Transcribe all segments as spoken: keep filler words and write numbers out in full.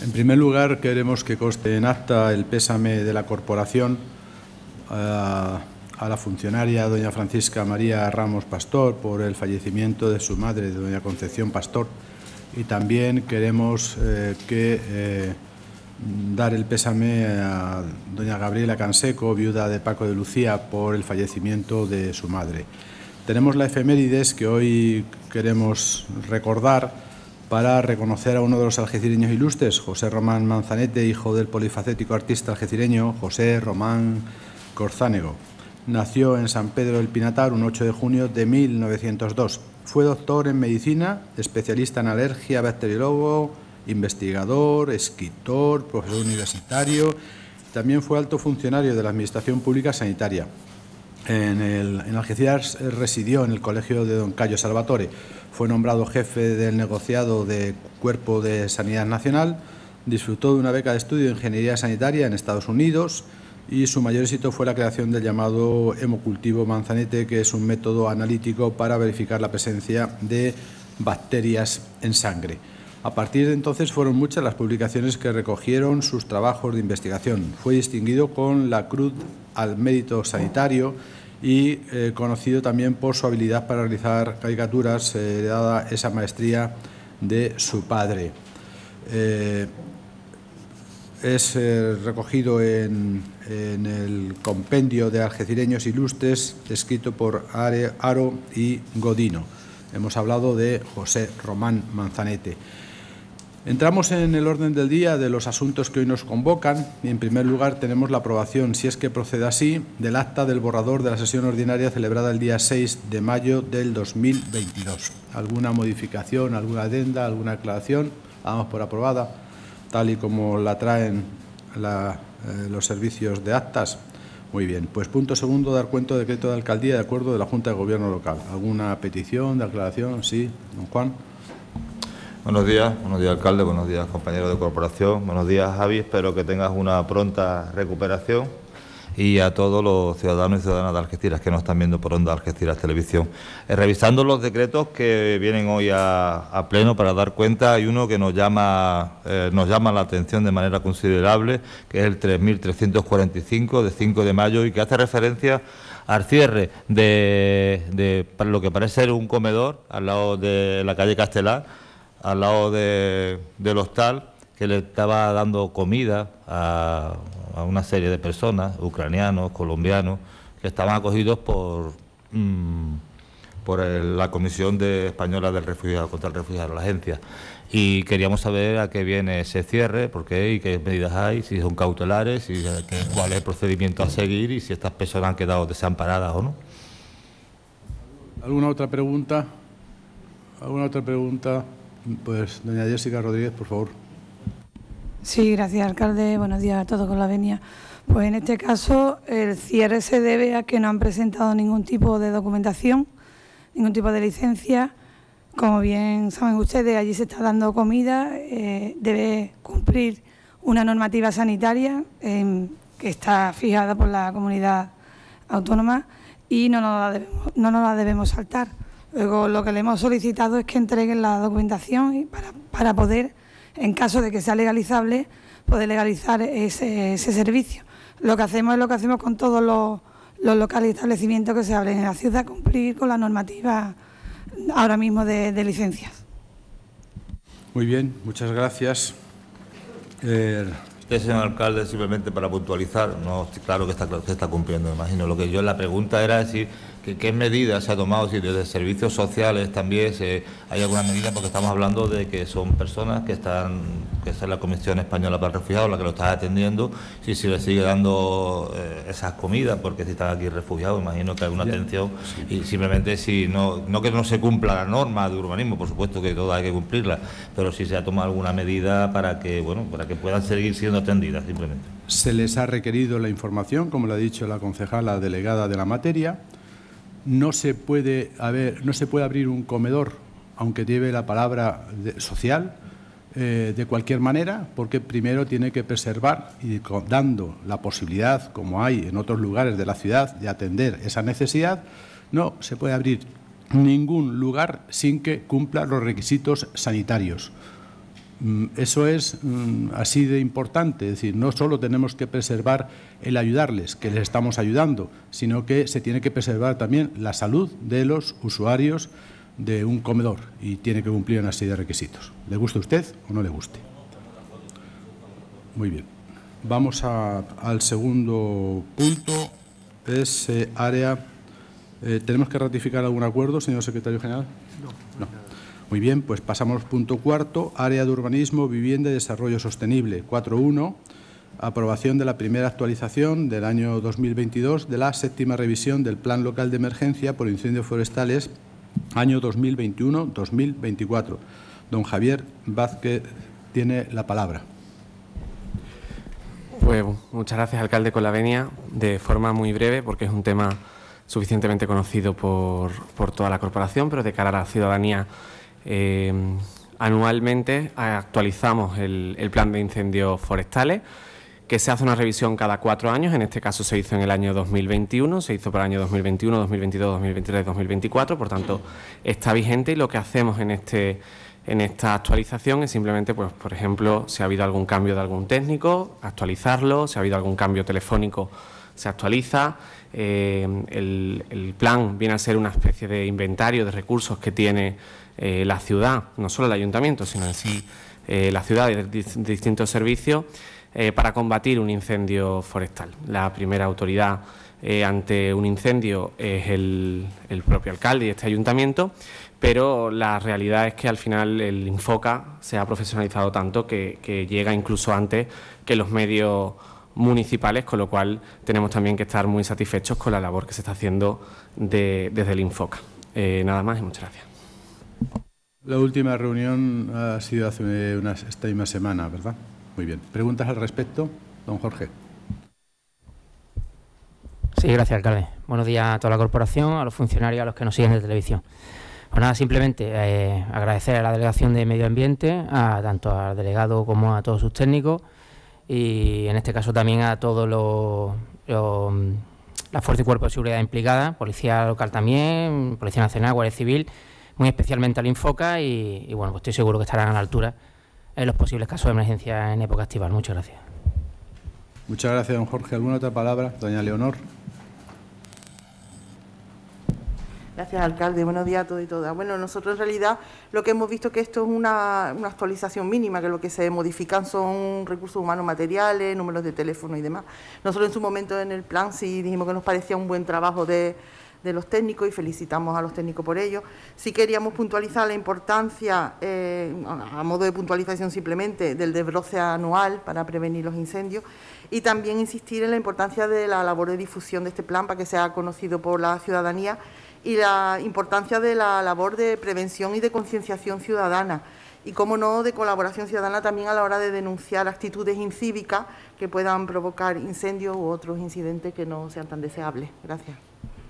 En primer lugar, queremos que conste en acta el pésame de la corporación a, a la funcionaria doña Francisca María Ramos Pastor por el fallecimiento de su madre, doña Concepción Pastor, y también queremos eh, que eh, dar el pésame a doña Gabriela Canseco, viuda de Paco de Lucía, por el fallecimiento de su madre. Tenemos la efemérides que hoy queremos recordar para reconocer a uno de los algecireños ilustres, José Román Manzanete, hijo del polifacético artista algecireño José Román Corzánego. Nació en San Pedro del Pinatar un ocho de junio de mil novecientos dos. Fue doctor en medicina, especialista en alergia, bacteriólogo, investigador, escritor, profesor universitario. También fue alto funcionario de la Administración Pública Sanitaria. En, el, en Algeciras residió en el Colegio de Don Cayo Salvatore. Fue nombrado jefe del negociado de Cuerpo de Sanidad Nacional. Disfrutó de una beca de estudio de Ingeniería Sanitaria en Estados Unidos y su mayor éxito fue la creación del llamado hemocultivo Manzanete, que es un método analítico para verificar la presencia de bacterias en sangre. A partir de entonces fueron muchas las publicaciones que recogieron sus trabajos de investigación. Fue distinguido con la Cruz al Mérito Sanitario y eh, conocido también por su habilidad para realizar caricaturas, eh, heredada esa maestría de su padre. Eh, es eh, recogido en, en el compendio de algecireños ilustres, escrito por Are, Aro y Godino. Hemos hablado de José Román Manzanete. Entramos en el orden del día de los asuntos que hoy nos convocan y, en primer lugar, tenemos la aprobación, si es que procede así, del acta del borrador de la sesión ordinaria celebrada el día seis de mayo del dos mil veintidós. ¿Alguna modificación, alguna adenda, alguna aclaración? Damos por aprobada, tal y como la traen la, eh, los servicios de actas. Muy bien. Pues punto segundo, dar cuenta del decreto de alcaldía de acuerdo de la Junta de Gobierno local. ¿Alguna petición de aclaración? Sí, don Juan. Buenos días, buenos días, alcalde, buenos días, compañeros de corporación, buenos días, Javi, espero que tengas una pronta recuperación, y a todos los ciudadanos y ciudadanas de Algeciras que nos están viendo por Onda Algeciras Televisión. Eh, revisando los decretos que vienen hoy a, a pleno para dar cuenta, hay uno que nos llama, eh, nos llama la atención de manera considerable, que es el tres mil trescientos cuarenta y cinco de cinco de mayo y que hace referencia al cierre de, de para lo que parece ser un comedor al lado de la calle Castelar, al lado de, del hostal, que le estaba dando comida a, a una serie de personas, ucranianos, colombianos, que estaban acogidos por, mmm, por el, la Comisión de Española del Refugiado, contra el Refugiado, la agencia. Y queríamos saber a qué viene ese cierre, por qué y qué medidas hay, si son cautelares, y qué, cuál es el procedimiento a seguir y si estas personas han quedado desamparadas o no. ¿Alguna otra pregunta? ¿Alguna otra pregunta? Pues doña Jessica Rodríguez, por favor. Sí, gracias, alcalde. Buenos días a todos con la venia. Pues en este caso el cierre se debe a que no han presentado ningún tipo de documentación, ningún tipo de licencia. Como bien saben ustedes, allí se está dando comida, eh, debe cumplir una normativa sanitaria eh, que está fijada por la comunidad autónoma y no nos la debemos, no nos la debemos saltar. Luego lo que le hemos solicitado es que entreguen la documentación y para, para poder, en caso de que sea legalizable, poder legalizar ese, ese servicio. Lo que hacemos es lo que hacemos con todos los, los locales y establecimientos que se abren en la ciudad, cumplir con la normativa ahora mismo de, de licencias. Muy bien, muchas gracias. Eh... Usted, señor alcalde, simplemente para puntualizar, no, claro que está, que está cumpliendo, me imagino. Lo que yo, la pregunta era decir que qué medidas se ha tomado, si desde servicios sociales también se, hay alguna medida, porque estamos hablando de que son personas que están, que es la Comisión Española para Refugiados la que lo está atendiendo, si se les sigue dando eh, esas comidas, porque si están aquí refugiados, imagino que hay una atención, sí. Y simplemente si no, no que no se cumpla la norma de urbanismo, por supuesto que toda hay que cumplirla, pero si se ha tomado alguna medida para que, bueno, para que puedan seguir siendo atendidas, simplemente. Se les ha requerido la información, como lo ha dicho la concejala delegada de la materia. No se puede haber, no se puede abrir un comedor, aunque lleve la palabra de, social, eh, de cualquier manera, porque primero tiene que preservar y dando la posibilidad, como hay en otros lugares de la ciudad, de atender esa necesidad. No se puede abrir ningún lugar sin que cumpla los requisitos sanitarios. Eso es mm, así de importante, es decir, no solo tenemos que preservar el ayudarles, que les estamos ayudando, sino que se tiene que preservar también la salud de los usuarios de un comedor y tiene que cumplir una serie de requisitos. ¿Le guste a usted o no le guste? Muy bien. Vamos a, al segundo punto, es eh, área... Eh, ¿Tenemos que ratificar algún acuerdo, señor secretario general? No. no. Muy bien, pues pasamos al punto cuarto, área de urbanismo, vivienda y desarrollo sostenible. cuatro punto uno, aprobación de la primera actualización del año dos mil veintidós de la séptima revisión del Plan Local de Emergencia por Incendios Forestales, año dos mil veintiuno dos mil veinticuatro. Don Javier Vázquez tiene la palabra. Pues muchas gracias, alcalde, con la venia. De forma muy breve, porque es un tema suficientemente conocido por, por toda la corporación, pero de cara a la ciudadanía. Eh, anualmente actualizamos el, el plan de incendios forestales, que se hace una revisión cada cuatro años. En este caso se hizo en el año dos mil veintiuno, se hizo para el año dos mil veintiuno, dos mil veintidós, dos mil veintitrés, dos mil veinticuatro, por tanto está vigente, y lo que hacemos en este en esta actualización es simplemente, pues, por ejemplo, si ha habido algún cambio de algún técnico, actualizarlo, si ha habido algún cambio telefónico, se actualiza. Eh, el, el plan viene a ser una especie de inventario de recursos que tiene eh, la ciudad, no solo el ayuntamiento, sino en sí eh, la ciudad y de, de distintos servicios eh, para combatir un incendio forestal. La primera autoridad eh, ante un incendio es el, el propio alcalde y este ayuntamiento, pero la realidad es que al final el Infoca se ha profesionalizado tanto que, que llega incluso antes que los medios municipales, con lo cual tenemos también que estar muy satisfechos con la labor que se está haciendo de, desde el Infoca. Eh, nada más y muchas gracias. La última reunión ha sido hace una, esta misma semana, ¿verdad? Muy bien. ¿Preguntas al respecto? Don Jorge. Sí, gracias, alcalde. Buenos días a toda la corporación, a los funcionarios, a los que nos siguen de televisión. Pues nada, simplemente eh, agradecer a la Delegación de Medio Ambiente, a tanto al delegado como a todos sus técnicos, y en este caso también a todos los, los la Fuerza y Cuerpo de Seguridad implicada, Policía Local también, Policía Nacional, Guardia Civil, muy especialmente al Infoca, y, y bueno, pues estoy seguro que estarán a la altura en los posibles casos de emergencia en época estival. Muchas gracias. Muchas gracias, don Jorge. ¿Alguna otra palabra? Doña Leonor. Gracias, alcalde. Buenos días a todos y todas. Bueno, nosotros en realidad lo que hemos visto es que esto es una, una actualización mínima, que lo que se modifican son recursos humanos materiales, números de teléfono y demás. Nosotros en su momento en el plan sí dijimos que nos parecía un buen trabajo de, de los técnicos y felicitamos a los técnicos por ello. Sí queríamos puntualizar la importancia, eh, a modo de puntualización simplemente, del desbroce anual para prevenir los incendios, y también insistir en la importancia de la labor de difusión de este plan para que sea conocido por la ciudadanía, y la importancia de la labor de prevención y de concienciación ciudadana, y, cómo no, de colaboración ciudadana también a la hora de denunciar actitudes incívicas que puedan provocar incendios u otros incidentes que no sean tan deseables. Gracias.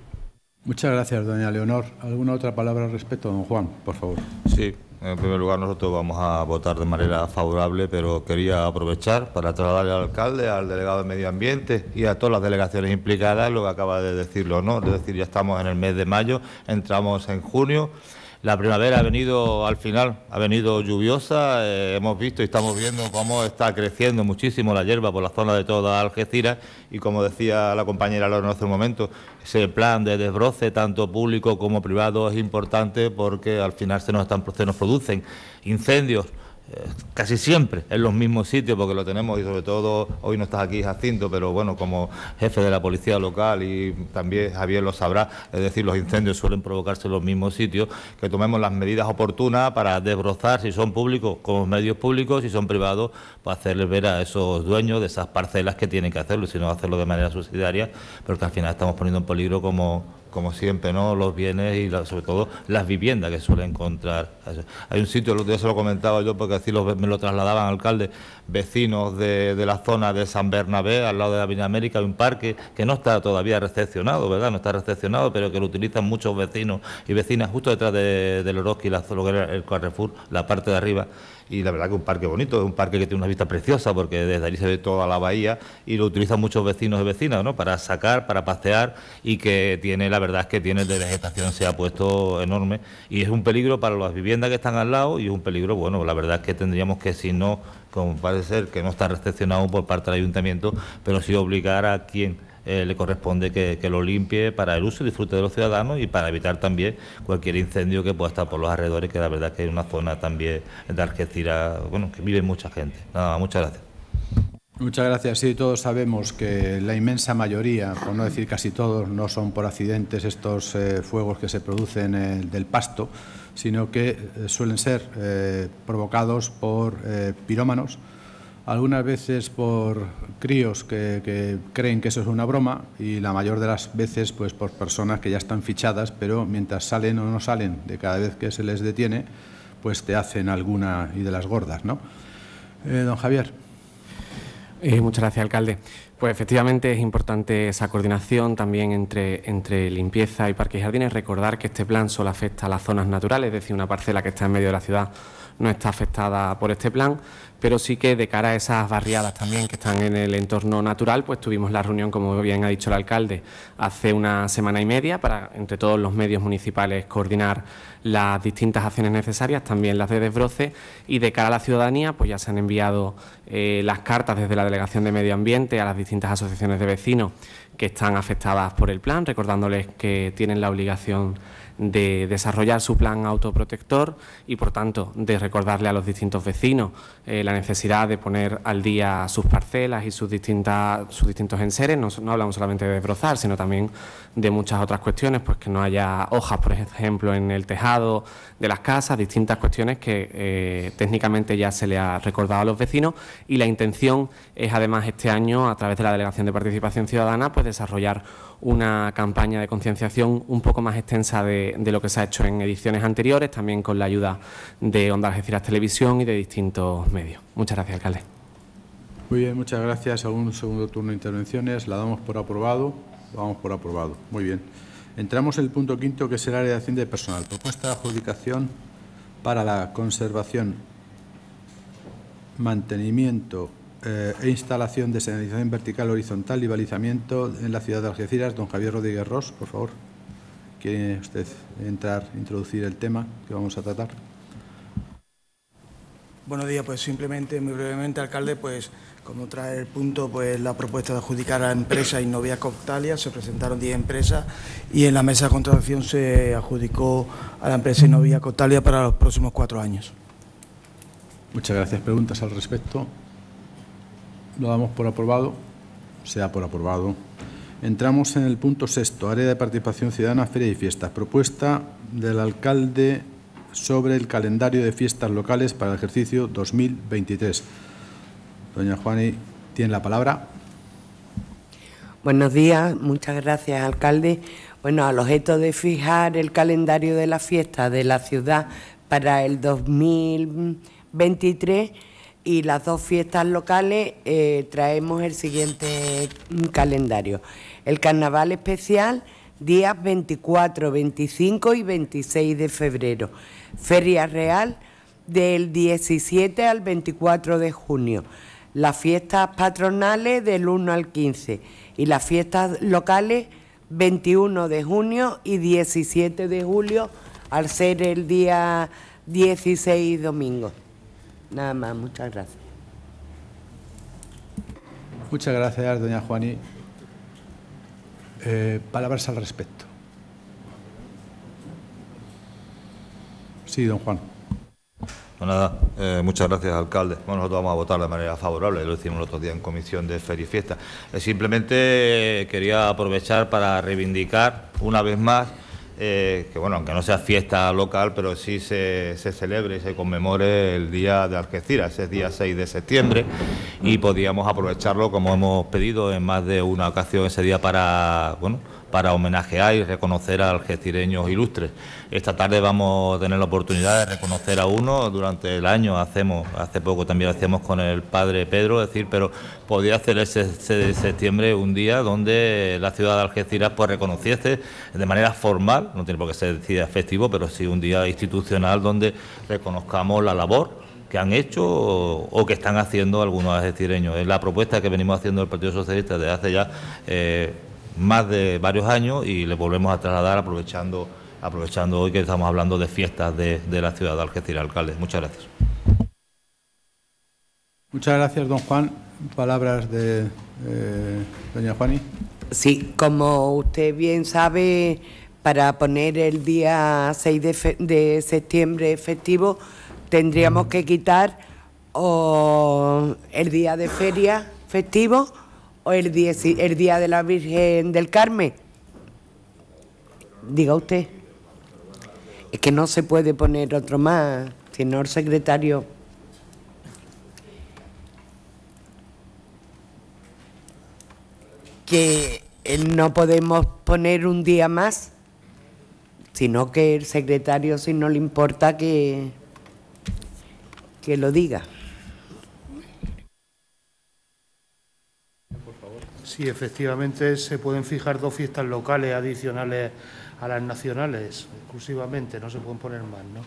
Muchas gracias, doña Leonor. ¿Alguna otra palabra al respecto, don Juan, por favor? Sí, en primer lugar nosotros vamos a votar de manera favorable, pero quería aprovechar para trasladarle al alcalde, al delegado de Medio Ambiente y a todas las delegaciones implicadas lo que acaba de decirlo, ¿no? Es decir, ya estamos en el mes de mayo, entramos en junio. La primavera ha venido al final, ha venido lluviosa, eh, hemos visto y estamos viendo cómo está creciendo muchísimo la hierba por la zona de toda Algeciras, y como decía la compañera Lorena hace un momento, ese plan de desbroce tanto público como privado es importante, porque al final se nos, están, se nos producen incendios Eh, casi siempre en los mismos sitios, porque lo tenemos, y sobre todo hoy no estás aquí, Jacinto, pero bueno, como jefe de la policía local, y también Javier lo sabrá, es decir, los incendios suelen provocarse en los mismos sitios, que tomemos las medidas oportunas para desbrozar, si son públicos, con los medios públicos, si son privados, para hacerles ver a esos dueños de esas parcelas que tienen que hacerlo, si no hacerlo de manera subsidiaria, porque al final estamos poniendo en peligro, como como siempre, ¿no?, los bienes y la, sobre todo las viviendas que suelen encontrar. Hay un sitio, el otro día se lo comentaba yo, porque así lo, me lo trasladaban, alcalde, vecinos de, de la zona de San Bernabé, al lado de la Avenida América, hay un parque que no está todavía recepcionado, ¿verdad?, no está recepcionado, pero que lo utilizan muchos vecinos y vecinas justo detrás de, del Oroski, la, lo que era el Carrefour, la parte de arriba. Y la verdad que es un parque bonito, es un parque que tiene una vista preciosa, porque desde allí se ve toda la bahía, y lo utilizan muchos vecinos y vecinas, ¿no?, para sacar, para pasear, y que tiene la la verdad es que tiene de vegetación se ha puesto enorme y es un peligro para las viviendas que están al lado y es un peligro, bueno, la verdad es que tendríamos que, si no, como parece ser que no está recepcionado por parte del ayuntamiento, pero sí obligar a quien eh, le corresponde que, que lo limpie para el uso y disfrute de los ciudadanos y para evitar también cualquier incendio que pueda estar por los alrededores, que la verdad es que hay una zona también de Algeciras, bueno, que vive mucha gente. Nada, muchas gracias. Muchas gracias. Sí, todos sabemos que la inmensa mayoría, por no decir casi todos, no son por accidentes estos eh, fuegos que se producen eh, del pasto, sino que eh, suelen ser eh, provocados por eh, pirómanos, algunas veces por críos que, que creen que eso es una broma y la mayor de las veces pues por personas que ya están fichadas, pero mientras salen o no salen de cada vez que se les detiene, pues te hacen alguna y de las gordas, ¿no? Eh, don Javier. Eh, muchas gracias, alcalde. Pues efectivamente es importante esa coordinación también entre, entre limpieza y parques y jardines. Recordar que este plan solo afecta a las zonas naturales, es decir, una parcela que está en medio de la ciudad no está afectada por este plan, pero sí que de cara a esas barriadas también que están en el entorno natural, pues tuvimos la reunión, como bien ha dicho el alcalde, hace una semana y media para, entre todos los medios municipales, coordinar las distintas acciones necesarias, también las de desbroce, y de cara a la ciudadanía, pues ya se han enviado eh, las cartas desde la Delegación de Medio Ambiente a las distintas asociaciones de vecinos que están afectadas por el plan, recordándoles que tienen la obligación de desarrollar su plan autoprotector y, por tanto, de recordarle a los distintos vecinos eh, la necesidad de poner al día sus parcelas y sus distintas sus distintos enseres. No, no hablamos solamente de desbrozar, sino también de muchas otras cuestiones, pues que no haya hojas, por ejemplo, en el tejado de las casas, distintas cuestiones que eh, técnicamente ya se le ha recordado a los vecinos, y la intención es, además, este año, a través de la Delegación de Participación Ciudadana, pues desarrollar una campaña de concienciación un poco más extensa de, de lo que se ha hecho en ediciones anteriores, también con la ayuda de Onda Algeciras Televisión y de distintos medios. Muchas gracias, alcalde. Muy bien, muchas gracias. Algún segundo turno de intervenciones. La damos por aprobado. Lo damos por aprobado. Muy bien. Entramos en el punto quinto, que es el área de Hacienda y Personal. Propuesta de adjudicación para la conservación, mantenimiento eh, e instalación de señalización vertical, horizontal y balizamiento en la ciudad de Algeciras. Don Javier Rodríguez Ros, por favor. ¿Quiere usted entrar, introducir el tema que vamos a tratar? Buenos días, pues simplemente, muy brevemente, alcalde, pues como trae el punto, pues la propuesta de adjudicar a la empresa Innovia Coptalia, se presentaron diez empresas y en la mesa de contratación se adjudicó a la empresa Innovia Coptalia para los próximos cuatro años. Muchas gracias. ¿Preguntas al respecto? Lo damos por aprobado. Se da por aprobado. Entramos en el punto sexto, área de participación ciudadana, feria y fiestas. Propuesta del alcalde sobre el calendario de fiestas locales para el ejercicio dos mil veintitrés. Doña Juani, tiene la palabra. Buenos días, muchas gracias, alcalde. Bueno, al objeto de fijar el calendario de las fiestas de la ciudad para el dos mil veintitrés y las dos fiestas locales, eh, traemos el siguiente calendario. El Carnaval Especial, días veinticuatro, veinticinco y veintiséis de febrero. Feria Real, del diecisiete al veinticuatro de junio. Las fiestas patronales, del uno al quince. Y las fiestas locales, veintiuno de junio y diecisiete de julio, al ser el día dieciséis domingo. Nada más, muchas gracias. Muchas gracias, doña Juani. Eh, palabras al respecto. Sí, don Juan. Pues nada, eh, muchas gracias, alcalde. Bueno, nosotros vamos a votar de manera favorable, lo hicimos el otro día en comisión de Feria y Fiesta. Eh, simplemente eh, quería aprovechar para reivindicar una vez más Eh, que bueno, aunque no sea fiesta local, pero sí se, se celebre y se conmemore el Día de Algeciras, ese día seis de septiembre, y podíamos aprovecharlo, como hemos pedido en más de una ocasión, ese día para, bueno, para homenajear y reconocer a algecireños ilustres. Esta tarde vamos a tener la oportunidad de reconocer a uno. Durante el año hacemos, hace poco también lo hacíamos con el padre Pedro, es decir, pero podía hacer ese seis de septiembre un día donde la ciudad de Algeciras pues reconociese de manera formal, no tiene por qué ser día festivo, pero sí un día institucional donde reconozcamos la labor que han hecho o, o que están haciendo algunos algecireños. Es la propuesta que venimos haciendo el Partido Socialista desde hace ya eh, más de varios años y le volvemos a trasladar aprovechando, aprovechando hoy que estamos hablando de fiestas de, de la ciudad de Algeciras. Alcalde, muchas gracias. Muchas gracias, don Juan. Palabras de eh, doña Juani. Sí, como usted bien sabe, para poner el día seis de septiembre festivo tendríamos que quitar o el día de feria festivo o el día, el día de la Virgen del Carmen. Diga usted. Es que no se puede poner otro más, señor secretario. Que no podemos poner un día más, sino que el secretario, si no le importa, que, que lo diga. Sí, efectivamente se pueden fijar dos fiestas locales adicionales a las nacionales, exclusivamente, no se pueden poner más, ¿no?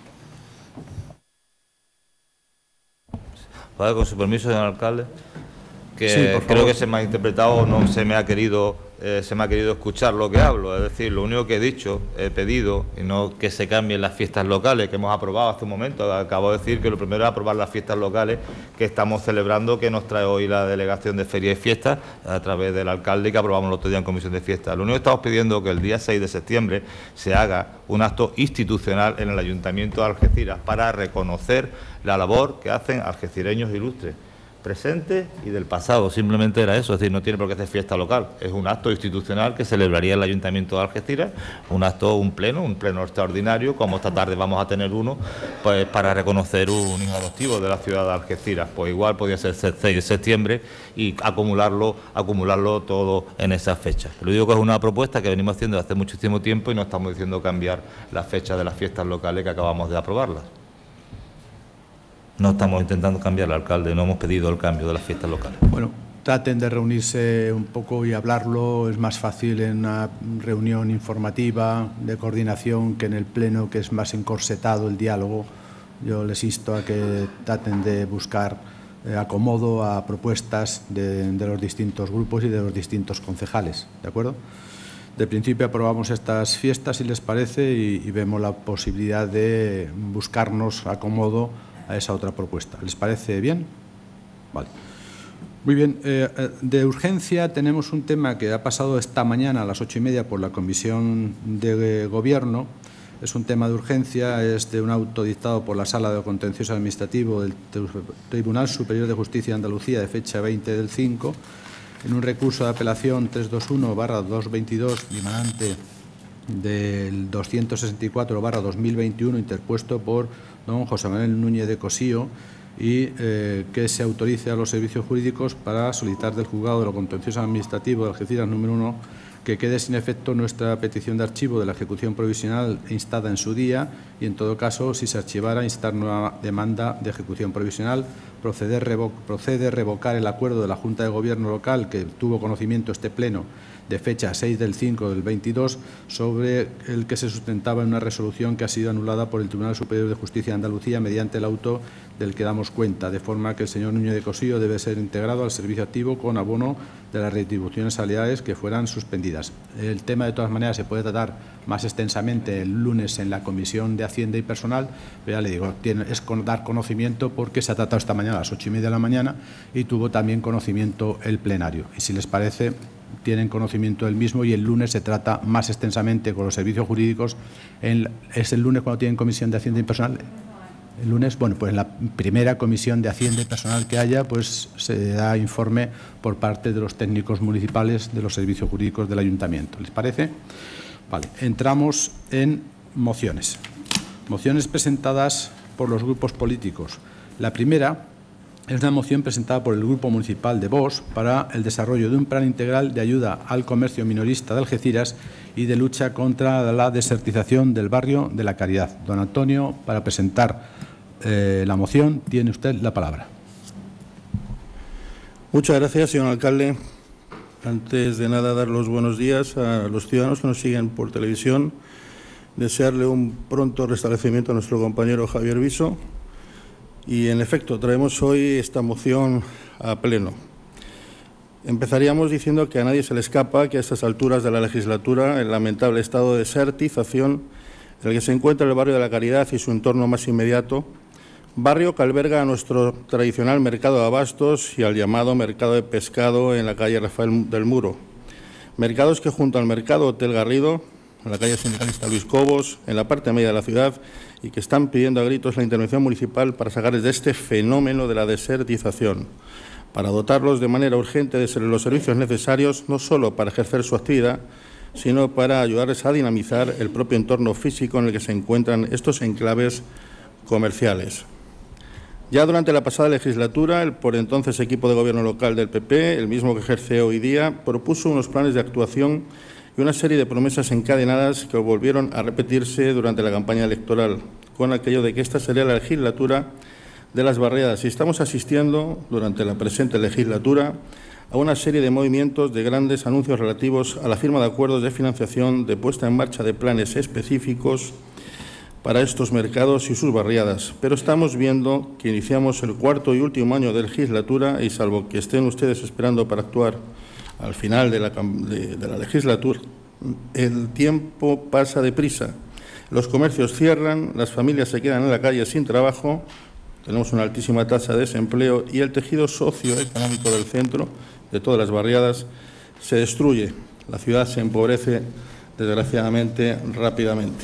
Vale, con su permiso, señor alcalde, que sí, creo que se me ha interpretado o no se me ha querido eh, se me ha querido escuchar lo que hablo. Es decir, lo único que he dicho, he pedido, y no que se cambien las fiestas locales que hemos aprobado hace un momento. Acabo de decir que lo primero es aprobar las fiestas locales que estamos celebrando, que nos trae hoy la delegación de Feria y Fiestas a través del alcalde, que aprobamos el otro día en comisión de fiestas. Lo único que estamos pidiendo es que el día seis de septiembre se haga un acto institucional en el Ayuntamiento de Algeciras para reconocer la labor que hacen algecireños ilustres, presente y del pasado. Simplemente era eso, es decir, no tiene por qué ser fiesta local, es un acto institucional que celebraría el Ayuntamiento de Algeciras, un acto, un pleno, un pleno extraordinario, como esta tarde vamos a tener uno, pues para reconocer un hijo adoptivo de la ciudad de Algeciras. Pues igual podía ser el seis de septiembre y acumularlo, acumularlo todo en esa fecha. Pero digo que es una propuesta que venimos haciendo hace muchísimo tiempo y no estamos diciendo cambiar la fecha de las fiestas locales que acabamos de aprobarlas. No estamos intentando cambiar al alcalde, no hemos pedido el cambio de las fiestas locales. Bueno, traten de reunirse un poco y hablarlo. Es más fácil en una reunión informativa de coordinación que en el pleno, que es más encorsetado el diálogo. Yo les insto a que traten de buscar eh, acomodo a propuestas de, de los distintos grupos y de los distintos concejales, ¿de acuerdo? De principio aprobamos estas fiestas, si les parece, y, y vemos la posibilidad de buscarnos acomodo a esa otra propuesta. ¿Les parece bien? Vale. Muy bien. Eh, de urgencia tenemos un tema que ha pasado esta mañana a las ocho y media por la Comisión de Gobierno. Es un tema de urgencia, es de un auto dictado por la Sala de Contencioso Administrativo del Tribunal Superior de Justicia de Andalucía de fecha veinte del cinco, en un recurso de apelación trescientos veintiuno barra doscientos veintidós, dimanante del doscientos sesenta y cuatro barra dos mil veintiuno, interpuesto por don José Manuel Núñez de Cosío, y eh, que se autorice a los servicios jurídicos para solicitar del Juzgado de lo Contencioso Administrativo de Algeciras número uno que quede sin efecto nuestra petición de archivo de la ejecución provisional instada en su día y, en todo caso, si se archivara, instar nueva demanda de ejecución provisional, proceder revo procede revocar el acuerdo de la Junta de Gobierno local que tuvo conocimiento este pleno de fecha seis del cinco del veintidós, sobre el que se sustentaba en una resolución que ha sido anulada por el Tribunal Superior de Justicia de Andalucía mediante el auto del que damos cuenta, de forma que el señor Núñez de Cosío debe ser integrado al servicio activo con abono de las retribuciones salariales que fueran suspendidas. El tema, de todas maneras, se puede tratar más extensamente el lunes en la Comisión de Hacienda y Personal, pero ya le digo, tiene, es con, dar conocimiento porque se ha tratado esta mañana a las ocho y media de la mañana y tuvo también conocimiento el plenario. Y si les parece, tienen conocimiento del mismo y el lunes se trata más extensamente con los servicios jurídicos. En, ¿Es el lunes cuando tienen Comisión de Hacienda y Personal? El lunes, bueno, pues en la primera Comisión de Hacienda y Personal que haya, pues se da informe por parte de los técnicos municipales de los servicios jurídicos del Ayuntamiento. ¿Les parece? Vale, entramos en mociones. Mociones presentadas por los grupos políticos. La primera es una moción presentada por el Grupo Municipal de Vos para el desarrollo de un plan integral de ayuda al comercio minorista de Algeciras y de lucha contra la desertización del barrio de la Caridad. Don Antonio, para presentar eh, la moción, tiene usted la palabra. Muchas gracias, señor alcalde. Antes de nada, dar los buenos días a los ciudadanos que nos siguen por televisión, desearle un pronto restablecimiento a nuestro compañero Javier Viso. Y, en efecto, traemos hoy esta moción a pleno. Empezaríamos diciendo que a nadie se le escapa que a estas alturas de la legislatura el lamentable estado de desertización en el que se encuentra el barrio de la Caridad y su entorno más inmediato, barrio que alberga a nuestro tradicional mercado de abastos y al llamado mercado de pescado en la calle Rafael del Muro. Mercados que junto al mercado Hotel Garrido, en la calle Sindicalista Luis Cobos, en la parte media de la ciudad, y que están pidiendo a gritos la intervención municipal para sacarles de este fenómeno de la desertización, para dotarlos de manera urgente de los servicios necesarios, no solo para ejercer su actividad, sino para ayudarles a dinamizar el propio entorno físico en el que se encuentran estos enclaves comerciales. Ya durante la pasada legislatura, el por entonces equipo de gobierno local del P P, el mismo que ejerce hoy día, propuso unos planes de actuación y una serie de promesas encadenadas que volvieron a repetirse durante la campaña electoral, con aquello de que esta sería la legislatura de las barriadas. Y estamos asistiendo, durante la presente legislatura, a una serie de movimientos de grandes anuncios relativos a la firma de acuerdos de financiación, de puesta en marcha de planes específicos para estos mercados y sus barriadas. Pero estamos viendo que iniciamos el cuarto y último año de legislatura y, salvo que estén ustedes esperando para actuar al final de la, de, de la legislatura, el tiempo pasa deprisa. Los comercios cierran, las familias se quedan en la calle sin trabajo, tenemos una altísima tasa de desempleo y el tejido socioeconómico del centro, de todas las barriadas, se destruye. La ciudad se empobrece, desgraciadamente, rápidamente.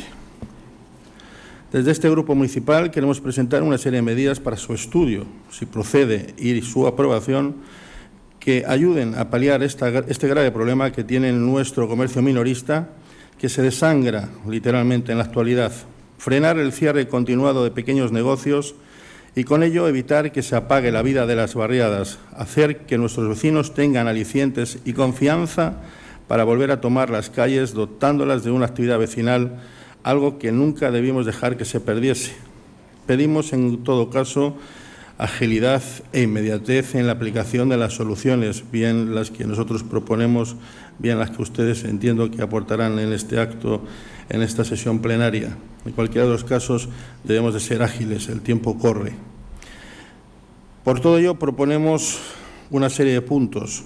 Desde este grupo municipal queremos presentar una serie de medidas para su estudio, si procede, y su aprobación, que ayuden a paliar esta, este grave problema que tiene nuestro comercio minorista, que se desangra literalmente en la actualidad. Frenar el cierre continuado de pequeños negocios y con ello evitar que se apague la vida de las barriadas, hacer que nuestros vecinos tengan alicientes y confianza para volver a tomar las calles, dotándolas de una actividad vecinal, algo que nunca debimos dejar que se perdiese. Pedimos, en todo caso, agilidad e inmediatez en la aplicación de las soluciones, bien las que nosotros proponemos, bien las que ustedes entiendo que aportarán en este acto, en esta sesión plenaria. En cualquiera de los casos debemos de ser ágiles, el tiempo corre. Por todo ello proponemos una serie de puntos.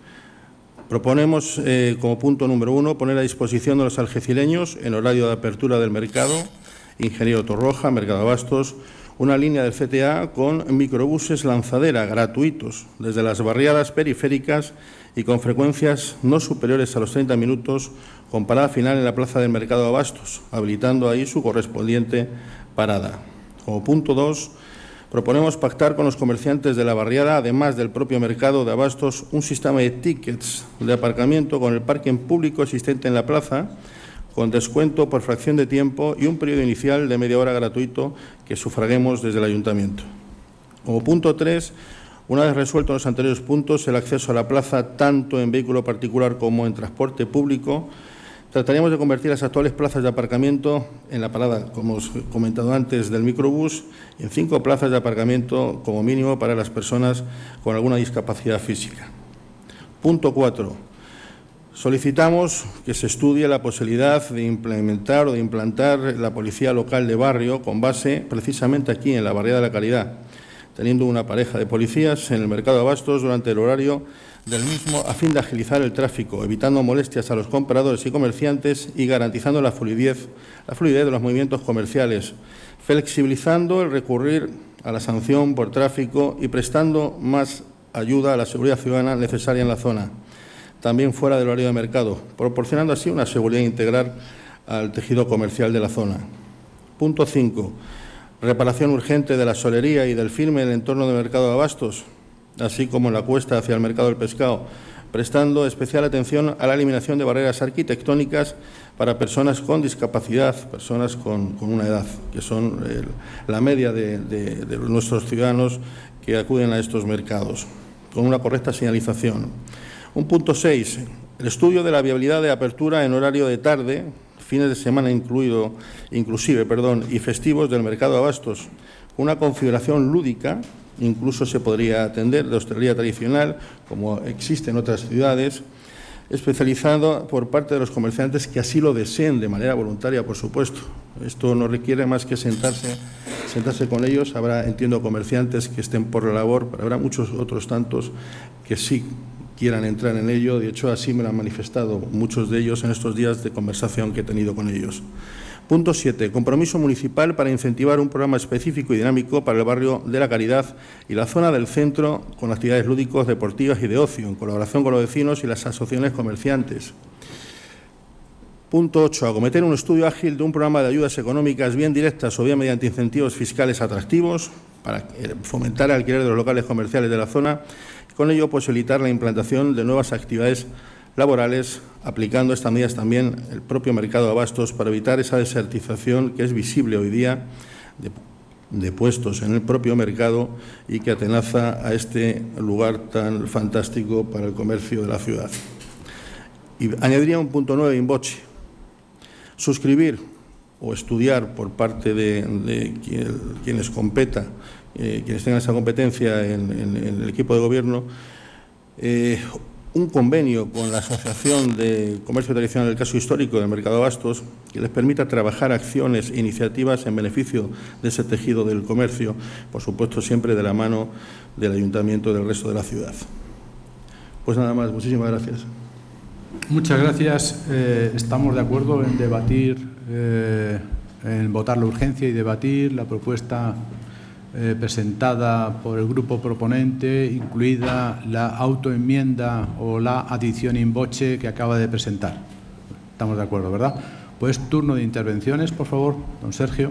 Proponemos eh, como punto número uno poner a disposición de los algecireños en horario de apertura del mercado, Ingeniero Torroja, Mercado Abastos, una línea del C T A con microbuses lanzadera gratuitos desde las barriadas periféricas y con frecuencias no superiores a los treinta minutos, con parada final en la plaza del Mercado de Abastos, habilitando ahí su correspondiente parada. Como punto dos, proponemos pactar con los comerciantes de la barriada, además del propio Mercado de Abastos, un sistema de tickets de aparcamiento con el parking público existente en la plaza, con descuento por fracción de tiempo y un periodo inicial de media hora gratuito que sufraguemos desde el Ayuntamiento. Como punto tres, una vez resuelto los anteriores puntos, el acceso a la plaza tanto en vehículo particular como en transporte público, trataríamos de convertir las actuales plazas de aparcamiento en la parada, como os he comentado antes, del microbús, en cinco plazas de aparcamiento como mínimo para las personas con alguna discapacidad física. Punto cuatro. Solicitamos que se estudie la posibilidad de implementar o de implantar la policía local de barrio con base precisamente aquí en la barriada de la Caridad, teniendo una pareja de policías en el Mercado de Abastos durante el horario del mismo a fin de agilizar el tráfico, evitando molestias a los compradores y comerciantes y garantizando la fluidez, la fluidez de los movimientos comerciales, flexibilizando el recurrir a la sanción por tráfico y prestando más ayuda a la seguridad ciudadana necesaria en la zona, también fuera del horario de mercado, proporcionando así una seguridad integral al tejido comercial de la zona. Punto cinco. Reparación urgente de la solería y del firme en el entorno del Mercado de Abastos, así como en la cuesta hacia el Mercado del Pescado, prestando especial atención a la eliminación de barreras arquitectónicas para personas con discapacidad, personas con, con una edad, que son el, la media de, de, de nuestros ciudadanos que acuden a estos mercados, con una correcta señalización. Un punto seis, el estudio de la viabilidad de apertura en horario de tarde, fines de semana incluido, inclusive perdón, y festivos del Mercado de Abastos, una configuración lúdica, incluso se podría atender de hostelería tradicional, como existe en otras ciudades, especializado por parte de los comerciantes que así lo deseen, de manera voluntaria, por supuesto. Esto no requiere más que sentarse, sentarse con ellos. Habrá, entiendo, comerciantes que estén por la labor, pero habrá muchos otros tantos que sí quieran entrar en ello. De hecho, así me lo han manifestado muchos de ellos en estos días de conversación que he tenido con ellos. Punto siete. Compromiso municipal para incentivar un programa específico y dinámico para el barrio de la Caridad y la zona del centro con actividades lúdicos, deportivas y de ocio, en colaboración con los vecinos y las asociaciones comerciantes. Punto ocho. Acometer un estudio ágil de un programa de ayudas económicas, bien directas o bien mediante incentivos fiscales atractivos, para fomentar el alquiler de los locales comerciales de la zona y con ello posibilitar la implantación de nuevas actividades laborales, aplicando estas medidas también el propio mercado de abastos para evitar esa desertización que es visible hoy día de, de puestos en el propio mercado y que atenaza a este lugar tan fantástico para el comercio de la ciudad. Y añadiría un punto nueve, in voce. Suscribir o estudiar por parte de, de quien, quienes competa, eh, quienes tengan esa competencia en, en, en el equipo de gobierno, eh, un convenio con la Asociación de Comercio Tradicional del Caso Histórico del Mercado de Abastos que les permita trabajar acciones e iniciativas en beneficio de ese tejido del comercio, por supuesto siempre de la mano del Ayuntamiento y del resto de la ciudad. Pues nada más, muchísimas gracias. Muchas gracias. Eh, estamos de acuerdo en debatir, eh, en votar la urgencia y debatir la propuesta eh, presentada por el grupo proponente, incluida la autoenmienda o la adición in voce que acaba de presentar. Estamos de acuerdo, ¿verdad? Pues turno de intervenciones, por favor, don Sergio.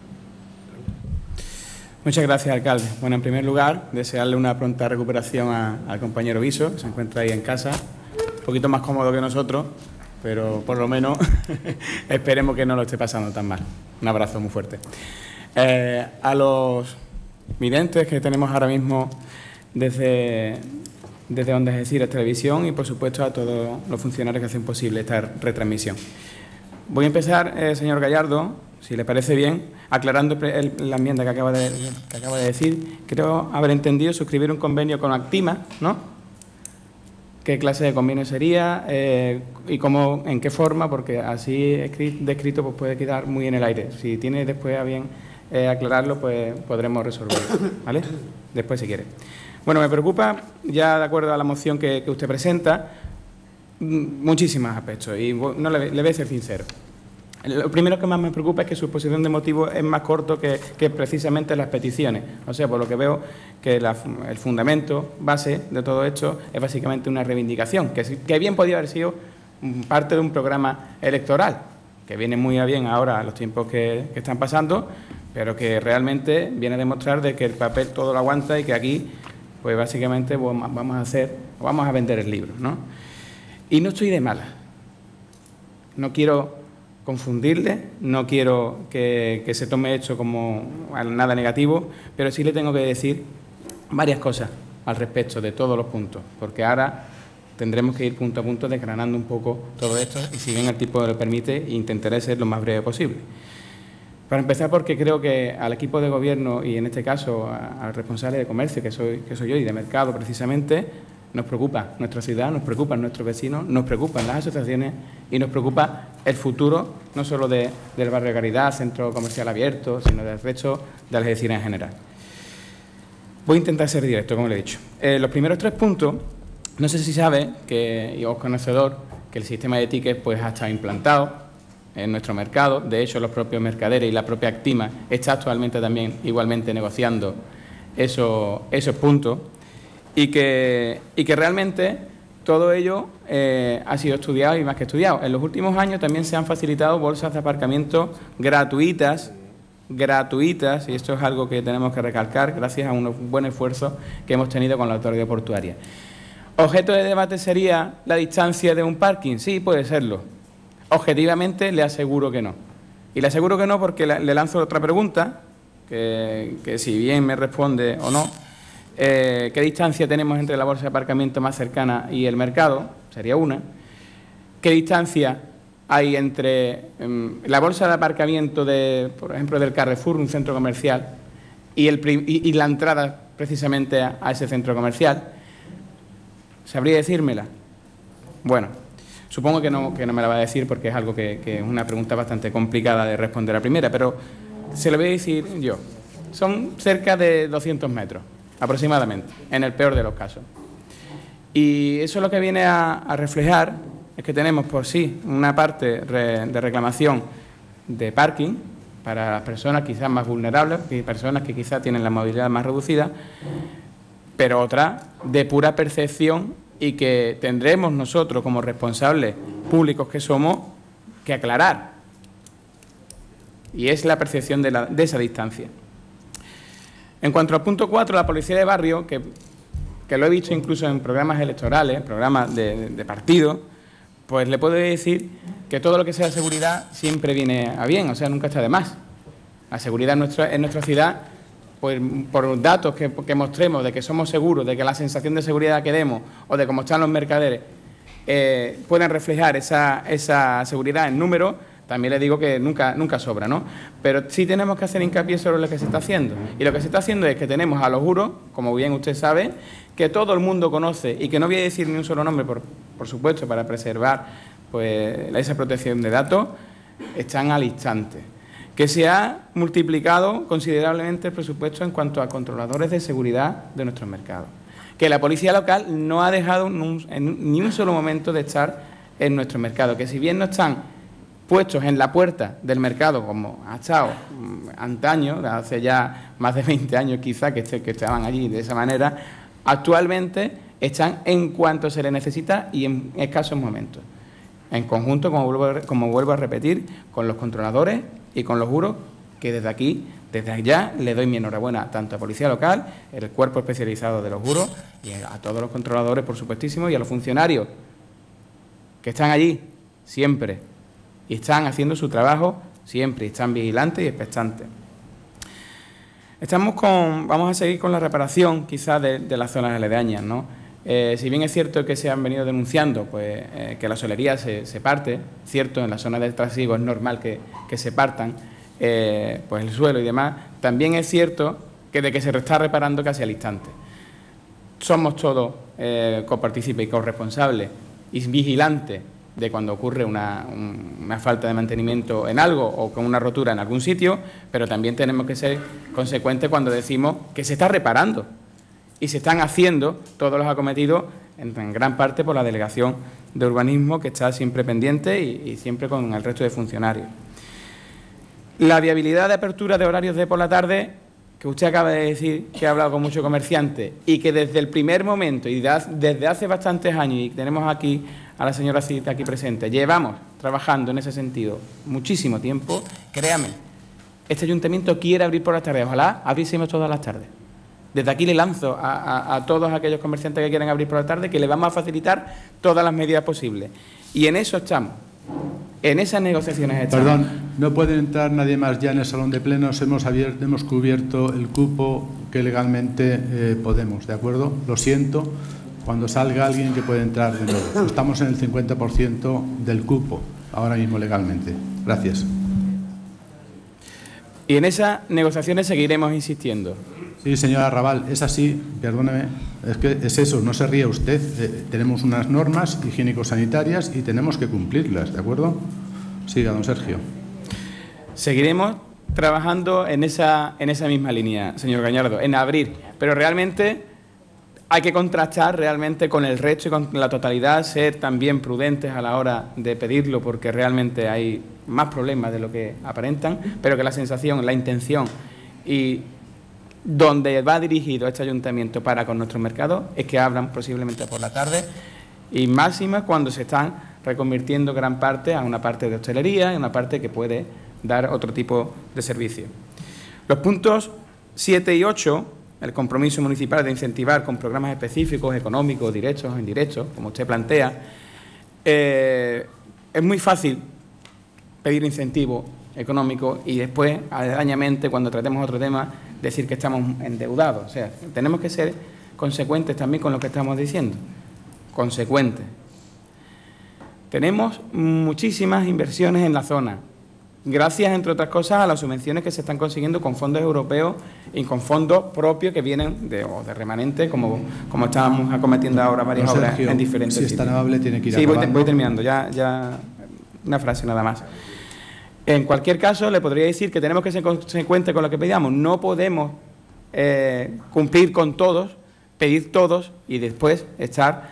Muchas gracias, alcalde. Bueno, en primer lugar, desearle una pronta recuperación a, al compañero Viso, que se encuentra ahí en casa. Un poquito más cómodo que nosotros, pero por lo menos esperemos que no lo esté pasando tan mal. Un abrazo muy fuerte. Eh, a los videntes que tenemos ahora mismo desde, desde Ondas Algeciras Televisión y, por supuesto, a todos los funcionarios que hacen posible esta retransmisión. Voy a empezar, eh, señor Gallardo, si le parece bien, aclarando el, la enmienda que acaba, de, que acaba de decir. Creo haber entendido suscribir un convenio con Actima, ¿no? ¿Qué clase de convenio sería eh, y cómo, en qué forma? Porque así descrito pues puede quedar muy en el aire. Si tiene después a bien eh, aclararlo, pues podremos resolverlo, ¿vale? Después si quiere. Bueno, me preocupa, ya de acuerdo a la moción que, que usted presenta, muchísimos aspectos y no le, le voy a ser sincero. Lo primero que más me preocupa es que su exposición de motivos es más corto que, que precisamente las peticiones. O sea, por lo que veo que la, el fundamento base de todo esto es básicamente una reivindicación, que, que bien podría haber sido parte de un programa electoral, que viene muy a bien ahora a los tiempos que, que están pasando, pero que realmente viene a demostrar de que el papel todo lo aguanta y que aquí, pues básicamente vamos a hacer, vamos a vender el libro, ¿no? Y no estoy de mala. No quiero confundirle, no quiero que, que se tome esto como nada negativo, pero sí le tengo que decir varias cosas al respecto de todos los puntos, porque ahora tendremos que ir punto a punto desgranando un poco todo esto y, si bien el tiempo lo permite, intentaré ser lo más breve posible. Para empezar, porque creo que al equipo de gobierno y, en este caso, al responsable de comercio, que soy, que soy yo, y de mercado precisamente, nos preocupa nuestra ciudad, nos preocupan nuestros vecinos, nos preocupan las asociaciones y nos preocupa el futuro, no solo de, del barrio de Caridad, centro comercial abierto, sino del resto de Algeciras en general. Voy a intentar ser directo, como le he dicho. Eh, los primeros tres puntos, no sé si sabe, que, y os conocedor, que el sistema de tickets pues, ha estado implantado en nuestro mercado. De hecho, los propios mercaderes y la propia Actima está actualmente también igualmente negociando eso, esos puntos. Y que, y que realmente todo ello eh, ha sido estudiado y más que estudiado. En los últimos años también se han facilitado bolsas de aparcamiento gratuitas, gratuitas, y esto es algo que tenemos que recalcar gracias a un buen esfuerzo que hemos tenido con la autoridad portuaria. ¿Objeto de debate sería la distancia de un parking? Sí, puede serlo. Objetivamente le aseguro que no. Y le aseguro que no porque le lanzo otra pregunta, que, que si bien me responde o no. Eh, ¿Qué distancia tenemos entre la bolsa de aparcamiento más cercana y el mercado? Sería una. ¿Qué distancia hay entre eh, la bolsa de aparcamiento, de, por ejemplo, del Carrefour, un centro comercial, y, el, y, y la entrada precisamente a, a ese centro comercial? ¿Sabría decírmela? Bueno, supongo que no, que no me la va a decir porque es algo que, que es una pregunta bastante complicada de responder a primera, pero se lo voy a decir yo. Son cerca de doscientos metros. Aproximadamente, en el peor de los casos. Y eso lo que viene a, a reflejar es que tenemos por sí una parte re, de reclamación de parking para las personas quizás más vulnerables, personas que quizás tienen la movilidad más reducida, pero otra de pura percepción y que tendremos nosotros como responsables públicos que somos que aclarar. Y es la percepción de, la, de esa distancia. En cuanto al punto cuatro, la policía de barrio, que, que lo he visto incluso en programas electorales, programas de, de, de partido, pues le puedo decir que todo lo que sea seguridad siempre viene a bien, o sea, nunca está de más. La seguridad en nuestra, en nuestra ciudad, pues por datos que, que mostremos de que somos seguros, de que la sensación de seguridad que demos o de cómo están los mercaderes eh, puedan reflejar esa, esa seguridad en números, también le digo que nunca, nunca sobra, ¿no? Pero sí tenemos que hacer hincapié sobre lo que se está haciendo. Y lo que se está haciendo es que tenemos a los juros, como bien usted sabe, que todo el mundo conoce y que no voy a decir ni un solo nombre, por, por supuesto, para preservar pues, esa protección de datos, están al instante. Que se ha multiplicado considerablemente el presupuesto en cuanto a controladores de seguridad de nuestros mercados. Que la policía local no ha dejado en un, en ni un solo momento de estar en nuestro mercado. Que si bien no están puestos en la puerta del mercado, como ha estado antaño, hace ya más de veinte años quizá que, que estaban allí de esa manera, actualmente están en cuanto se les necesita y en escasos momentos. En conjunto, como vuelvo, como vuelvo a repetir, con los controladores y con los juros, que desde aquí, desde allá, le doy mi enhorabuena tanto a Policía Local, el cuerpo especializado de los juros, y a todos los controladores, por supuestísimo, y a los funcionarios que están allí siempre y están haciendo su trabajo siempre, y están vigilantes y expectantes. Estamos con, vamos a seguir con la reparación quizás de, de las zonas aledañas, ¿no? Eh, si bien es cierto que se han venido denunciando pues, eh, que la solería se, se parte, cierto, en la zona del trasiego es normal que, que se partan eh, pues el suelo y demás, también es cierto que de que se está reparando casi al instante. Somos todos eh, copartícipes y corresponsables y vigilantes de cuando ocurre una, un, una falta de mantenimiento en algo o con una rotura en algún sitio, pero también tenemos que ser consecuentes cuando decimos que se está reparando y se están haciendo todos los acometidos en, en gran parte por la Delegación de Urbanismo, que está siempre pendiente y, y siempre con el resto de funcionarios. La viabilidad de apertura de horarios de por la tarde, que usted acaba de decir que ha hablado con muchos comerciantes y que desde el primer momento y de, desde hace bastantes años, y tenemos aquí a la señora Cita aquí presente, llevamos trabajando en ese sentido muchísimo tiempo, créame, este ayuntamiento quiere abrir por las tardes, ojalá abriésemos todas las tardes. Desde aquí le lanzo a, a, a todos aquellos comerciantes que quieran abrir por la tarde que les vamos a facilitar todas las medidas posibles. Y en eso estamos, en esas negociaciones estamos. Perdón, no puede entrar nadie más ya en el salón de plenos, hemos, abierto, hemos cubierto el cupo que legalmente eh, podemos, ¿de acuerdo? Lo siento. Cuando salga alguien que puede entrar de nuevo. Estamos en el cincuenta por ciento del cupo, ahora mismo legalmente. Gracias. Y en esas negociaciones seguiremos insistiendo. Sí, señora Raval, es así, perdóneme, es que es eso, no se ríe usted. Eh, tenemos unas normas higiénico-sanitarias y tenemos que cumplirlas, ¿de acuerdo? Siga, don Sergio. Seguiremos trabajando en esa, en esa misma línea, señor Gañardo, en abrir, pero realmente hay que contrastar realmente con el resto y con la totalidad, ser también prudentes a la hora de pedirlo, porque realmente hay más problemas de lo que aparentan, pero que la sensación, la intención y donde va dirigido este ayuntamiento para con nuestros mercados es que abran posiblemente por la tarde y máxima cuando se están reconvirtiendo gran parte a una parte de hostelería y una parte que puede dar otro tipo de servicio. Los puntos siete y ocho, el compromiso municipal de incentivar con programas específicos, económicos, directos o indirectos, como usted plantea, eh, es muy fácil pedir incentivo económico y después, aledañamente, cuando tratemos otro tema, decir que estamos endeudados. O sea, tenemos que ser consecuentes también con lo que estamos diciendo. Consecuentes. Tenemos muchísimas inversiones en la zona, gracias, entre otras cosas, a las subvenciones que se están consiguiendo con fondos europeos y con fondos propios que vienen de, o de remanente, como, como estábamos acometiendo ahora varias Don obras Sergio, en diferentes si es sitios. tan amable, tiene que ir Sí, voy, acabando. voy terminando, ya, ya una frase nada más. En cualquier caso, le podría decir que tenemos que ser consecuentes con lo que pedíamos. No podemos eh, cumplir con todos, pedir todos y después estar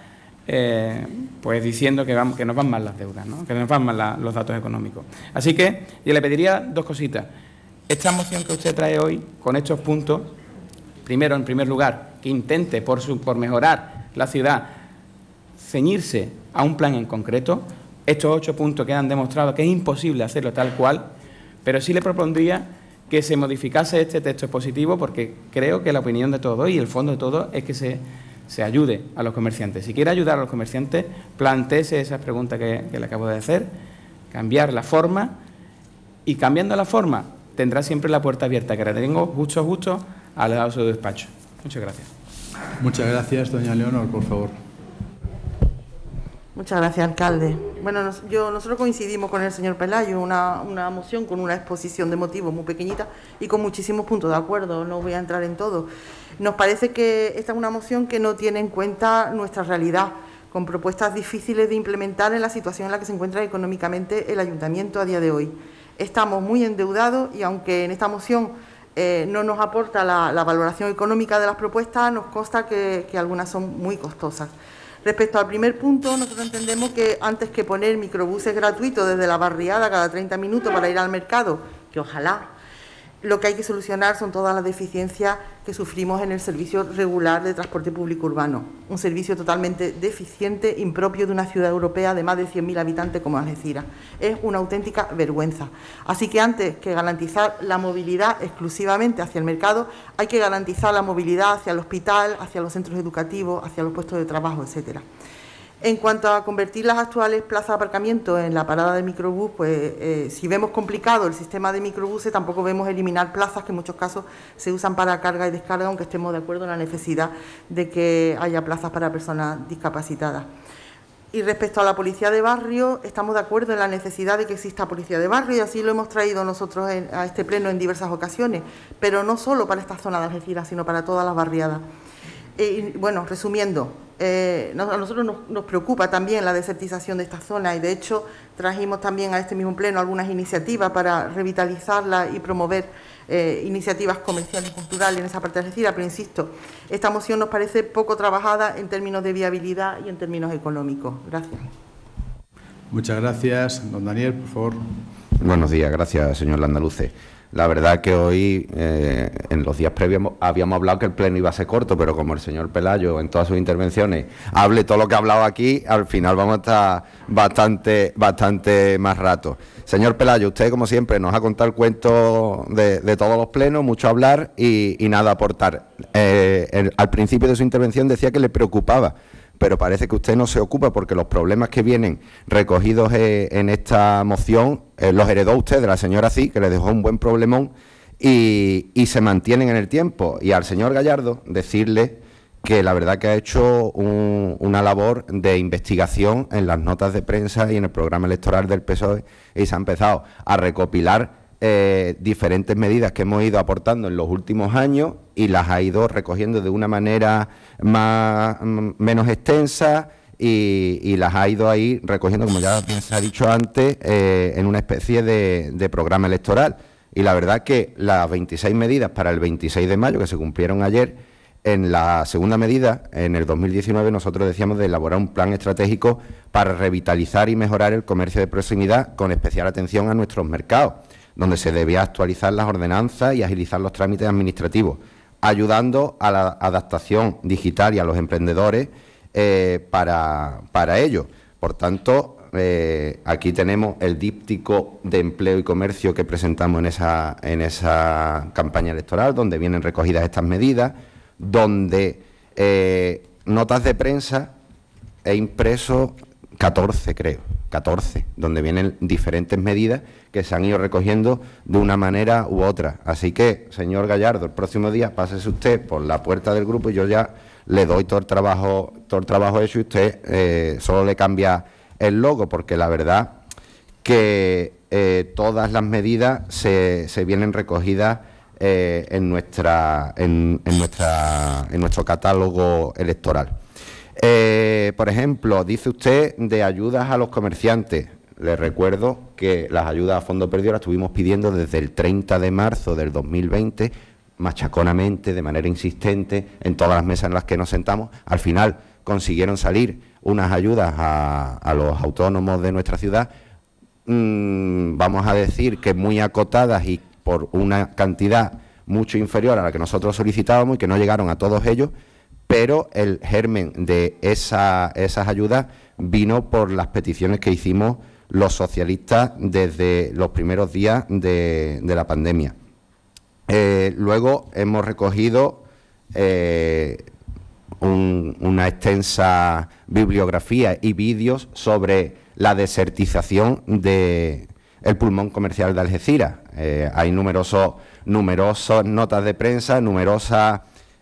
eh, pues diciendo que, vamos, que nos van mal las deudas, ¿no? Que nos van mal la, los datos económicos. Así que yo le pediría dos cositas. Esta moción que usted trae hoy, con estos puntos, primero, en primer lugar, que intente, por, su, por mejorar la ciudad, ceñirse a un plan en concreto. Estos ocho puntos que han demostrado que es imposible hacerlo tal cual, pero sí le propondría que se modificase este texto expositivo, porque creo que la opinión de todos y el fondo de todo es que se, se ayude a los comerciantes. Si quiere ayudar a los comerciantes, plantéese esas preguntas que, que le acabo de hacer, cambiar la forma, y cambiando la forma tendrá siempre la puerta abierta, que la tengo justo justo al lado de su despacho. Muchas gracias. Muchas gracias, doña Leonor, por favor. Muchas gracias, alcalde. Bueno, nos, yo, nosotros coincidimos con el señor Pelayo, una, una moción con una exposición de motivos muy pequeñita y con muchísimos puntos de acuerdo, no voy a entrar en todo. Nos parece que esta es una moción que no tiene en cuenta nuestra realidad, con propuestas difíciles de implementar en la situación en la que se encuentra económicamente el ayuntamiento a día de hoy. Estamos muy endeudados y aunque en esta moción eh, no nos aporta la, la valoración económica de las propuestas, nos consta que, que algunas son muy costosas. Respecto al primer punto, nosotros entendemos que antes que poner microbuses gratuitos desde la barriada cada treinta minutos para ir al mercado, que ojalá, lo que hay que solucionar son todas las deficiencias que sufrimos en el servicio regular de transporte público urbano. Un servicio totalmente deficiente, impropio de una ciudad europea de más de cien mil habitantes como Algeciras. Es una auténtica vergüenza. Así que antes que garantizar la movilidad exclusivamente hacia el mercado, hay que garantizar la movilidad hacia el hospital, hacia los centros educativos, hacia los puestos de trabajo, etcétera. En cuanto a convertir las actuales plazas de aparcamiento en la parada de microbús, pues eh, si vemos complicado el sistema de microbuses, tampoco vemos eliminar plazas que en muchos casos se usan para carga y descarga, aunque estemos de acuerdo en la necesidad de que haya plazas para personas discapacitadas. Y respecto a la policía de barrio, estamos de acuerdo en la necesidad de que exista policía de barrio y así lo hemos traído nosotros en, a este pleno en diversas ocasiones, pero no solo para esta zona de Algeciras, sino para todas las barriadas. Y, bueno, resumiendo, eh, a nosotros nos, nos preocupa también la desertización de esta zona y de hecho trajimos también a este mismo pleno algunas iniciativas para revitalizarla y promover eh, iniciativas comerciales y culturales en esa parte de Algeciras, pero insisto, esta moción nos parece poco trabajada en términos de viabilidad y en términos económicos. Gracias. Muchas gracias. Don Daniel, por favor. Buenos días, gracias, señor Landaluce. La verdad que hoy, eh, en los días previos, habíamos hablado que el pleno iba a ser corto, pero como el señor Pelayo en todas sus intervenciones hable todo lo que ha hablado aquí, al final vamos a estar bastante, bastante más rato. Señor Pelayo, usted, como siempre, nos ha contado el cuento de, de todos los plenos, mucho hablar y, y nada aportar. Eh, el, al principio de su intervención decía que le preocupaba, pero parece que usted no se ocupa porque los problemas que vienen recogidos eh, en esta moción eh, los heredó usted de la señora Cid, que le dejó un buen problemón y, y se mantienen en el tiempo. Y al señor Gallardo decirle que la verdad que ha hecho un, una labor de investigación en las notas de prensa y en el programa electoral del P S O E y se ha empezado a recopilar Eh, diferentes medidas que hemos ido aportando en los últimos años y las ha ido recogiendo de una manera más menos extensa y, y las ha ido ahí recogiendo, como ya se ha dicho antes, eh, en una especie de, de programa electoral. Y la verdad que las veintiséis medidas para el veintiséis de mayo, que se cumplieron ayer, en la segunda medida, en el dos mil diecinueve, nosotros decíamos de elaborar un plan estratégico para revitalizar y mejorar el comercio de proximidad con especial atención a nuestros mercados, donde se debía actualizar las ordenanzas y agilizar los trámites administrativos, ayudando a la adaptación digital y a los emprendedores eh, para, para ello. Por tanto, eh, aquí tenemos el díptico de empleo y comercio que presentamos en esa, en esa campaña electoral, donde vienen recogidas estas medidas, donde eh, notas de prensa he impreso catorce, creo, catorce, donde vienen diferentes medidas que se han ido recogiendo de una manera u otra. Así que, señor Gallardo, el próximo día pásese usted por la puerta del grupo y yo ya le doy todo el trabajo, todo el trabajo hecho y usted eh, solo le cambia el logo, porque la verdad que eh, todas las medidas se, se vienen recogidas eh, en nuestra, en, en nuestra, en nuestro catálogo electoral. Eh, por ejemplo, dice usted de ayudas a los comerciantes. Les recuerdo que las ayudas a fondo perdido las estuvimos pidiendo desde el treinta de marzo del dos mil veinte, machaconamente, de manera insistente, en todas las mesas en las que nos sentamos. Al final consiguieron salir unas ayudas a, a los autónomos de nuestra ciudad, mmm, vamos a decir que muy acotadas y por una cantidad mucho inferior a la que nosotros solicitábamos y que no llegaron a todos ellos, pero el germen de esa, esas ayudas vino por las peticiones que hicimos los socialistas desde los primeros días de, de la pandemia. Eh, luego hemos recogido eh, un, una extensa bibliografía y vídeos sobre la desertización del pulmón comercial de Algeciras. Eh, hay numerosos, numerosas notas de prensa, numerosas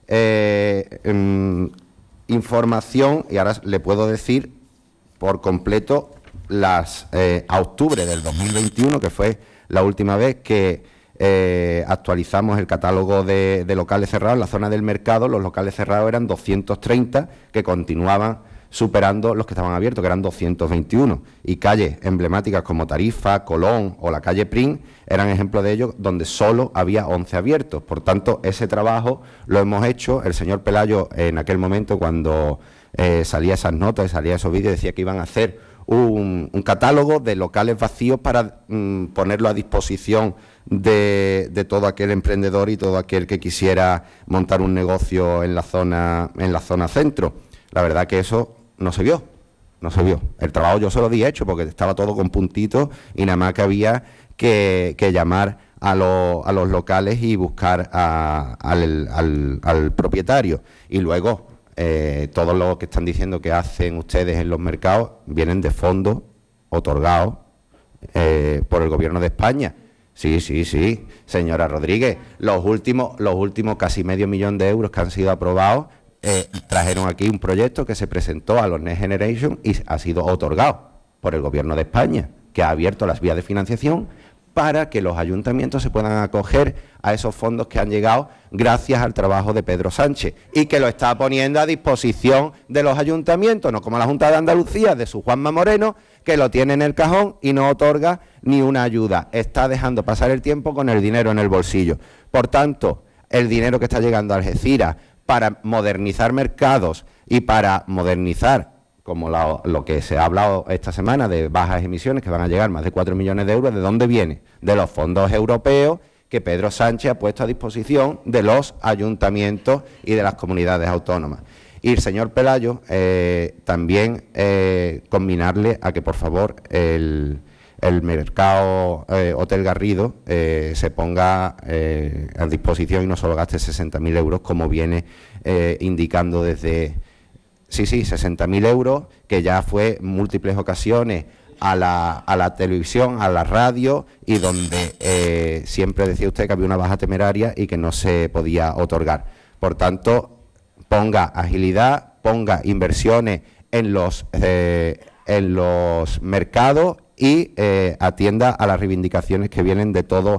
eh, um, información, y ahora le puedo decir por completo las eh, a octubre del dos mil veintiuno, que fue la última vez que eh, actualizamos el catálogo de, de locales cerrados. En la zona del mercado los locales cerrados eran doscientos treinta, que continuaban superando los que estaban abiertos, que eran doscientos veintiuno, y calles emblemáticas como Tarifa, Colón o la calle Prín eran ejemplos de ello, donde solo había once abiertos. Por tanto, ese trabajo lo hemos hecho. El señor Pelayo, en aquel momento, cuando eh, salía esas notas, salía esos vídeos, decía que iban a hacer un, un catálogo de locales vacíos para mm, ponerlo a disposición de, de todo aquel emprendedor y todo aquel que quisiera montar un negocio en la zona, en la zona centro. La verdad que eso no se vio, no se vio. El trabajo yo se lo di hecho porque estaba todo con puntitos y nada más que había que, que llamar a, lo, a los locales y buscar a, al, al, al propietario. Y luego, eh, todo lo que están diciendo que hacen ustedes en los mercados vienen de fondos otorgados eh, por el Gobierno de España. Sí, sí, sí, señora Rodríguez, los últimos, los últimos casi medio millón de euros que han sido aprobados, Eh, trajeron aquí un proyecto que se presentó a los Next Generation y ha sido otorgado por el Gobierno de España, que ha abierto las vías de financiación para que los ayuntamientos se puedan acoger a esos fondos que han llegado gracias al trabajo de Pedro Sánchez y que lo está poniendo a disposición de los ayuntamientos, no como la Junta de Andalucía de su Juanma Moreno, que lo tiene en el cajón y no otorga ni una ayuda. Está dejando pasar el tiempo con el dinero en el bolsillo. Por tanto, el dinero que está llegando a Algeciras para modernizar mercados y para modernizar, como la, lo que se ha hablado esta semana de bajas emisiones, que van a llegar más de cuatro millones de euros, ¿de dónde viene? De los fondos europeos que Pedro Sánchez ha puesto a disposición de los ayuntamientos y de las comunidades autónomas. Y el señor Pelayo, eh, también eh, combinarle a que, por favor, el... el mercado eh, Hotel Garrido eh, se ponga eh, a disposición y no solo gaste sesenta mil euros, como viene eh, indicando desde... Sí, sí, sesenta mil euros, que ya fue en múltiples ocasiones a la, a la televisión, a la radio, y donde eh, siempre decía usted que había una baja temeraria y que no se podía otorgar. Por tanto, ponga agilidad, ponga inversiones en los, eh, en los mercados y eh, atienda a las reivindicaciones que vienen de todos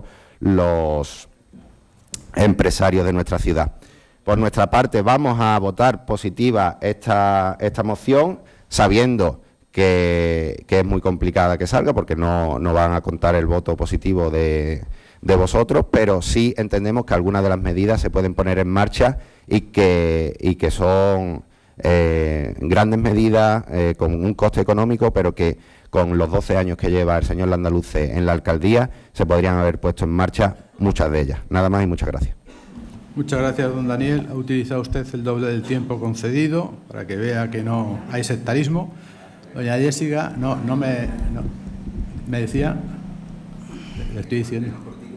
los empresarios de nuestra ciudad. Por nuestra parte, vamos a votar positiva esta, esta moción, sabiendo que, que es muy complicada que salga, porque no, no van a contar el voto positivo de, de vosotros, pero sí entendemos que algunas de las medidas se pueden poner en marcha y que, y que son eh, grandes medidas eh, con un coste económico, pero que con los doce años que lleva el señor Landaluce en la alcaldía, se podrían haber puesto en marcha muchas de ellas. Nada más y muchas gracias. Muchas gracias, don Daniel. Ha utilizado usted el doble del tiempo concedido para que vea que no hay sectarismo. Doña Jessica, no, no me, no, me decía, le estoy diciendo.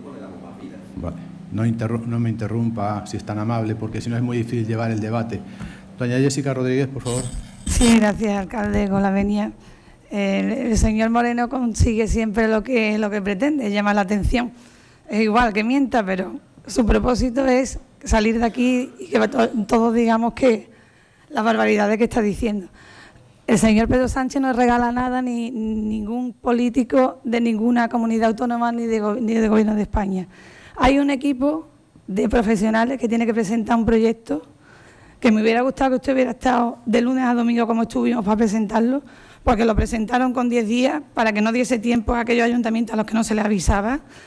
Vale, no, interru no me interrumpa si es tan amable, porque si no es muy difícil llevar el debate. Doña Jessica Rodríguez, por favor. Sí, gracias, alcalde, con la venia. El, el señor Moreno consigue siempre lo que, lo que pretende, llamar la atención. Es igual que mienta, pero su propósito es salir de aquí y que todos digamos que las barbaridades que está diciendo. El señor Pedro Sánchez no regala nada ni ningún político de ninguna comunidad autónoma ni de, ni de gobierno de España. Hay un equipo de profesionales que tiene que presentar un proyecto que me hubiera gustado que usted hubiera estado de lunes a domingo como estuvimos para presentarlo, porque lo presentaron con diez días para que no diese tiempo a aquellos ayuntamientos a los que no se les avisaba.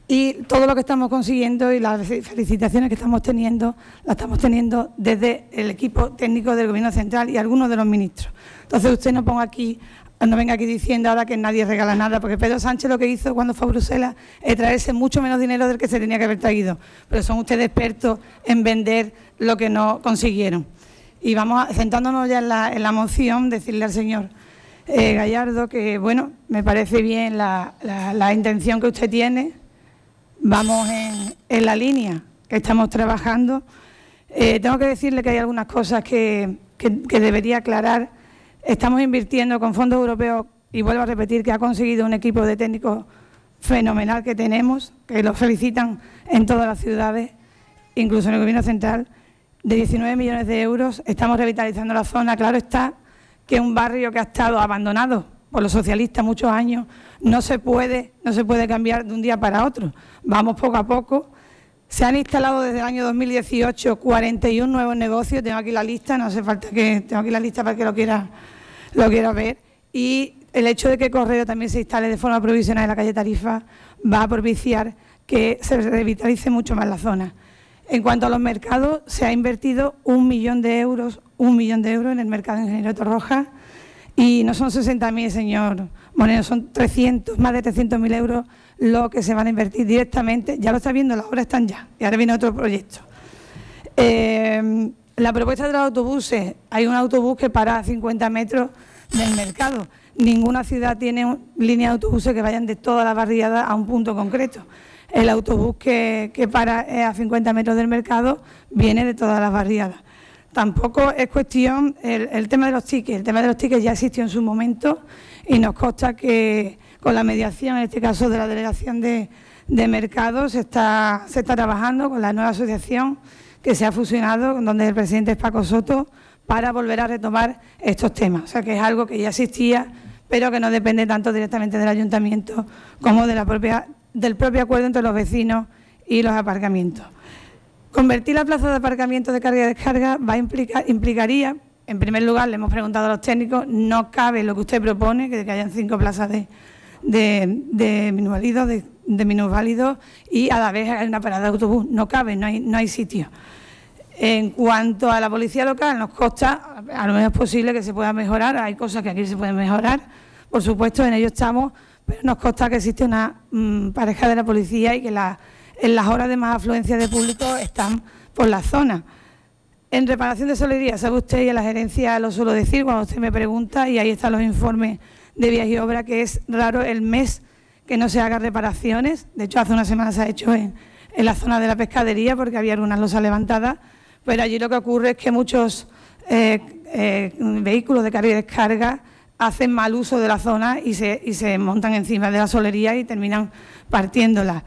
y todo lo que estamos consiguiendo y las felicitaciones que estamos teniendo, las estamos teniendo desde el equipo técnico del Gobierno Central y algunos de los ministros. Entonces usted no ponga aquí, no venga aquí diciendo ahora que nadie regala nada, porque Pedro Sánchez lo que hizo cuando fue a Bruselas es traerse mucho menos dinero del que se tenía que haber traído, pero son ustedes expertos en vender lo que no consiguieron. Y vamos, a, sentándonos ya en la, en la moción, decirle al señor eh, Gallardo que, bueno, me parece bien la, la, la intención que usted tiene, vamos en, en la línea que estamos trabajando. Eh, tengo que decirle que hay algunas cosas que, que, que debería aclarar. Estamos invirtiendo con fondos europeos, y vuelvo a repetir que ha conseguido un equipo de técnicos fenomenal que tenemos, que lo felicitan en todas las ciudades, incluso en el Gobierno Central, de diecinueve millones de euros. Estamos revitalizando la zona. Claro está que un barrio que ha estado abandonado por los socialistas muchos años no se puede, no se puede cambiar de un día para otro. Vamos poco a poco. Se han instalado desde el año dos mil dieciocho cuarenta y uno nuevos negocios. Tengo aquí la lista, no hace falta que... Tengo aquí la lista para que lo quiera, lo quiera ver. Y el hecho de que Correo también se instale de forma provisional en la calle Tarifa va a propiciar que se revitalice mucho más la zona. En cuanto a los mercados, se ha invertido un millón de euros, un millón de euros en el mercado Ingeniero Torroja, y no son sesenta mil, señor Moreno, son trescientos, más de trescientos mil euros lo que se van a invertir directamente. Ya lo está viendo, las obras están ya, y ahora viene otro proyecto. Eh, la propuesta de los autobuses, hay un autobús que para a cincuenta metros del mercado. Ninguna ciudad tiene líneas de autobuses que vayan de toda la barriada a un punto concreto. El autobús que, que para a cincuenta metros del mercado viene de todas las barriadas. Tampoco es cuestión, el, el tema de los tickets, el tema de los tickets ya existió en su momento y nos consta que con la mediación, en este caso de la Delegación de, de Mercados, se está, se está trabajando con la nueva asociación que se ha fusionado, donde el presidente es Paco Soto, para volver a retomar estos temas. O sea que es algo que ya existía, pero que no depende tanto directamente del ayuntamiento como de la propia, del propio acuerdo entre los vecinos y los aparcamientos. Convertir la plaza de aparcamiento de carga y descarga va a implicar, implicaría, en primer lugar, le hemos preguntado a los técnicos, no cabe lo que usted propone, que, que hayan cinco plazas de, de, de minusválidos, de, de minusválidos, y a la vez hay una parada de autobús. No cabe, no hay, no hay sitio. En cuanto a la policía local, nos consta, a lo menos es posible que se pueda mejorar, hay cosas que aquí se pueden mejorar, por supuesto, en ello estamos, pero nos consta que existe una mmm, pareja de la policía y que la, en las horas de más afluencia de público están por la zona. En reparación de solería, sabe usted, y a la gerencia lo suelo decir cuando usted me pregunta, y ahí están los informes de vías y obra, que es raro el mes que no se hagan reparaciones. De hecho, hace una semana se ha hecho en, en la zona de la pescadería porque había algunas losas levantadas, pero allí lo que ocurre es que muchos eh, eh, vehículos de carga y descarga hacen mal uso de la zona y se, y se montan encima de la solería y terminan partiéndola.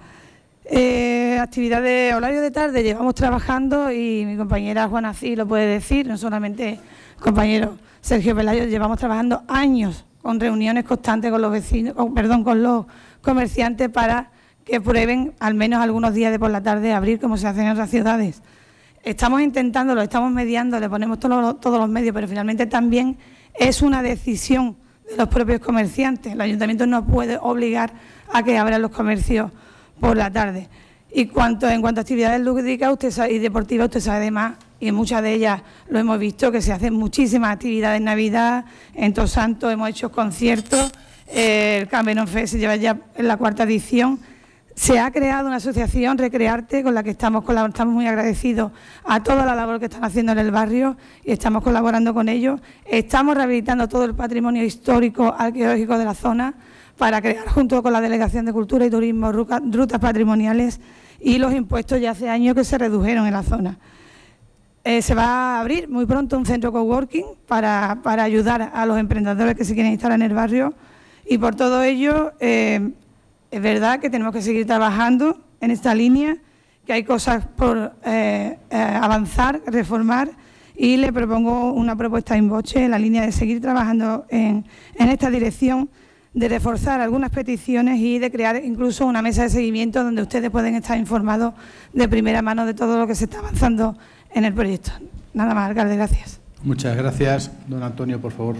Eh, actividades, horario de tarde, llevamos trabajando, y mi compañera Juana sí lo puede decir, no solamente el compañero Sergio Pelayo, llevamos trabajando años con reuniones constantes con los vecinos, con, perdón, con los comerciantes para que prueben al menos algunos días de por la tarde abrir como se hace en otras ciudades. Estamos intentándolo, estamos mediando, le ponemos todos, todos los medios, pero finalmente también es una decisión de los propios comerciantes. El ayuntamiento no puede obligar a que abran los comercios por la tarde. Y cuanto, en cuanto a actividades lúdicas usted sabe, y deportivas, usted sabe además, y en muchas de ellas lo hemos visto, que se hacen muchísimas actividades en Navidad, en Todos Santos hemos hecho conciertos, eh, el Cameron Fest se lleva ya en la cuarta edición. Se ha creado una asociación, Recrearte, con la que estamos, estamos muy agradecidos a toda la labor que están haciendo en el barrio y estamos colaborando con ellos. Estamos rehabilitando todo el patrimonio histórico, arqueológico de la zona para crear, junto con la Delegación de Cultura y Turismo, rutas patrimoniales, y los impuestos ya hace años que se redujeron en la zona. Eh, se va a abrir muy pronto un centro coworking para, para ayudar a los emprendedores que se quieren instalar en el barrio, y por todo ello eh, es verdad que tenemos que seguir trabajando en esta línea, que hay cosas por eh, eh, avanzar, reformar, y le propongo una propuesta in voce en la línea de seguir trabajando en, en esta dirección, de reforzar algunas peticiones y de crear incluso una mesa de seguimiento donde ustedes pueden estar informados de primera mano de todo lo que se está avanzando en el proyecto. Nada más, alcalde, gracias. Muchas gracias. Don Antonio, por favor.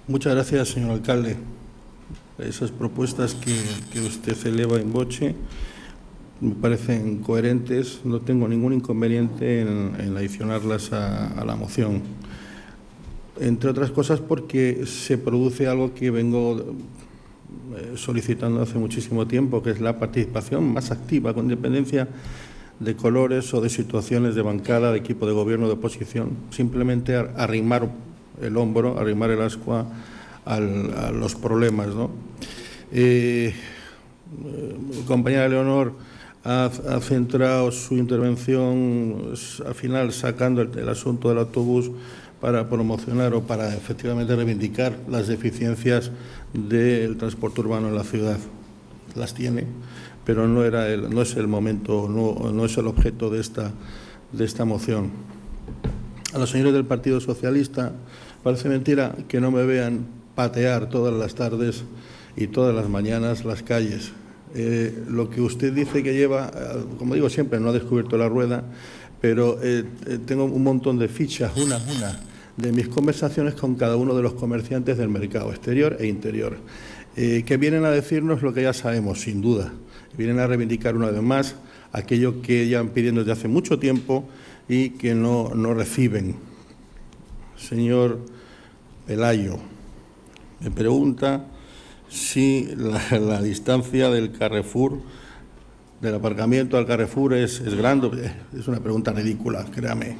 Muchas gracias, señor alcalde. Esas propuestas que, que usted eleva en voce me parecen coherentes. No tengo ningún inconveniente en, en adicionarlas a, a la moción. Entre otras cosas porque se produce algo que vengo solicitando hace muchísimo tiempo, que es la participación más activa, con independencia de colores o de situaciones de bancada, de equipo de gobierno, de oposición. Simplemente arrimar el hombro, arrimar el ascua al, a los problemas, ¿no? Eh, mi compañera Leonor ha, ha centrado su intervención al final sacando el, el asunto del autobús para promocionar o para efectivamente reivindicar las deficiencias del transporte urbano en la ciudad. Las tiene, pero no, era el, no es el momento, no, no es el objeto de esta, de esta moción. A los señores del Partido Socialista, parece mentira que no me vean patear todas las tardes y todas las mañanas las calles. Eh, lo que usted dice que lleva, como digo siempre, no ha descubierto la rueda, pero eh, tengo un montón de fichas, una a una, de mis conversaciones con cada uno de los comerciantes del mercado exterior e interior, eh, que vienen a decirnos lo que ya sabemos, sin duda. Vienen a reivindicar una vez más aquello que llevan pidiendo desde hace mucho tiempo y que no, no reciben. Señor Pelayo, me pregunta si la, la distancia del Carrefour, del aparcamiento al Carrefour es, es grande. Es una pregunta ridícula, créame.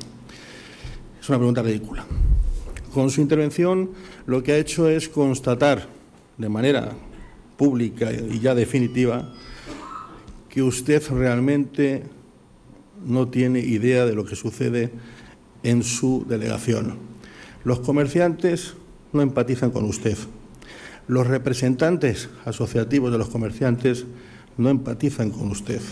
Es una pregunta ridícula. Con su intervención lo que ha hecho es constatar de manera pública y ya definitiva que usted realmente no tiene idea de lo que sucede en su delegación. Los comerciantes no empatizan con usted. Los representantes asociativos de los comerciantes no empatizan con usted.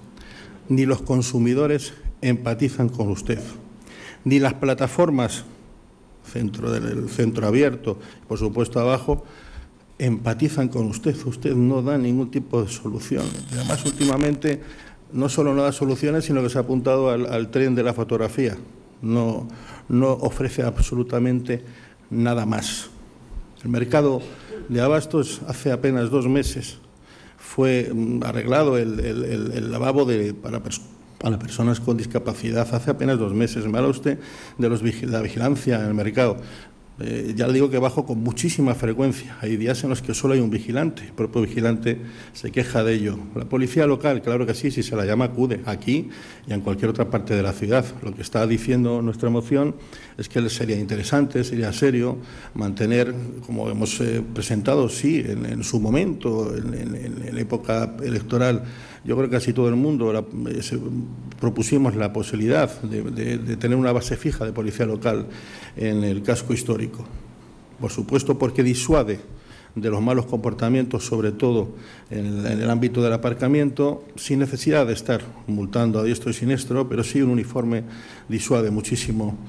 Ni los consumidores empatizan con usted. Ni las plataformas, centro del centro abierto, por supuesto abajo, empatizan con usted. Usted no da ningún tipo de solución. Y además, últimamente, no solo no da soluciones, sino que se ha apuntado al, al tren de la fotografía. No, no ofrece absolutamente nada más. El mercado de abastos hace apenas dos meses fue arreglado el, el, el, el lavabo de, para, para personas con discapacidad. Hace apenas dos meses. Me habla usted de los, la vigilancia en el mercado. Eh, ya le digo que bajo con muchísima frecuencia. Hay días en los que solo hay un vigilante. El propio vigilante se queja de ello. La policía local, claro que sí, si se la llama, acude aquí y en cualquier otra parte de la ciudad. Lo que está diciendo nuestra moción es que sería interesante, sería serio mantener, como hemos eh, presentado, sí, en, en su momento, en, en, en la época electoral, yo creo que casi todo el mundo la, eh, se, propusimos la posibilidad de, de, de tener una base fija de policía local en el casco histórico. Por supuesto, porque disuade de los malos comportamientos, sobre todo en el, en el ámbito del aparcamiento, sin necesidad de estar multando a diestro y siniestro, pero sí un uniforme disuade muchísimo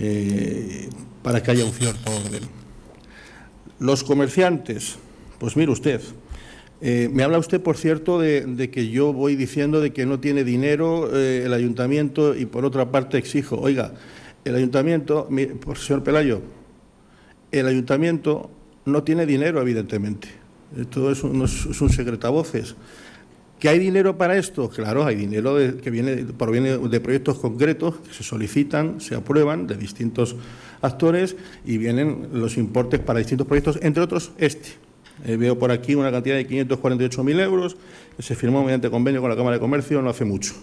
eh, para que haya un cierto orden. Los comerciantes, pues mire usted, Eh, me habla usted, por cierto, de, de que yo voy diciendo de que no tiene dinero eh, el ayuntamiento y, por otra parte, exijo. Oiga, el ayuntamiento, mire, por señor Pelayo, el ayuntamiento no tiene dinero, evidentemente. Esto es un, es un secretavoces. ¿Que hay dinero para esto? Claro, hay dinero de, que viene, proviene de proyectos concretos que se solicitan, se aprueban de distintos actores y vienen los importes para distintos proyectos, entre otros este. Eh, veo por aquí una cantidad de quinientos cuarenta y ocho mil euros que se firmó mediante convenio con la Cámara de Comercio no hace mucho.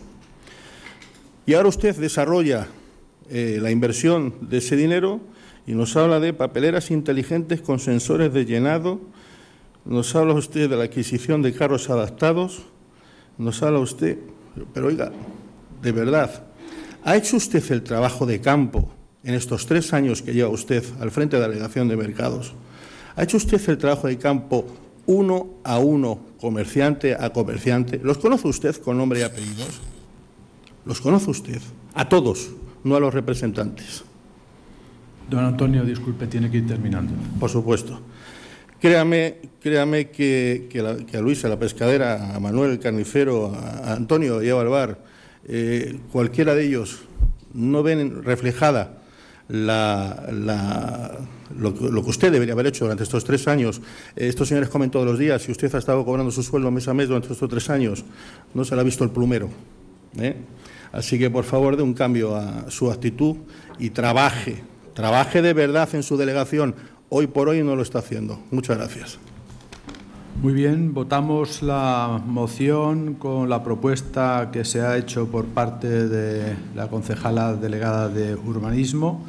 Y ahora usted desarrolla eh, la inversión de ese dinero y nos habla de papeleras inteligentes con sensores de llenado, nos habla usted de la adquisición de carros adaptados, nos habla usted, pero oiga, de verdad, ¿ha hecho usted el trabajo de campo en estos tres años que lleva usted al frente de la Delegación de Mercados? ¿Ha hecho usted el trabajo de campo uno a uno, comerciante a comerciante? ¿Los conoce usted con nombre y apellidos? ¿Los conoce usted? A todos, no a los representantes. Don Antonio, disculpe, tiene que ir terminando. Por supuesto. Créame, créame que, que, la, que a Luisa, la pescadera, a Manuel, el carnicero, a Antonio, lleva al bar, eh, cualquiera de ellos no ven reflejada la, la, lo, lo que usted debería haber hecho durante estos tres años. Estos señores comen todos los días. Si usted ha estado cobrando su sueldo mes a mes durante estos tres años, no se le ha visto el plumero, ¿eh? Así que, por favor, dé un cambio a su actitud y trabaje, trabaje de verdad en su delegación. Hoy por hoy no lo está haciendo. Muchas gracias. Muy bien, votamos la moción con la propuesta que se ha hecho por parte de la concejala delegada de Urbanismo.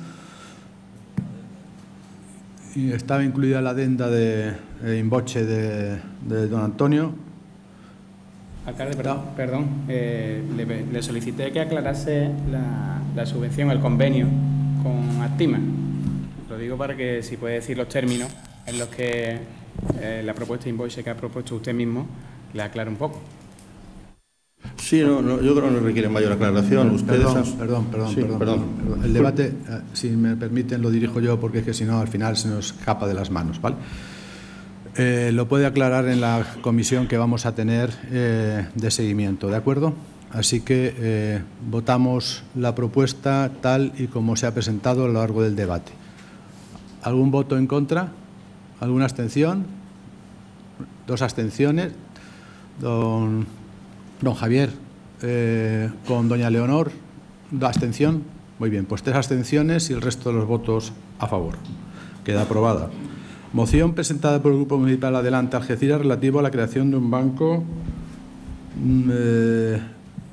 Y estaba incluida la adenda de, de invoce de, de don Antonio. Alcalde, perdón, perdón eh, le, le solicité que aclarase la, la subvención, el convenio con Actima. Lo digo para que, si puede decir los términos en los que eh, la propuesta de invoice que ha propuesto usted mismo le aclare un poco. Sí, no, no, yo creo que no requiere mayor aclaración. Ustedes perdón, han... perdón, perdón, sí, perdón, perdón. perdón. El debate, si me permiten, lo dirijo yo, porque es que si no, al final se nos escapa de las manos, ¿vale? Eh, lo puede aclarar en la comisión que vamos a tener eh, de seguimiento, ¿de acuerdo? Así que eh, votamos la propuesta tal y como se ha presentado a lo largo del debate. ¿Algún voto en contra? ¿Alguna abstención? Dos abstenciones. Don, don Javier eh, con doña Leonor, abstención. Muy bien, pues tres abstenciones y el resto de los votos a favor. Queda aprobada. Moción presentada por el Grupo Municipal Adelante Algeciras relativo a la creación de un banco eh,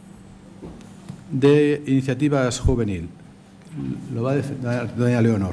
de iniciativas juvenil. Lo va a defender doña Leonor.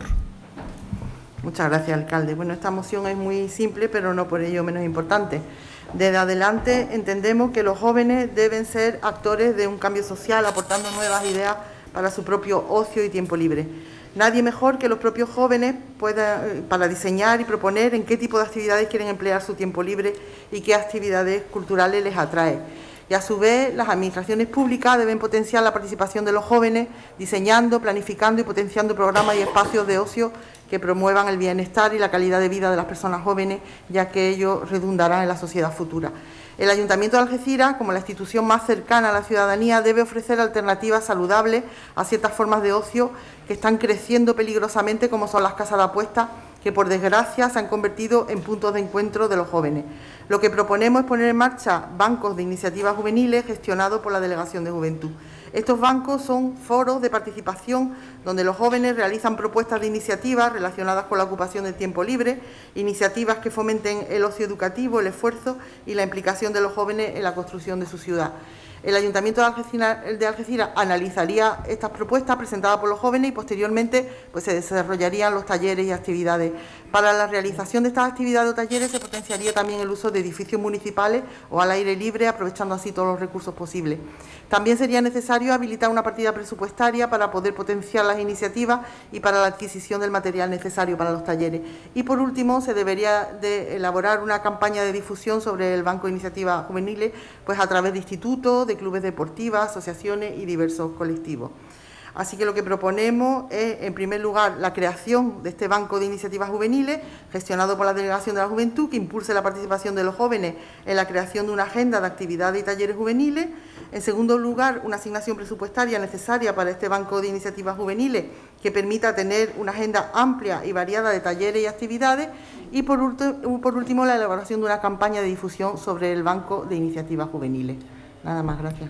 Muchas gracias, alcalde. Bueno, esta moción es muy simple, pero no por ello menos importante. Desde Adelante entendemos que los jóvenes deben ser actores de un cambio social, aportando nuevas ideas para su propio ocio y tiempo libre. Nadie mejor que los propios jóvenes pueda, para diseñar y proponer en qué tipo de actividades quieren emplear su tiempo libre y qué actividades culturales les atrae. Y a su vez, las administraciones públicas deben potenciar la participación de los jóvenes, diseñando, planificando y potenciando programas y espacios de ocio que promuevan el bienestar y la calidad de vida de las personas jóvenes, ya que ello redundará en la sociedad futura. El Ayuntamiento de Algeciras, como la institución más cercana a la ciudadanía, debe ofrecer alternativas saludables a ciertas formas de ocio que están creciendo peligrosamente, como son las casas de apuestas, que por desgracia se han convertido en puntos de encuentro de los jóvenes. Lo que proponemos es poner en marcha bancos de iniciativas juveniles gestionados por la Delegación de Juventud. Estos bancos son foros de participación donde los jóvenes realizan propuestas de iniciativas relacionadas con la ocupación del tiempo libre, iniciativas que fomenten el ocio educativo, el esfuerzo y la implicación de los jóvenes en la construcción de su ciudad. El Ayuntamiento de Algeciras, de Algeciras analizaría estas propuestas presentadas por los jóvenes y posteriormente pues, se desarrollarían los talleres y actividades. Para la realización de estas actividades o talleres se potenciaría también el uso de edificios municipales o al aire libre, aprovechando así todos los recursos posibles. También sería necesario habilitar una partida presupuestaria para poder potenciar las iniciativas y para la adquisición del material necesario para los talleres. Y por último, se debería de elaborar una campaña de difusión sobre el Banco de Iniciativas Juveniles, pues a través de institutos, de clubes deportivos, asociaciones y diversos colectivos. Así que lo que proponemos es, en primer lugar, la creación de este Banco de Iniciativas Juveniles, gestionado por la Delegación de la Juventud, que impulse la participación de los jóvenes en la creación de una agenda de actividades y talleres juveniles. En segundo lugar, una asignación presupuestaria necesaria para este Banco de Iniciativas Juveniles, que permita tener una agenda amplia y variada de talleres y actividades. Y por último, por último la elaboración de una campaña de difusión sobre el Banco de Iniciativas Juveniles. Nada más, gracias.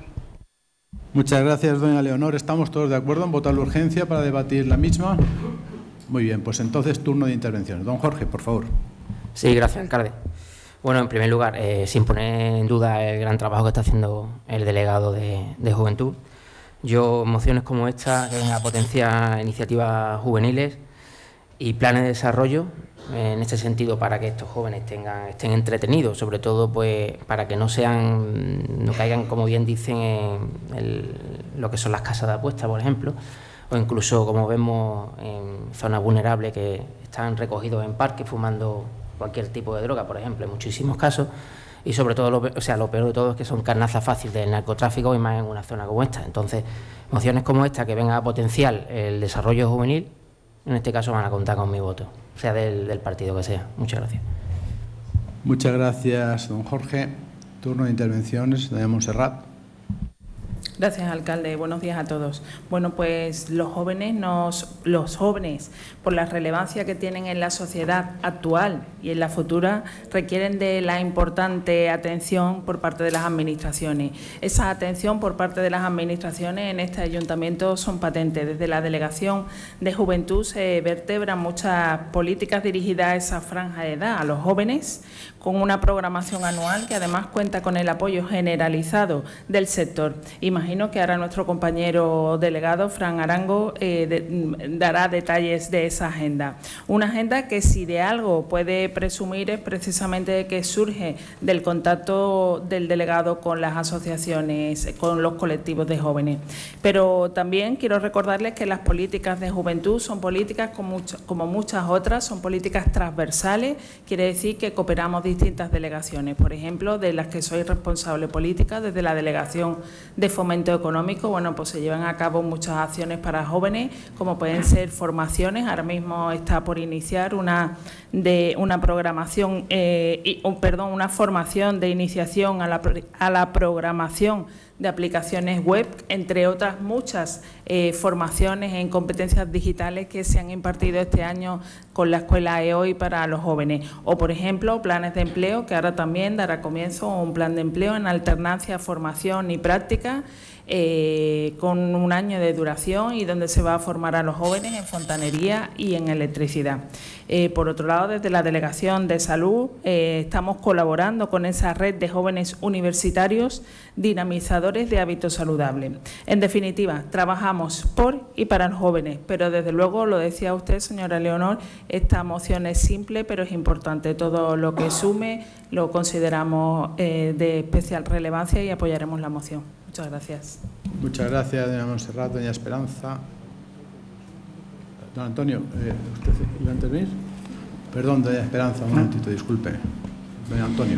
Muchas gracias, doña Leonor. ¿Estamos todos de acuerdo en votar la urgencia para debatir la misma? Muy bien, pues entonces turno de intervenciones. Don Jorge, por favor. Sí, gracias, alcalde. Bueno, en primer lugar, eh, sin poner en duda el gran trabajo que está haciendo el delegado de, de Juventud, yo, mociones como esta, que vengan a potenciar iniciativas juveniles y planes de desarrollo, en este sentido, para que estos jóvenes tengan, estén entretenidos, sobre todo pues para que no sean, no caigan, como bien dicen, en el, lo que son las casas de apuestas, por ejemplo, o incluso, como vemos, en zonas vulnerables que están recogidos en parques fumando cualquier tipo de droga, por ejemplo, en muchísimos casos, y sobre todo, lo, o sea, lo peor de todo es que son carnaza fácil del narcotráfico y más en una zona como esta. Entonces, mociones como esta que vengan a potenciar el desarrollo juvenil, en este caso van a contar con mi voto, sea del, del partido que sea. Muchas gracias. Muchas gracias, don Jorge. Turno de intervenciones, doña Montserrat. Gracias, alcalde. Buenos días a todos. Bueno, pues los jóvenes, nos, los jóvenes, por la relevancia que tienen en la sociedad actual y en la futura, requieren de la importante atención por parte de las administraciones. Esa atención por parte de las administraciones en este ayuntamiento son patentes. Desde la Delegación de Juventud se vertebran muchas políticas dirigidas a esa franja de edad, a los jóvenes, con una programación anual que además cuenta con el apoyo generalizado del sector. Imagino que ahora nuestro compañero delegado, Fran Arango, eh, de, dará detalles de esa agenda. Una agenda que, si de algo puede presumir, es precisamente que surge del contacto del delegado con las asociaciones, con los colectivos de jóvenes. Pero también quiero recordarles que las políticas de juventud son políticas como, como muchas otras, son políticas transversales, quiere decir que cooperamos distintas delegaciones. Por ejemplo, de las que soy responsable política, desde la Delegación de Fomento Económico, bueno, pues se llevan a cabo muchas acciones para jóvenes, como pueden ser formaciones. Ahora mismo está por iniciar una de una programación, eh, y, oh, perdón, una formación de iniciación a la, a la programación de aplicaciones web, entre otras muchas eh, formaciones en competencias digitales que se han impartido este año con la Escuela E O I para los jóvenes. O, por ejemplo, planes de empleo, que ahora también dará comienzo a un plan de empleo en alternancia, formación y práctica, eh, con un año de duración y donde se va a formar a los jóvenes en fontanería y en electricidad. Eh, por otro lado, desde la Delegación de Salud eh, estamos colaborando con esa red de jóvenes universitarios dinamizadores de hábitos saludables. En definitiva, trabajamos por y para los jóvenes, pero desde luego, lo decía usted, señora Leonor, esta moción es simple, pero es importante. Todo lo que sume lo consideramos eh, de especial relevancia y apoyaremos la moción. Muchas gracias. Muchas gracias, doña Montserrat, doña Esperanza. Don Antonio, eh, ¿usted iba a intervenir? Perdón, doña Esperanza, un momentito, disculpe. Doña Antonio.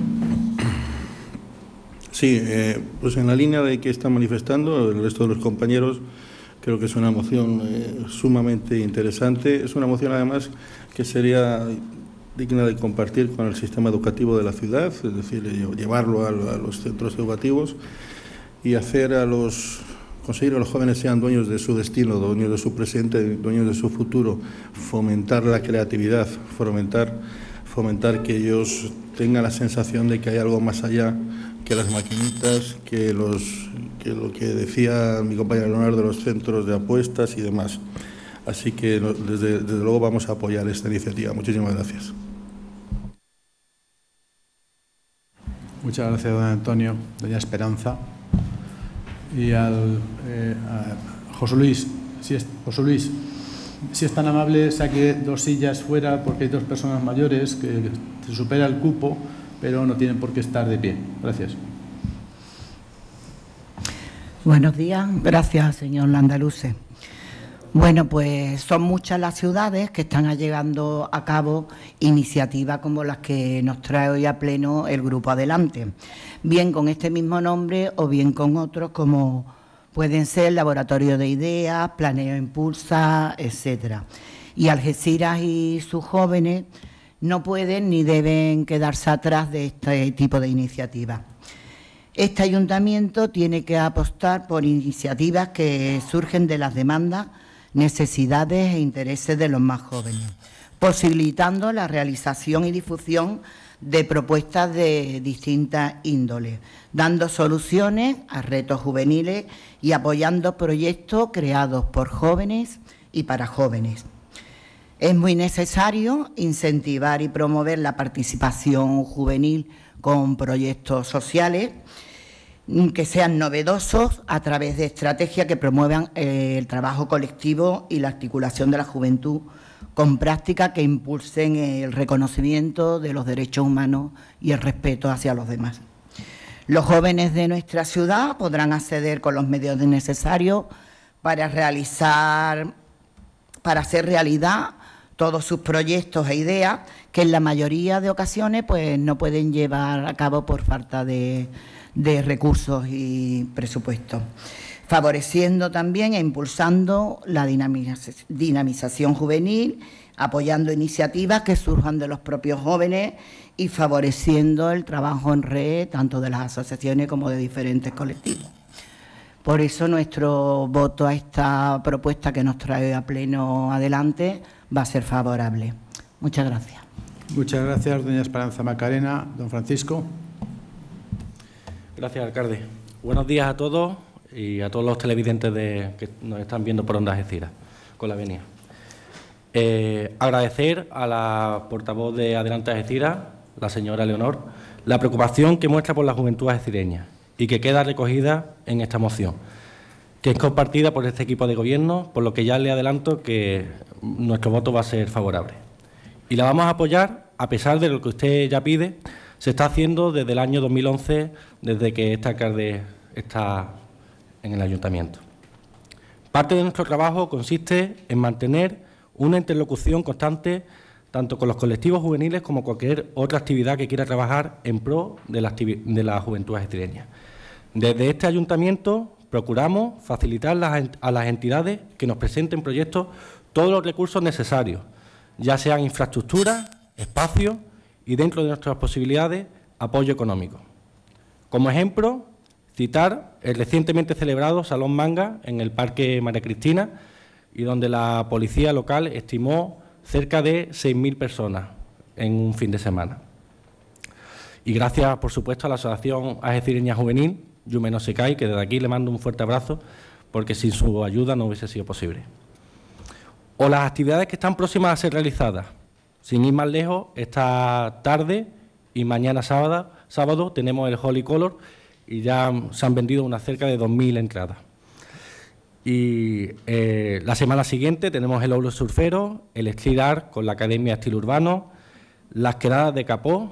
Sí, eh, pues en la línea de que están manifestando el resto de los compañeros, creo que es una moción eh, sumamente interesante. Es una moción, además, que sería digna de compartir con el sistema educativo de la ciudad, es decir, llevarlo a, a los centros educativos y hacer a los, conseguir que los jóvenes sean dueños de su destino, dueños de su presente, dueños de su futuro, fomentar la creatividad, fomentar, fomentar que ellos tengan la sensación de que hay algo más allá que las maquinitas, que, los, que lo que decía mi compañero Leonardo de los centros de apuestas y demás. Así que desde, desde luego vamos a apoyar esta iniciativa. Muchísimas gracias. Muchas gracias, don Antonio. Doña Esperanza. Y al eh, a José Luis, si es, José Luis, si es tan amable, saque dos sillas fuera porque hay dos personas mayores que se supera el cupo, pero no tienen por qué estar de pie. Gracias. Buenos días. Gracias, señor Landaluce. Bueno, pues son muchas las ciudades que están llevando a cabo iniciativas como las que nos trae hoy a pleno el Grupo Adelante, bien con este mismo nombre o bien con otros como pueden ser Laboratorio de Ideas, Planeo Impulsa, etcétera. Y Algeciras y sus jóvenes no pueden ni deben quedarse atrás de este tipo de iniciativas. Este ayuntamiento tiene que apostar por iniciativas que surgen de las demandas, necesidades e intereses de los más jóvenes, posibilitando la realización y difusión de propuestas de distintas índoles, dando soluciones a retos juveniles y apoyando proyectos creados por jóvenes y para jóvenes. Es muy necesario incentivar y promover la participación juvenil con proyectos sociales que sean novedosos a través de estrategias que promuevan eh, el trabajo colectivo y la articulación de la juventud con prácticas que impulsen el reconocimiento de los derechos humanos y el respeto hacia los demás. Los jóvenes de nuestra ciudad podrán acceder con los medios necesarios para realizar, para hacer realidad todos sus proyectos e ideas que en la mayoría de ocasiones pues, no pueden llevar a cabo por falta de de recursos y presupuestos, favoreciendo también e impulsando la dinamización juvenil, apoyando iniciativas que surjan de los propios jóvenes y favoreciendo el trabajo en red tanto de las asociaciones como de diferentes colectivos. Por eso nuestro voto a esta propuesta que nos trae a pleno adelante va a ser favorable. Muchas gracias. Muchas gracias, doña Esperanza Macarena. Don Francisco. Gracias, alcalde. Buenos días a todos y a todos los televidentes de, que nos están viendo por Onda Algeciras, con la venia. Eh, agradecer a la portavoz de Adelante Algeciras, la señora Leonor, la preocupación que muestra por la juventud algecireña y que queda recogida en esta moción, que es compartida por este equipo de gobierno, por lo que ya le adelanto que nuestro voto va a ser favorable. Y la vamos a apoyar a pesar de lo que usted ya pide. Se está haciendo desde el año dos mil once, desde que este alcalde está en el ayuntamiento. Parte de nuestro trabajo consiste en mantener una interlocución constante tanto con los colectivos juveniles como cualquier otra actividad que quiera trabajar en pro de la, de la juventud algecireña. Desde este ayuntamiento procuramos facilitar las, a las entidades que nos presenten proyectos todos los recursos necesarios, ya sean infraestructuras, espacios y, dentro de nuestras posibilidades, apoyo económico. Como ejemplo, citar el recientemente celebrado Salón Manga en el Parque María Cristina, y donde la policía local estimó cerca de seis mil personas en un fin de semana. Y gracias, por supuesto, a la Asociación Algecireña Juvenil, Yume no se cae, que desde aquí le mando un fuerte abrazo, porque sin su ayuda no hubiese sido posible. O las actividades que están próximas a ser realizadas. Sin ir más lejos, esta tarde y mañana sábado, sábado tenemos el Holy Color y ya se han vendido unas cerca de dos mil entradas. Y eh, la semana siguiente tenemos el Ouro Surfero, el Street Art con la Academia Estilo Urbano, las quedadas de Capó,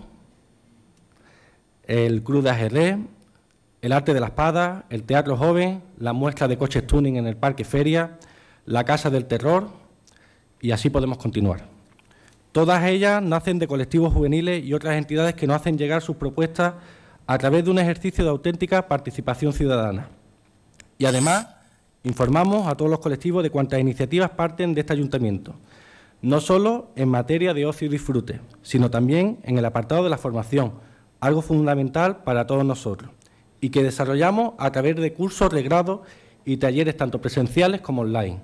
el Club de Ajedrez, el Arte de la Espada, el Teatro Joven, la muestra de coches tuning en el Parque Feria, la Casa del Terror, y así podemos continuar. Todas ellas nacen de colectivos juveniles y otras entidades que nos hacen llegar sus propuestas a través de un ejercicio de auténtica participación ciudadana. Y además, informamos a todos los colectivos de cuántas iniciativas parten de este ayuntamiento, no solo en materia de ocio y disfrute, sino también en el apartado de la formación, algo fundamental para todos nosotros, y que desarrollamos a través de cursos, regrados y talleres tanto presenciales como online.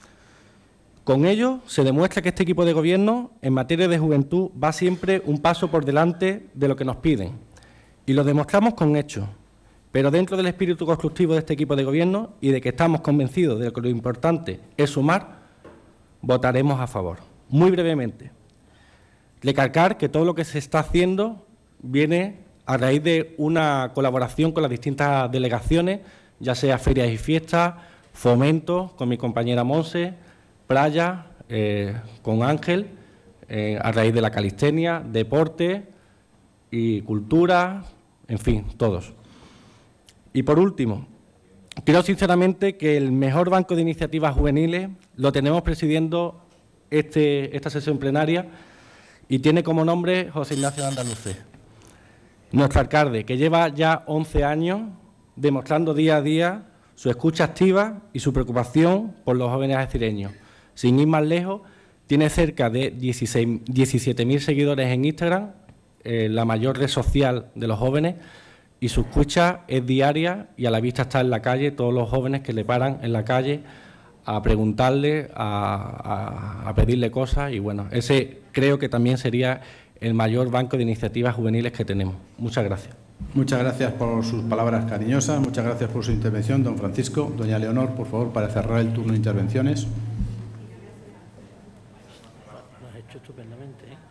Con ello se demuestra que este equipo de gobierno en materia de juventud va siempre un paso por delante de lo que nos piden, y lo demostramos con hechos. Pero dentro del espíritu constructivo de este equipo de gobierno y de que estamos convencidos de que lo importante es sumar, votaremos a favor. Muy brevemente, recalcar que todo lo que se está haciendo viene a raíz de una colaboración con las distintas delegaciones, ya sea ferias y fiestas, fomento con mi compañera Monse, playa eh, con Ángel, eh, a raíz de la calistenia, deporte y cultura, en fin, todos. Y por último, creo sinceramente que el mejor banco de iniciativas juveniles lo tenemos presidiendo este, esta sesión plenaria y tiene como nombre José Ignacio de Andaluce, nuestro alcalde, que lleva ya once años demostrando día a día su escucha activa y su preocupación por los jóvenes algecireños. Sin ir más lejos, tiene cerca de diecisiete mil seguidores en Instagram, eh, la mayor red social de los jóvenes, y su escucha es diaria y a la vista está en la calle todos los jóvenes que le paran en la calle a preguntarle, a, a, a pedirle cosas, y bueno, ese creo que también sería el mayor banco de iniciativas juveniles que tenemos. Muchas gracias. Muchas gracias por sus palabras cariñosas, muchas gracias por su intervención, don Francisco. Doña Leonor, por favor, para cerrar el turno de intervenciones. Lo has hecho estupendamente, ¿eh?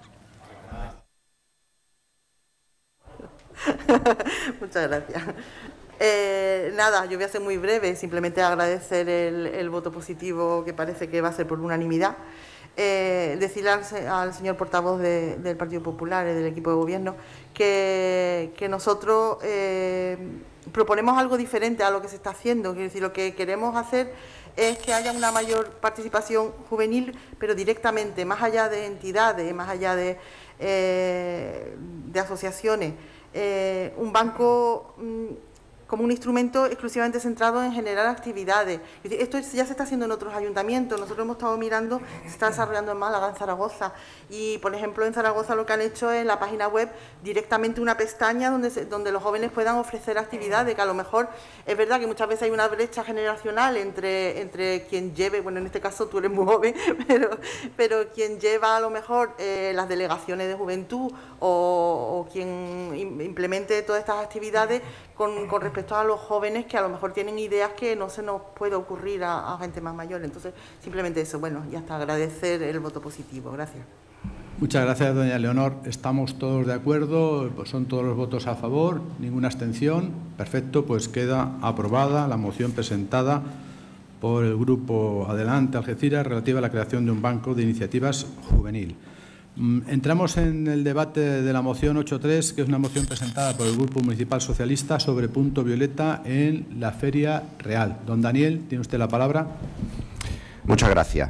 Muchas gracias. Eh, nada, yo voy a ser muy breve, simplemente agradecer el, el voto positivo que parece que va a ser por unanimidad. Eh, decirle al, al señor portavoz de, del Partido Popular y del equipo de gobierno que, que nosotros eh, proponemos algo diferente a lo que se está haciendo. Quiero decir, lo que queremos hacer es que haya una mayor participación juvenil, pero directamente, más allá de entidades, más allá de, eh, de asociaciones. Eh, un banco como un instrumento exclusivamente centrado en generar actividades. Es decir, esto ya se está haciendo en otros ayuntamientos. Nosotros hemos estado mirando, se está desarrollando en Málaga, en Zaragoza, y por ejemplo en Zaragoza lo que han hecho es en la página web directamente una pestaña donde, se, donde los jóvenes puedan ofrecer actividades, que a lo mejor es verdad que muchas veces hay una brecha generacional entre, entre quien lleve, bueno, en este caso tú eres muy joven, pero, pero quien lleva a lo mejor eh, las delegaciones de juventud o, o quien implemente todas estas actividades con, con respecto a los jóvenes que a lo mejor tienen ideas que no se nos puede ocurrir a, a gente más mayor. Entonces, simplemente eso. Bueno, y hasta agradecer el voto positivo. Gracias. Muchas gracias, doña Leonor. Estamos todos de acuerdo, pues son todos los votos a favor, ninguna abstención. Perfecto, pues queda aprobada la moción presentada por el Grupo Adelante Algeciras relativa a la creación de un banco de iniciativas juvenil. Entramos en el debate de la moción ocho tres, que es una moción presentada por el Grupo Municipal Socialista sobre punto violeta en la Feria Real. Don Daniel, tiene usted la palabra. Muchas gracias.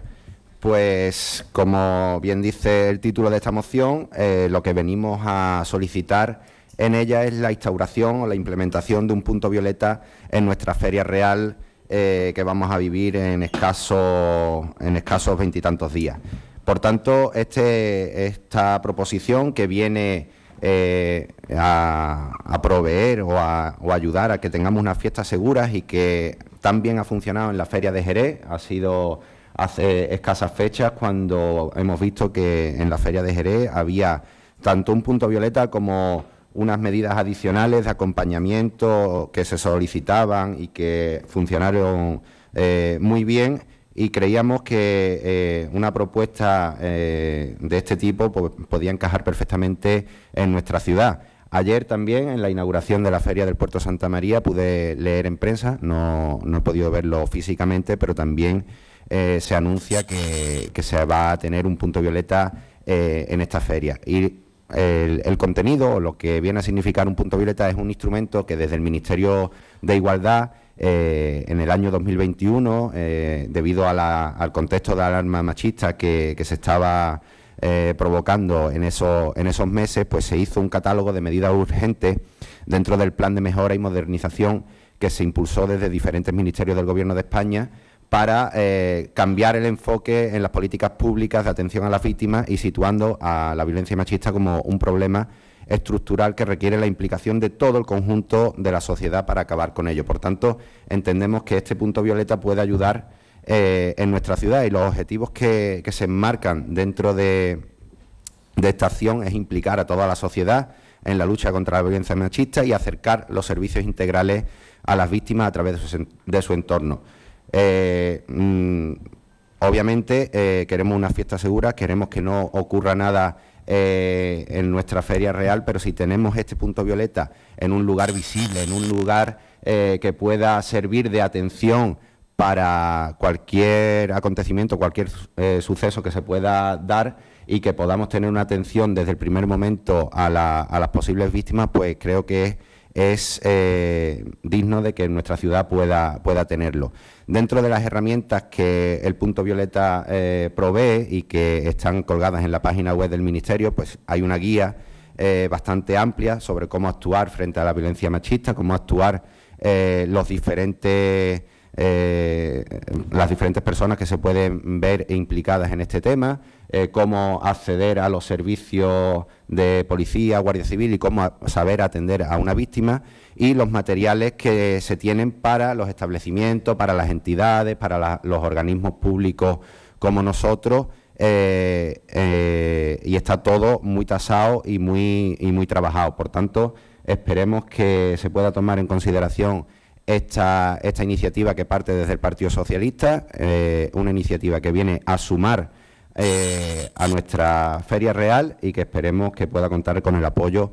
Pues, como bien dice el título de esta moción, eh, lo que venimos a solicitar en ella es la instauración o la implementación de un punto violeta en nuestra Feria Real eh, que vamos a vivir en escasos en escasos veintitantos días. Por tanto, este, esta proposición que viene eh, a, a proveer o a, o a ayudar a que tengamos unas fiestas seguras y que tan bien ha funcionado en la Feria de Jerez, ha sido hace escasas fechas cuando hemos visto que en la Feria de Jerez había tanto un punto violeta como unas medidas adicionales de acompañamiento que se solicitaban y que funcionaron eh, muy bien. Y creíamos que eh, una propuesta eh, de este tipo pues, podía encajar perfectamente en nuestra ciudad. Ayer también, en la inauguración de la Feria del Puerto Santa María, pude leer en prensa, no, no he podido verlo físicamente, pero también eh, se anuncia que, que se va a tener un punto violeta eh, en esta feria. Y el, el contenido, o lo que viene a significar un punto violeta, es un instrumento que desde el Ministerio de Igualdad, Eh, en el año dos mil veintiuno, eh, debido a la, al contexto de alarma machista que, que se estaba eh, provocando en, eso, en esos meses, pues se hizo un catálogo de medidas urgentes dentro del plan de mejora y modernización que se impulsó desde diferentes ministerios del Gobierno de España para eh, cambiar el enfoque en las políticas públicas de atención a las víctimas y situando a la violencia machista como un problema estructural que requiere la implicación de todo el conjunto de la sociedad para acabar con ello. Por tanto, entendemos que este punto violeta puede ayudar eh, en nuestra ciudad y los objetivos que, que se enmarcan dentro de, de esta acción es implicar a toda la sociedad en la lucha contra la violencia machista y acercar los servicios integrales a las víctimas a través de su, de su entorno. Eh, mmm, obviamente eh, queremos una fiesta segura, queremos que no ocurra nada Eh, en nuestra Feria Real, pero si tenemos este punto violeta en un lugar visible, en un lugar eh, que pueda servir de atención para cualquier acontecimiento, cualquier eh, suceso que se pueda dar y que podamos tener una atención desde el primer momento a, la, a las posibles víctimas, pues creo que es, es eh, digno de que nuestra ciudad pueda, pueda tenerlo. Dentro de las herramientas que el punto violeta eh, provee y que están colgadas en la página web del Ministerio, pues hay una guía eh, bastante amplia sobre cómo actuar frente a la violencia machista, cómo actuar eh, los diferentes, eh, las diferentes personas que se pueden ver implicadas en este tema, eh, cómo acceder a los servicios de policía, guardia civil y cómo saber atender a una víctima, y los materiales que se tienen para los establecimientos, para las entidades, para la, los organismos públicos como nosotros, eh, eh, y está todo muy tasado y muy, y muy trabajado. Por tanto, esperemos que se pueda tomar en consideración esta, esta iniciativa que parte desde el Partido Socialista, eh, una iniciativa que viene a sumar eh, a nuestra Feria Real y que esperemos que pueda contar con el apoyo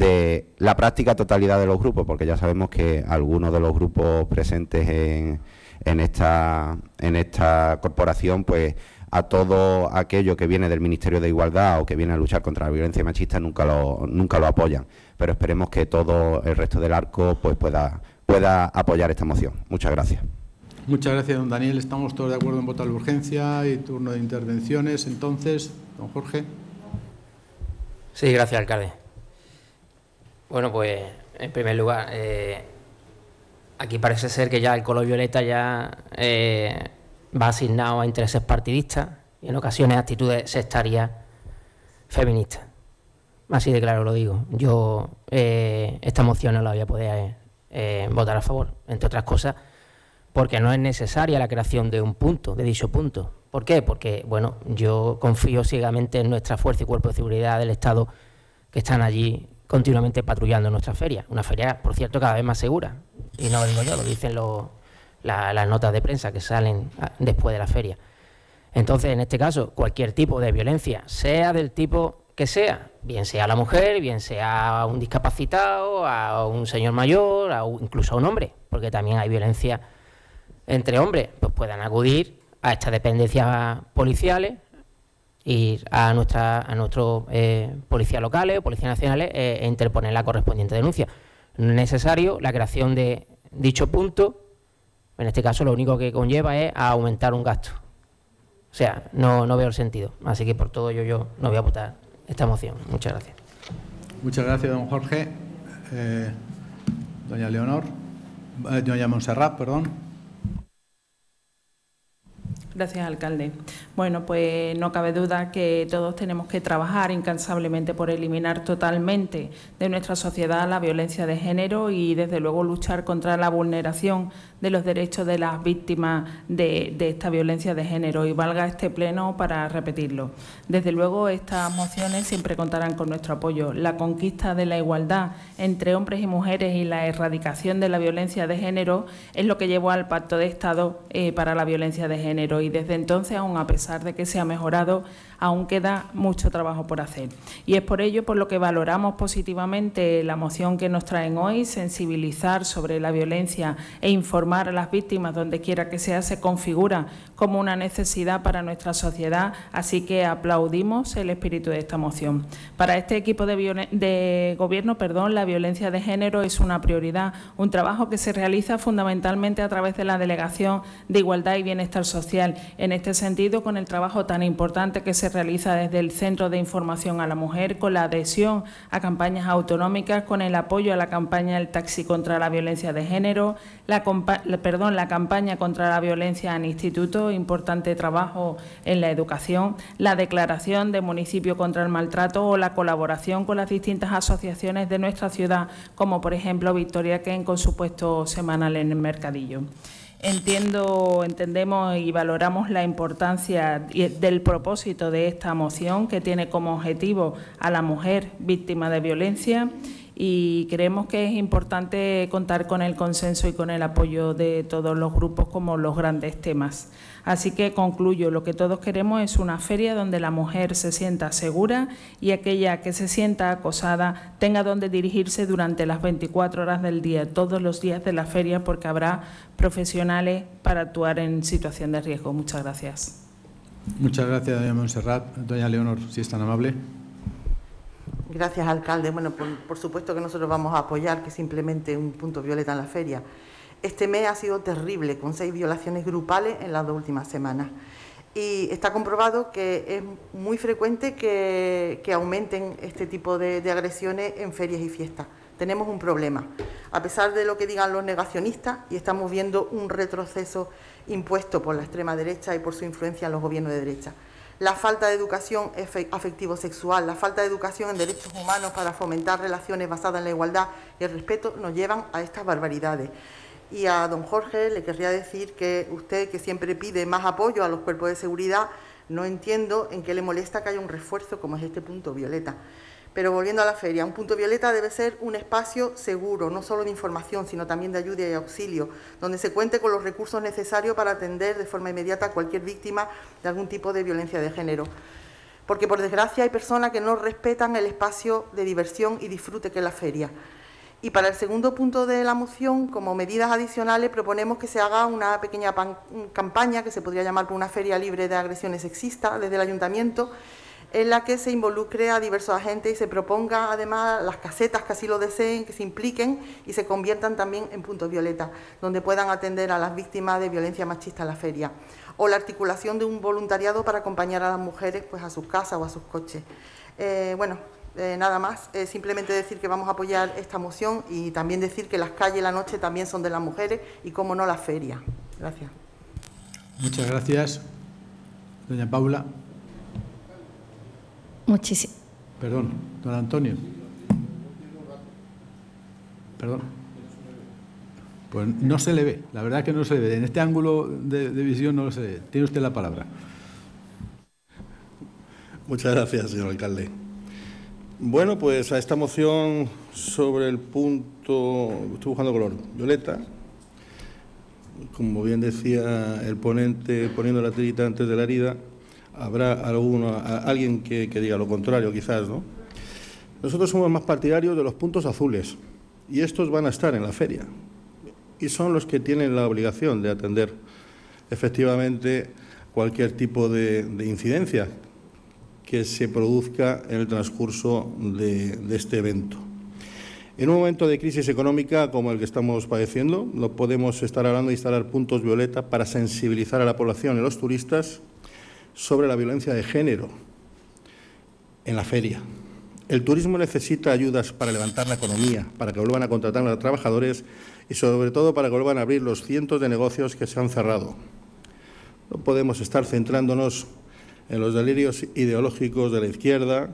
de la práctica totalidad de los grupos, porque ya sabemos que algunos de los grupos presentes en, en, esta, en esta corporación, pues a todo aquello que viene del Ministerio de Igualdad o que viene a luchar contra la violencia machista nunca lo, nunca lo apoyan. Pero esperemos que todo el resto del arco pues pueda, pueda apoyar esta moción. Muchas gracias. Muchas gracias, don Daniel. Estamos todos de acuerdo en votar la urgencia y turno de intervenciones. Entonces, don Jorge. Sí, gracias, alcalde. Bueno, pues en primer lugar, eh, aquí parece ser que ya el color violeta ya eh, va asignado a intereses partidistas y en ocasiones actitudes sectarias feministas. Así de claro lo digo. Yo eh, esta moción no la voy a poder eh, votar a favor, entre otras cosas, porque no es necesaria la creación de un punto, de dicho punto. ¿Por qué? Porque, bueno, yo confío ciegamente en nuestra fuerza y cuerpo de seguridad del Estado que están allí continuamente patrullando nuestra feria. Una feria, por cierto, cada vez más segura. Y no lo digo yo, lo dicen los, la, las notas de prensa que salen después de la feria. Entonces, en este caso, cualquier tipo de violencia, sea del tipo que sea, bien sea a la mujer, bien sea a un discapacitado, a un señor mayor, a un, incluso a un hombre, porque también hay violencia entre hombres, pues puedan acudir a estas dependencias policiales, ir a nuestra a nuestros eh, policías locales o policías nacionales eh, e interponer la correspondiente denuncia. No es necesario la creación de dicho punto, en este caso lo único que conlleva es a aumentar un gasto. O sea, no, no veo el sentido. Así que por todo ello yo no voy a votar esta moción. Muchas gracias. Muchas gracias, don Jorge. Eh, doña Leonor, eh, doña Montserrat, perdón. Gracias, alcalde. Bueno, pues no cabe duda que todos tenemos que trabajar incansablemente por eliminar totalmente de nuestra sociedad la violencia de género y, desde luego, luchar contra la vulneración de los derechos de las víctimas de, de esta violencia de género, y valga este pleno para repetirlo. Desde luego, estas mociones siempre contarán con nuestro apoyo. La conquista de la igualdad entre hombres y mujeres y la erradicación de la violencia de género es lo que llevó al Pacto de Estado eh, para la violencia de género, y desde entonces, aun a pesar de que se ha mejorado, aún queda mucho trabajo por hacer. Y es por ello por lo que valoramos positivamente la moción que nos traen hoy. Sensibilizar sobre la violencia e informar a las víctimas donde quiera que sea se configura como una necesidad para nuestra sociedad, así que aplaudimos el espíritu de esta moción. Para este equipo de, de gobierno, perdón, la violencia de género es una prioridad, un trabajo que se realiza fundamentalmente a través de la Delegación de Igualdad y Bienestar Social. En este sentido, con el trabajo tan importante que se realiza desde el Centro de Información a la Mujer, con la adhesión a campañas autonómicas, con el apoyo a la campaña del taxi contra la violencia de género, la, perdón, la campaña contra la violencia en institutos, importante trabajo en la educación, la declaración de municipio contra el maltrato o la colaboración con las distintas asociaciones de nuestra ciudad, como por ejemplo Victoria Ken con su puesto semanal en el mercadillo. Entiendo, entendemos y valoramos la importancia del propósito de esta moción, que tiene como objetivo a la mujer víctima de violencia, y creemos que es importante contar con el consenso y con el apoyo de todos los grupos como los grandes temas. Así que concluyo, lo que todos queremos es una feria donde la mujer se sienta segura y aquella que se sienta acosada tenga donde dirigirse durante las veinticuatro horas del día, todos los días de la feria, porque habrá profesionales para actuar en situación de riesgo. Muchas gracias. Muchas gracias, doña Montserrat. Doña Leonor, si es tan amable. Gracias, alcalde. Bueno, por, por supuesto que nosotros vamos a apoyar que simplemente un punto violeta en la feria. Este mes ha sido terrible, con seis violaciones grupales en las dos últimas semanas. Y está comprobado que es muy frecuente que, que aumenten este tipo de, de agresiones en ferias y fiestas. Tenemos un problema. A pesar de lo que digan los negacionistas, y estamos viendo un retroceso impuesto por la extrema derecha y por su influencia en los gobiernos de derecha. La falta de educación afectivo-sexual, la falta de educación en derechos humanos para fomentar relaciones basadas en la igualdad y el respeto nos llevan a estas barbaridades. Y a don Jorge le querría decir que usted, que siempre pide más apoyo a los cuerpos de seguridad, no entiendo en qué le molesta que haya un refuerzo como es este punto violeta. Pero volviendo a la feria, un punto violeta debe ser un espacio seguro, no solo de información, sino también de ayuda y auxilio, donde se cuente con los recursos necesarios para atender de forma inmediata a cualquier víctima de algún tipo de violencia de género. Porque, por desgracia, hay personas que no respetan el espacio de diversión y disfrute que es la feria. Y para el segundo punto de la moción, como medidas adicionales, proponemos que se haga una pequeña campaña que se podría llamar por una feria libre de agresiones sexistas desde el ayuntamiento, en la que se involucre a diversos agentes y se proponga además las casetas que así lo deseen, que se impliquen y se conviertan también en puntos violeta, donde puedan atender a las víctimas de violencia machista en la feria. O la articulación de un voluntariado para acompañar a las mujeres pues, a sus casas o a sus coches. Eh, bueno, Eh, nada más, eh, simplemente decir que vamos a apoyar esta moción y también decir que las calles la noche también son de las mujeres y, cómo no, las ferias. Gracias. Muchas gracias. Doña Paula. Muchísimas. Perdón, don Antonio. Perdón. Pues no se le ve, la verdad que no se le ve. En este ángulo de, de visión no se ve. Tiene usted la palabra. Muchas gracias, señor alcalde. Bueno, pues a esta moción sobre el punto, estoy buscando color, violeta, como bien decía el ponente, poniendo la tirita antes de la herida, habrá alguno, alguien que, que diga lo contrario, quizás, ¿no? Nosotros somos más partidarios de los puntos azules y estos van a estar en la feria y son los que tienen la obligación de atender efectivamente cualquier tipo de, de incidencia que se produzca en el transcurso de, de este evento. En un momento de crisis económica como el que estamos padeciendo, no podemos estar hablando de instalar puntos violeta para sensibilizar a la población y a los turistas sobre la violencia de género en la feria. El turismo necesita ayudas para levantar la economía, para que vuelvan a contratar a los trabajadores y, sobre todo, para que vuelvan a abrir los cientos de negocios que se han cerrado. No podemos estar centrándonos en los delirios ideológicos de la izquierda,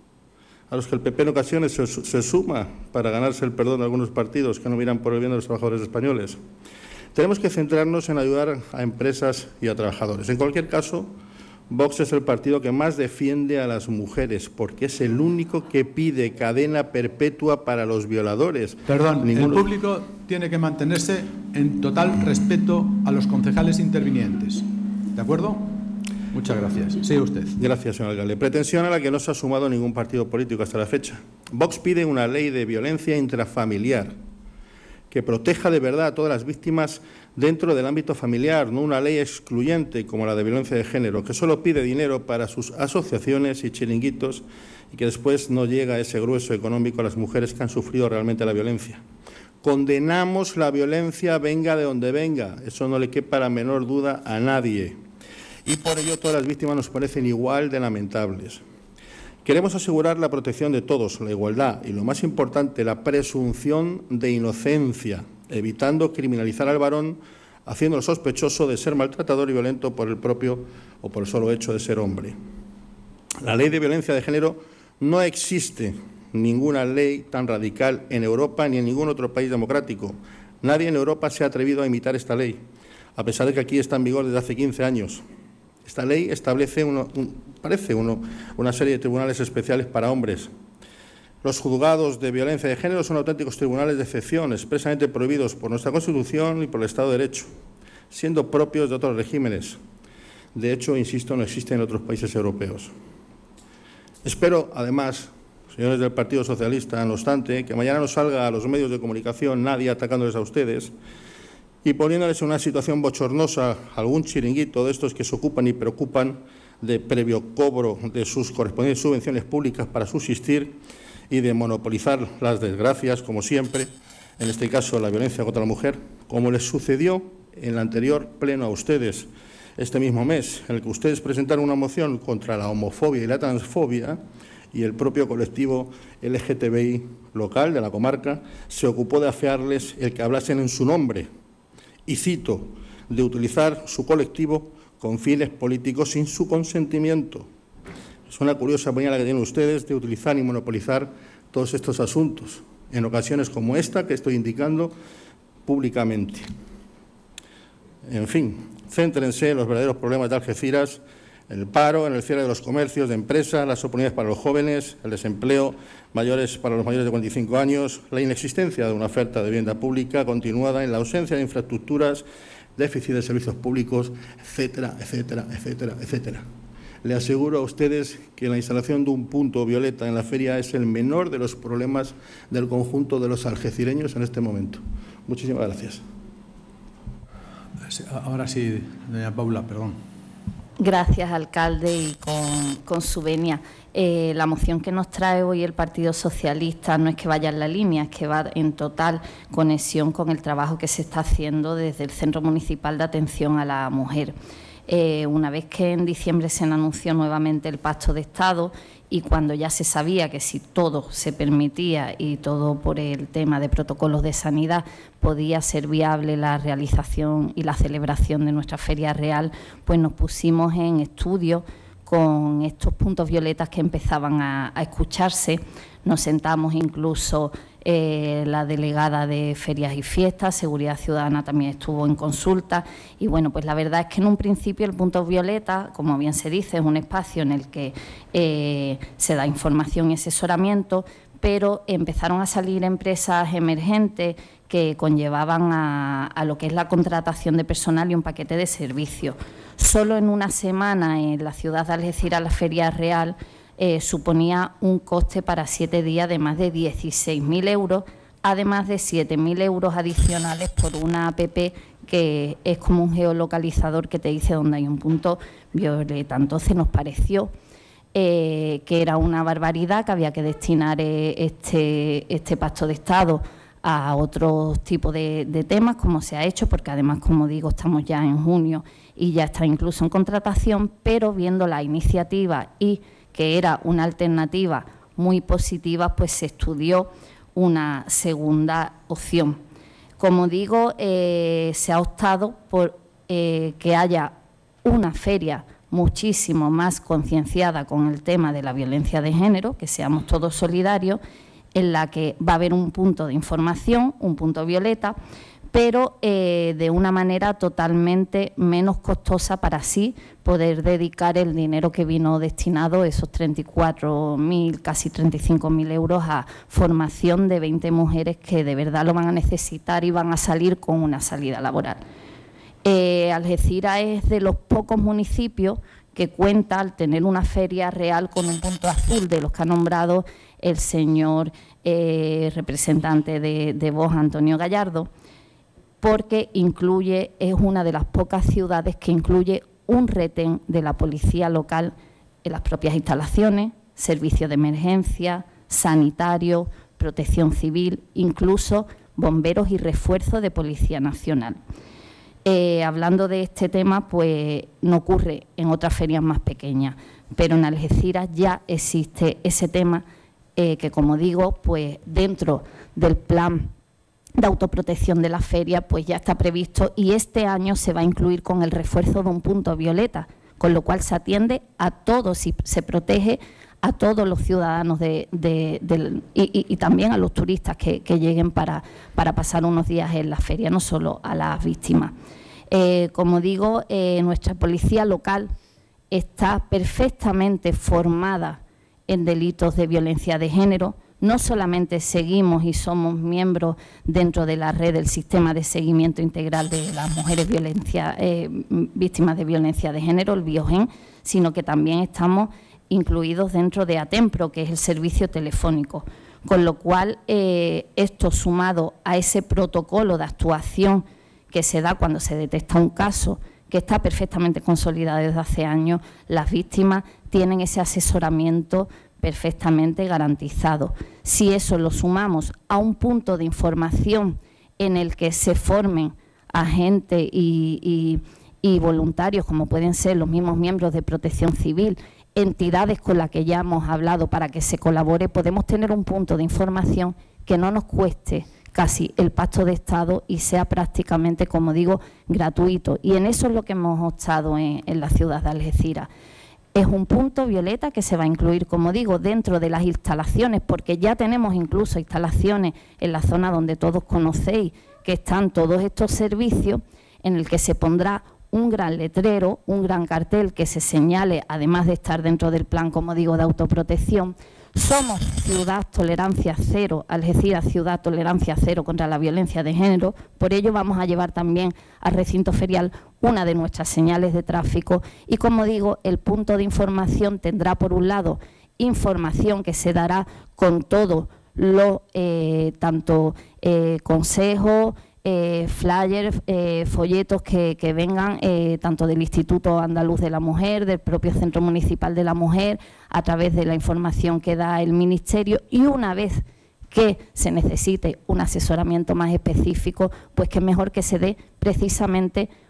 a los que el P P en ocasiones se, se suma para ganarse el perdón de algunos partidos que no miran por el bien de los trabajadores españoles. Tenemos que centrarnos en ayudar a empresas y a trabajadores. En cualquier caso, Vox es el partido que más defiende a las mujeres, porque es el único que pide cadena perpetua para los violadores. Perdón, Ninguno... el público tiene que mantenerse en total respeto a los concejales intervinientes. ¿De acuerdo? Muchas gracias. Sigue usted. Gracias, señor alcalde. Pretensión a la que no se ha sumado ningún partido político hasta la fecha. Vox pide una ley de violencia intrafamiliar que proteja de verdad a todas las víctimas dentro del ámbito familiar, no una ley excluyente como la de violencia de género, que solo pide dinero para sus asociaciones y chiringuitos y que después no llega ese grueso económico a las mujeres que han sufrido realmente la violencia. Condenamos la violencia, venga de donde venga. Eso no le quepa la menor duda a nadie. Y por ello todas las víctimas nos parecen igual de lamentables. Queremos asegurar la protección de todos, la igualdad y, lo más importante, la presunción de inocencia, evitando criminalizar al varón, haciéndolo sospechoso de ser maltratador y violento por el propio o por el solo hecho de ser hombre. La ley de violencia de género no existe ninguna ley tan radical en Europa ni en ningún otro país democrático. Nadie en Europa se ha atrevido a imitar esta ley, a pesar de que aquí está en vigor desde hace quince años. Esta ley establece uno, un, parece uno, una serie de tribunales especiales para hombres. Los juzgados de violencia de género son auténticos tribunales de excepción, expresamente prohibidos por nuestra Constitución y por el Estado de Derecho, siendo propios de otros regímenes. De hecho, insisto, no existen en otros países europeos. Espero, además, señores del Partido Socialista, no obstante, que mañana no salga a los medios de comunicación nadie atacándoles a ustedes y poniéndoles en una situación bochornosa algún chiringuito de estos que se ocupan y preocupan de previo cobro de sus correspondientes subvenciones públicas para subsistir y de monopolizar las desgracias, como siempre, en este caso la violencia contra la mujer, como les sucedió en el anterior pleno a ustedes este mismo mes, en el que ustedes presentaron una moción contra la homofobia y la transfobia y el propio colectivo L G T B I local de la comarca se ocupó de afearles el que hablasen en su nombre. Y cito, de utilizar su colectivo con fines políticos sin su consentimiento. Es una curiosa manera que tienen ustedes de utilizar y monopolizar todos estos asuntos, en ocasiones como esta que estoy indicando públicamente. En fin, céntrense en los verdaderos problemas de Algeciras, el paro, en el cierre de los comercios, de empresas, las oportunidades para los jóvenes, el desempleo mayores para los mayores de cuarenta y cinco años, la inexistencia de una oferta de vivienda pública continuada, en la ausencia de infraestructuras, déficit de servicios públicos, etcétera, etcétera, etcétera, etcétera. Le aseguro a ustedes que la instalación de un punto violeta en la feria es el menor de los problemas del conjunto de los algecireños en este momento. Muchísimas gracias. Ahora sí, doña Paula, perdón. Gracias, alcalde, y con, con su venia. Eh, la moción que nos trae hoy el Partido Socialista no es que vaya en la línea, es que va en total conexión con el trabajo que se está haciendo desde el Centro Municipal de Atención a la Mujer. Eh, una vez que en diciembre se anunció nuevamente el Pacto de Estado y cuando ya se sabía que si todo se permitía y todo por el tema de protocolos de sanidad podía ser viable la realización y la celebración de nuestra Feria Real, pues nos pusimos en estudio con estos puntos violetas que empezaban a, a escucharse. Nos sentamos incluso eh, la delegada de Ferias y Fiestas, Seguridad Ciudadana también estuvo en consulta y bueno, pues la verdad es que en un principio el punto violeta, como bien se dice, es un espacio en el que eh, se da información y asesoramiento, pero empezaron a salir empresas emergentes que conllevaban a, a lo que es la contratación de personal y un paquete de servicios. Solo en una semana en la ciudad de Algeciras la Feria Real eh, suponía un coste para siete días de más de dieciséis mil euros, además de siete mil euros adicionales por una app que es como un geolocalizador que te dice dónde hay un punto violeta. Entonces nos pareció eh, que era una barbaridad, que había que destinar eh, este, este pacto de Estado a otros tipos de, de temas, como se ha hecho, porque además, como digo, estamos ya en junio y ya está incluso en contratación, pero viendo la iniciativa y que era una alternativa muy positiva, pues se estudió una segunda opción. Como digo, eh, se ha optado por eh, que haya una feria muchísimo más concienciada con el tema de la violencia de género, que seamos todos solidarios, en la que va a haber un punto de información, un punto violeta, pero eh, de una manera totalmente menos costosa para así poder dedicar el dinero que vino destinado, esos treinta y cuatro mil, casi treinta y cinco mil euros, a formación de veinte mujeres que de verdad lo van a necesitar y van a salir con una salida laboral. Eh, Algeciras es de los pocos municipios que cuenta, al tener una feria real, con un punto azul de los que ha nombrado el señor eh, representante de, de Vox, Antonio Gallardo, porque incluye, es una de las pocas ciudades que incluye un retén de la policía local en las propias instalaciones, servicios de emergencia, sanitario, protección civil, incluso bomberos y refuerzo de Policía Nacional. Eh, hablando de este tema, pues no ocurre en otras ferias más pequeñas, pero en Algeciras ya existe ese tema eh, que, como digo, pues dentro del plan de autoprotección de la feria, pues ya está previsto y este año se va a incluir con el refuerzo de un punto violeta, con lo cual se atiende a todos y se protege a todos los ciudadanos de, de, de, y, y, y también a los turistas que, que lleguen para, para pasar unos días en la feria, no solo a las víctimas. Eh, como digo, eh, nuestra policía local está perfectamente formada en delitos de violencia de género. No solamente seguimos y somos miembros dentro de la red del Sistema de Seguimiento Integral de las Mujeres violencia, eh, víctimas de violencia de género, el BioGen, sino que también estamos incluidos dentro de ATEMPRO, que es el servicio telefónico. Con lo cual, eh, esto sumado a ese protocolo de actuación que se da cuando se detecta un caso, que está perfectamente consolidado desde hace años, las víctimas tienen ese asesoramiento perfectamente garantizado. Si eso lo sumamos a un punto de información en el que se formen agentes y, y, y voluntarios, como pueden ser los mismos miembros de Protección Civil, entidades con las que ya hemos hablado para que se colabore, podemos tener un punto de información que no nos cueste casi el pacto de Estado y sea prácticamente, como digo, gratuito. Y en eso es lo que hemos optado en, en la ciudad de Algeciras. Es un punto violeta que se va a incluir, como digo, dentro de las instalaciones, porque ya tenemos incluso instalaciones en la zona donde todos conocéis que están todos estos servicios, en el que se pondrá un gran letrero, un gran cartel que se señale, además de estar dentro del plan, como digo, de autoprotección. Somos ciudad tolerancia cero, Algeciras ciudad tolerancia cero contra la violencia de género, por ello vamos a llevar también al recinto ferial una de nuestras señales de tráfico y, como digo, el punto de información tendrá, por un lado, información que se dará con todo lo, eh, tanto eh, consejos, Eh, flyers, eh, folletos que, que vengan eh, tanto del Instituto Andaluz de la Mujer, del propio Centro Municipal de la Mujer, a través de la información que da el Ministerio, y una vez que se necesite un asesoramiento más específico, pues que es mejor que se dé precisamente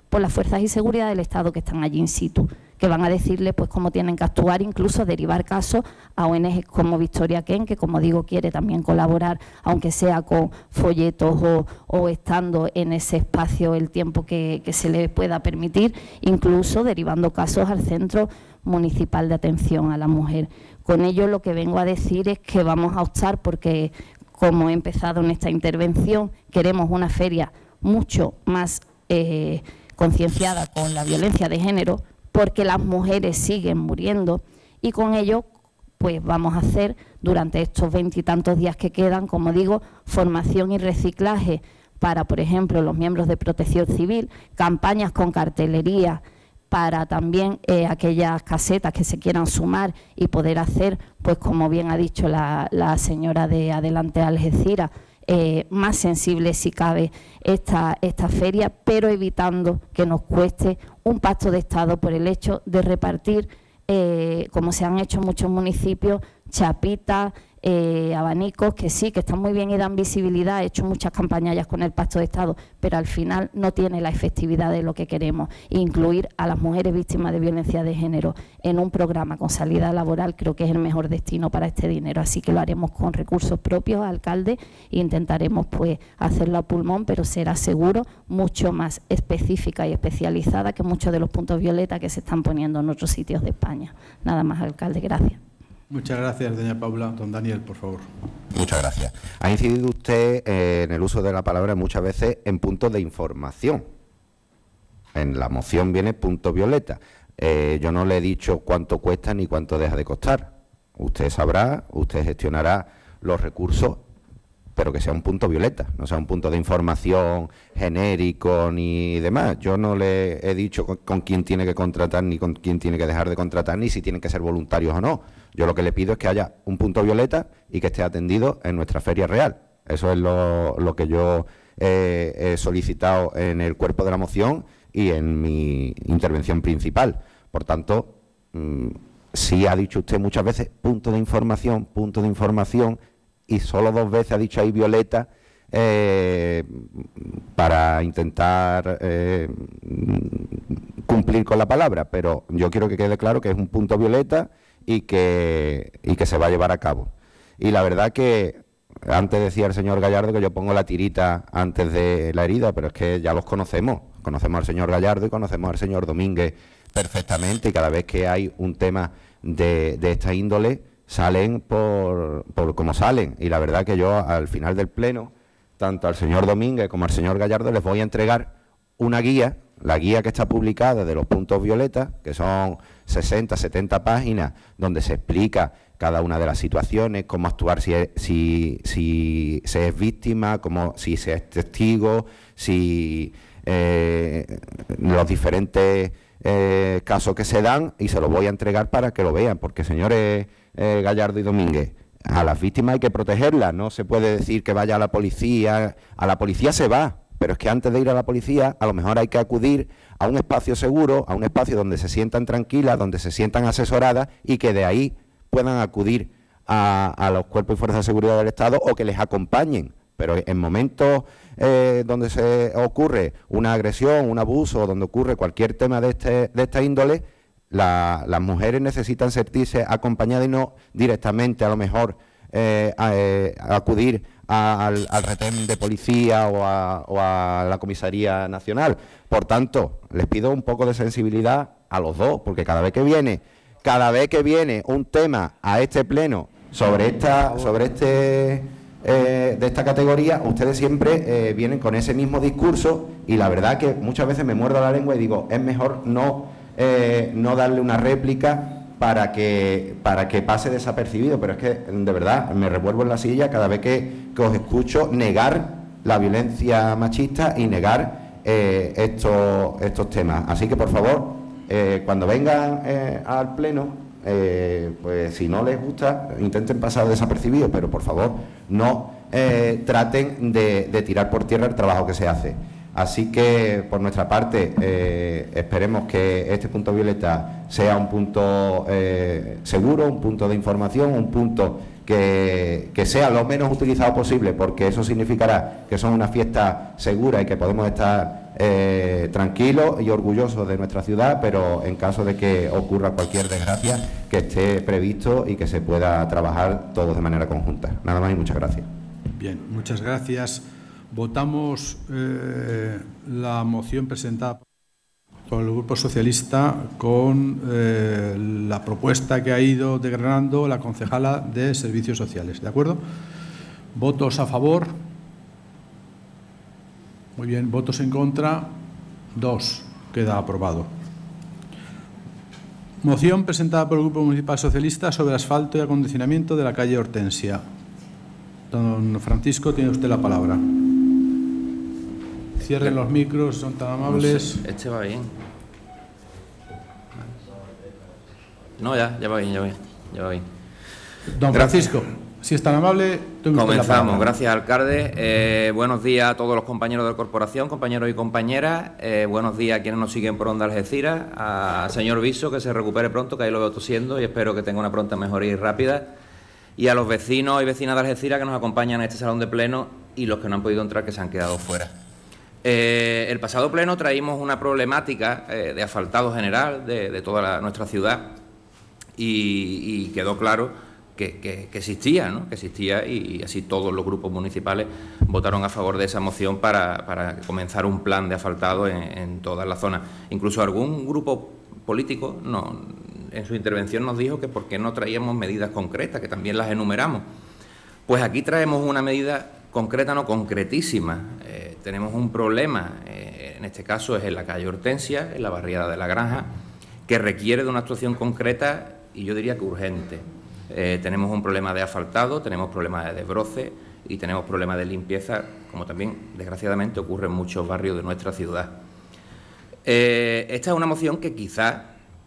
por las fuerzas y seguridad del Estado que están allí in situ, que van a decirles pues cómo tienen que actuar, incluso derivar casos a O N G como Victoria Kent, que como digo quiere también colaborar, aunque sea con folletos o, o estando en ese espacio el tiempo que, que se le pueda permitir, incluso derivando casos al Centro Municipal de Atención a la Mujer. Con ello lo que vengo a decir es que vamos a optar porque, como he empezado en esta intervención, queremos una feria mucho más eh, concienciada con la violencia de género, porque las mujeres siguen muriendo, y con ello pues vamos a hacer durante estos veintitantos días que quedan, como digo, formación y reciclaje para, por ejemplo, los miembros de Protección Civil, campañas con cartelería para también eh, aquellas casetas que se quieran sumar y poder hacer, pues como bien ha dicho la, la señora de Adelante Algeciras, eh, más sensible si cabe esta, esta feria, pero evitando que nos cueste un pacto de Estado por el hecho de repartir, eh, como se han hecho en muchos municipios, chapitas, eh, abanicos, que sí, que están muy bien y dan visibilidad. He hecho muchas campañas ya con el pacto de Estado, pero al final no tiene la efectividad de lo que queremos. Incluir a las mujeres víctimas de violencia de género en un programa con salida laboral creo que es el mejor destino para este dinero, así que lo haremos con recursos propios, alcalde, e intentaremos pues hacerlo a pulmón, pero será seguro, mucho más específica y especializada que muchos de los puntos violetas que se están poniendo en otros sitios de España. Nada más, alcalde, gracias. Muchas gracias, doña Paula. Don Daniel, por favor. Muchas gracias. Ha incidido usted eh, en el uso de la palabra muchas veces en puntos de información. En la moción viene punto violeta. Eh, yo no le he dicho cuánto cuesta ni cuánto deja de costar. Usted sabrá, usted gestionará los recursos, pero que sea un punto violeta, no sea un punto de información genérico ni demás. Yo no le he dicho con, con quién tiene que contratar, ni con quién tiene que dejar de contratar, ni si tienen que ser voluntarios o no. Yo lo que le pido es que haya un punto violeta y que esté atendido en nuestra feria real. Eso es lo, lo que yo eh, he solicitado en el cuerpo de la moción y en mi intervención principal. Por tanto, mmm, sí ha dicho usted muchas veces punto de información, punto de información, y solo dos veces ha dicho ahí violeta eh, para intentar eh, cumplir con la palabra, pero yo quiero que quede claro que es un punto violeta y que, y que se va a llevar a cabo. Y la verdad que antes decía el señor Gallardo que yo pongo la tirita antes de la herida, pero es que ya los conocemos, conocemos al señor Gallardo y conocemos al señor Domínguez perfectamente, y cada vez que hay un tema de, de esta índole salen por, por como salen, y la verdad que yo al final del pleno, tanto al señor Domínguez como al señor Gallardo, les voy a entregar una guía, la guía que está publicada de los puntos violetas, que son sesenta, setenta páginas, donde se explica cada una de las situaciones, cómo actuar si, es, si, si se es víctima, cómo, si se es testigo, si eh, los diferentes eh, casos que se dan, y se los voy a entregar para que lo vean, porque señores eh, Gallardo y Domínguez, a las víctimas hay que protegerlas, no se puede decir que vaya a la policía, a la policía se va, pero es que antes de ir a la policía a lo mejor hay que acudir a un espacio seguro, a un espacio donde se sientan tranquilas, donde se sientan asesoradas, y que de ahí puedan acudir a, a los cuerpos y fuerzas de seguridad del Estado, o que les acompañen. Pero en momentos eh, donde se ocurre una agresión, un abuso, donde ocurre cualquier tema de, este, de esta índole, la, las mujeres necesitan sentirse acompañadas y no directamente a lo mejor eh, a, eh, a acudir a, al, al retén de policía o a, o a la Comisaría Nacional. Por tanto, les pido un poco de sensibilidad a los dos, porque cada vez que viene, cada vez que viene un tema a este pleno sobre esta, sobre este eh, de esta categoría, ustedes siempre eh, vienen con ese mismo discurso, y la verdad que muchas veces me muerdo la lengua y digo, es mejor no, eh, no darle una réplica para que para que pase desapercibido, pero es que de verdad me revuelvo en la silla cada vez que, que os escucho negar la violencia machista y negar eh, estos, estos temas. Así que, por favor, eh, cuando vengan eh, al pleno, eh, pues si no les gusta, intenten pasar desapercibidos, pero por favor no eh, traten de, de tirar por tierra el trabajo que se hace. Así que, por nuestra parte, eh, esperemos que este punto violeta sea un punto eh, seguro, un punto de información, un punto que, que sea lo menos utilizado posible, porque eso significará que son una fiesta segura y que podemos estar eh, tranquilos y orgullosos de nuestra ciudad, pero en caso de que ocurra cualquier desgracia, que esté previsto y que se pueda trabajar todos de manera conjunta. Nada más y muchas gracias. Bien, muchas gracias. Votamos eh, la moción presentada por el Grupo Socialista con eh, la propuesta que ha ido desgranando la concejala de Servicios Sociales. ¿De acuerdo? ¿Votos a favor? Muy bien. ¿Votos en contra? Dos. Queda aprobado. Moción presentada por el Grupo Municipal Socialista sobre asfalto y acondicionamiento de la calle Hortensia. Don Francisco, tiene usted la palabra. Cierren los micros, son tan amables. No sé, este va bien. No, ya, ya va bien, ya va bien. Ya va bien. Don Francisco, si es tan amable, tengo usted la palabra. Comenzamos. Gracias, alcalde. Eh, buenos días a todos los compañeros de la corporación, compañeros y compañeras. Eh, buenos días a quienes nos siguen por Onda Algeciras. Al señor Viso, que se recupere pronto, que ahí lo veo tosiendo y espero que tenga una pronta mejoría y rápida. Y a los vecinos y vecinas de Algeciras que nos acompañan en este salón de pleno y los que no han podido entrar, que se han quedado fuera. Eh, el pasado pleno traímos una problemática eh, de asfaltado general de, de toda la, nuestra ciudad y, y quedó claro que, que, que existía, ¿no? que existía y, y así todos los grupos municipales votaron a favor de esa moción para, para comenzar un plan de asfaltado en, en toda la zona. Incluso algún grupo político no, en su intervención nos dijo que por qué no traíamos medidas concretas, que también las enumeramos. Pues aquí traemos una medida concreta, no concretísima. Eh, tenemos un problema, eh, en este caso es en la calle Hortensia, en la barriada de la Granja, que requiere de una actuación concreta y yo diría que urgente. Eh, tenemos un problema de asfaltado, tenemos problemas de desbroce y tenemos problemas de limpieza, como también desgraciadamente ocurre en muchos barrios de nuestra ciudad. Eh, esta es una moción que quizás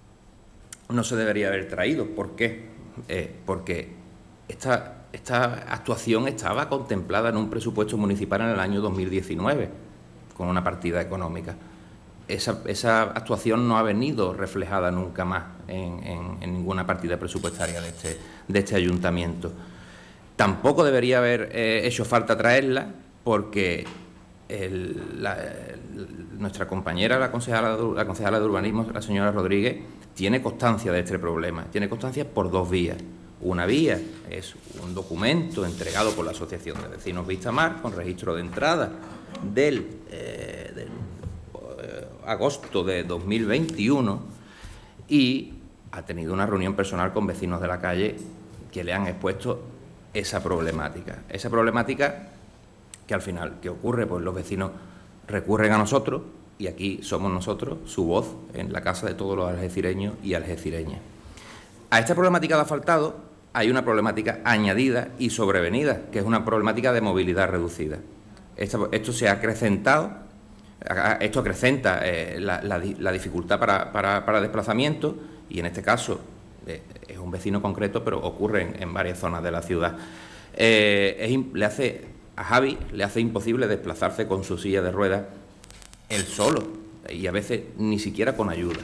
no se debería haber traído. ¿Por qué? Eh, porque esta... Esta actuación estaba contemplada en un presupuesto municipal en el año dos mil diecinueve, con una partida económica. Esa, esa actuación no ha venido reflejada nunca más en, en, en ninguna partida presupuestaria de este, de este ayuntamiento. Tampoco debería haber eh, hecho falta traerla porque el, la, el, nuestra compañera, la concejala, la concejala de urbanismo, la señora Rodríguez, tiene constancia de este problema. Tiene constancia por dos vías. Una vía es un documento entregado por la Asociación de Vecinos Vistamar con registro de entrada del, eh, del eh, agosto de dos mil veintiuno y ha tenido una reunión personal con vecinos de la calle que le han expuesto esa problemática. Esa problemática que al final, ¿qué ocurre? Pues los vecinos recurren a nosotros y aquí somos nosotros, su voz, en la casa de todos los algecireños y algecireñas. A esta problemática de asfaltado hay una problemática añadida y sobrevenida, que es una problemática de movilidad reducida. Esto, esto se ha acrecentado, esto acrecenta eh, la, la, la dificultad para, para, para desplazamiento y en este caso eh, es un vecino concreto, pero ocurre en, en varias zonas de la ciudad. Eh, es, le hace, a Javi le hace imposible desplazarse con su silla de ruedas él solo y a veces ni siquiera con ayuda.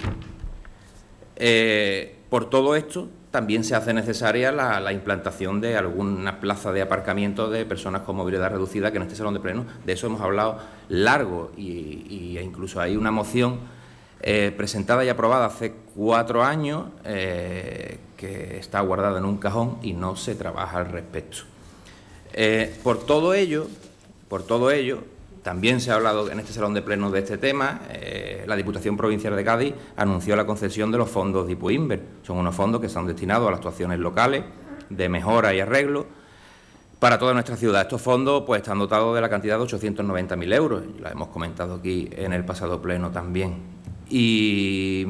Eh, por todo esto, también se hace necesaria la, la implantación de alguna plaza de aparcamiento de personas con movilidad reducida, que en este salón de pleno de eso hemos hablado largo y, y incluso hay una moción eh, presentada y aprobada hace cuatro años eh, que está guardada en un cajón y no se trabaja al respecto. Eh, por todo ello, por todo ello, también se ha hablado en este salón de pleno de este tema. Eh, la Diputación Provincial de Cádiz anunció la concesión de los fondos DIPUINVER. Son unos fondos que están destinados a las actuaciones locales de mejora y arreglo para toda nuestra ciudad. Estos fondos pues están dotados de la cantidad de ochocientos noventa mil euros. La hemos comentado aquí en el pasado pleno también. Y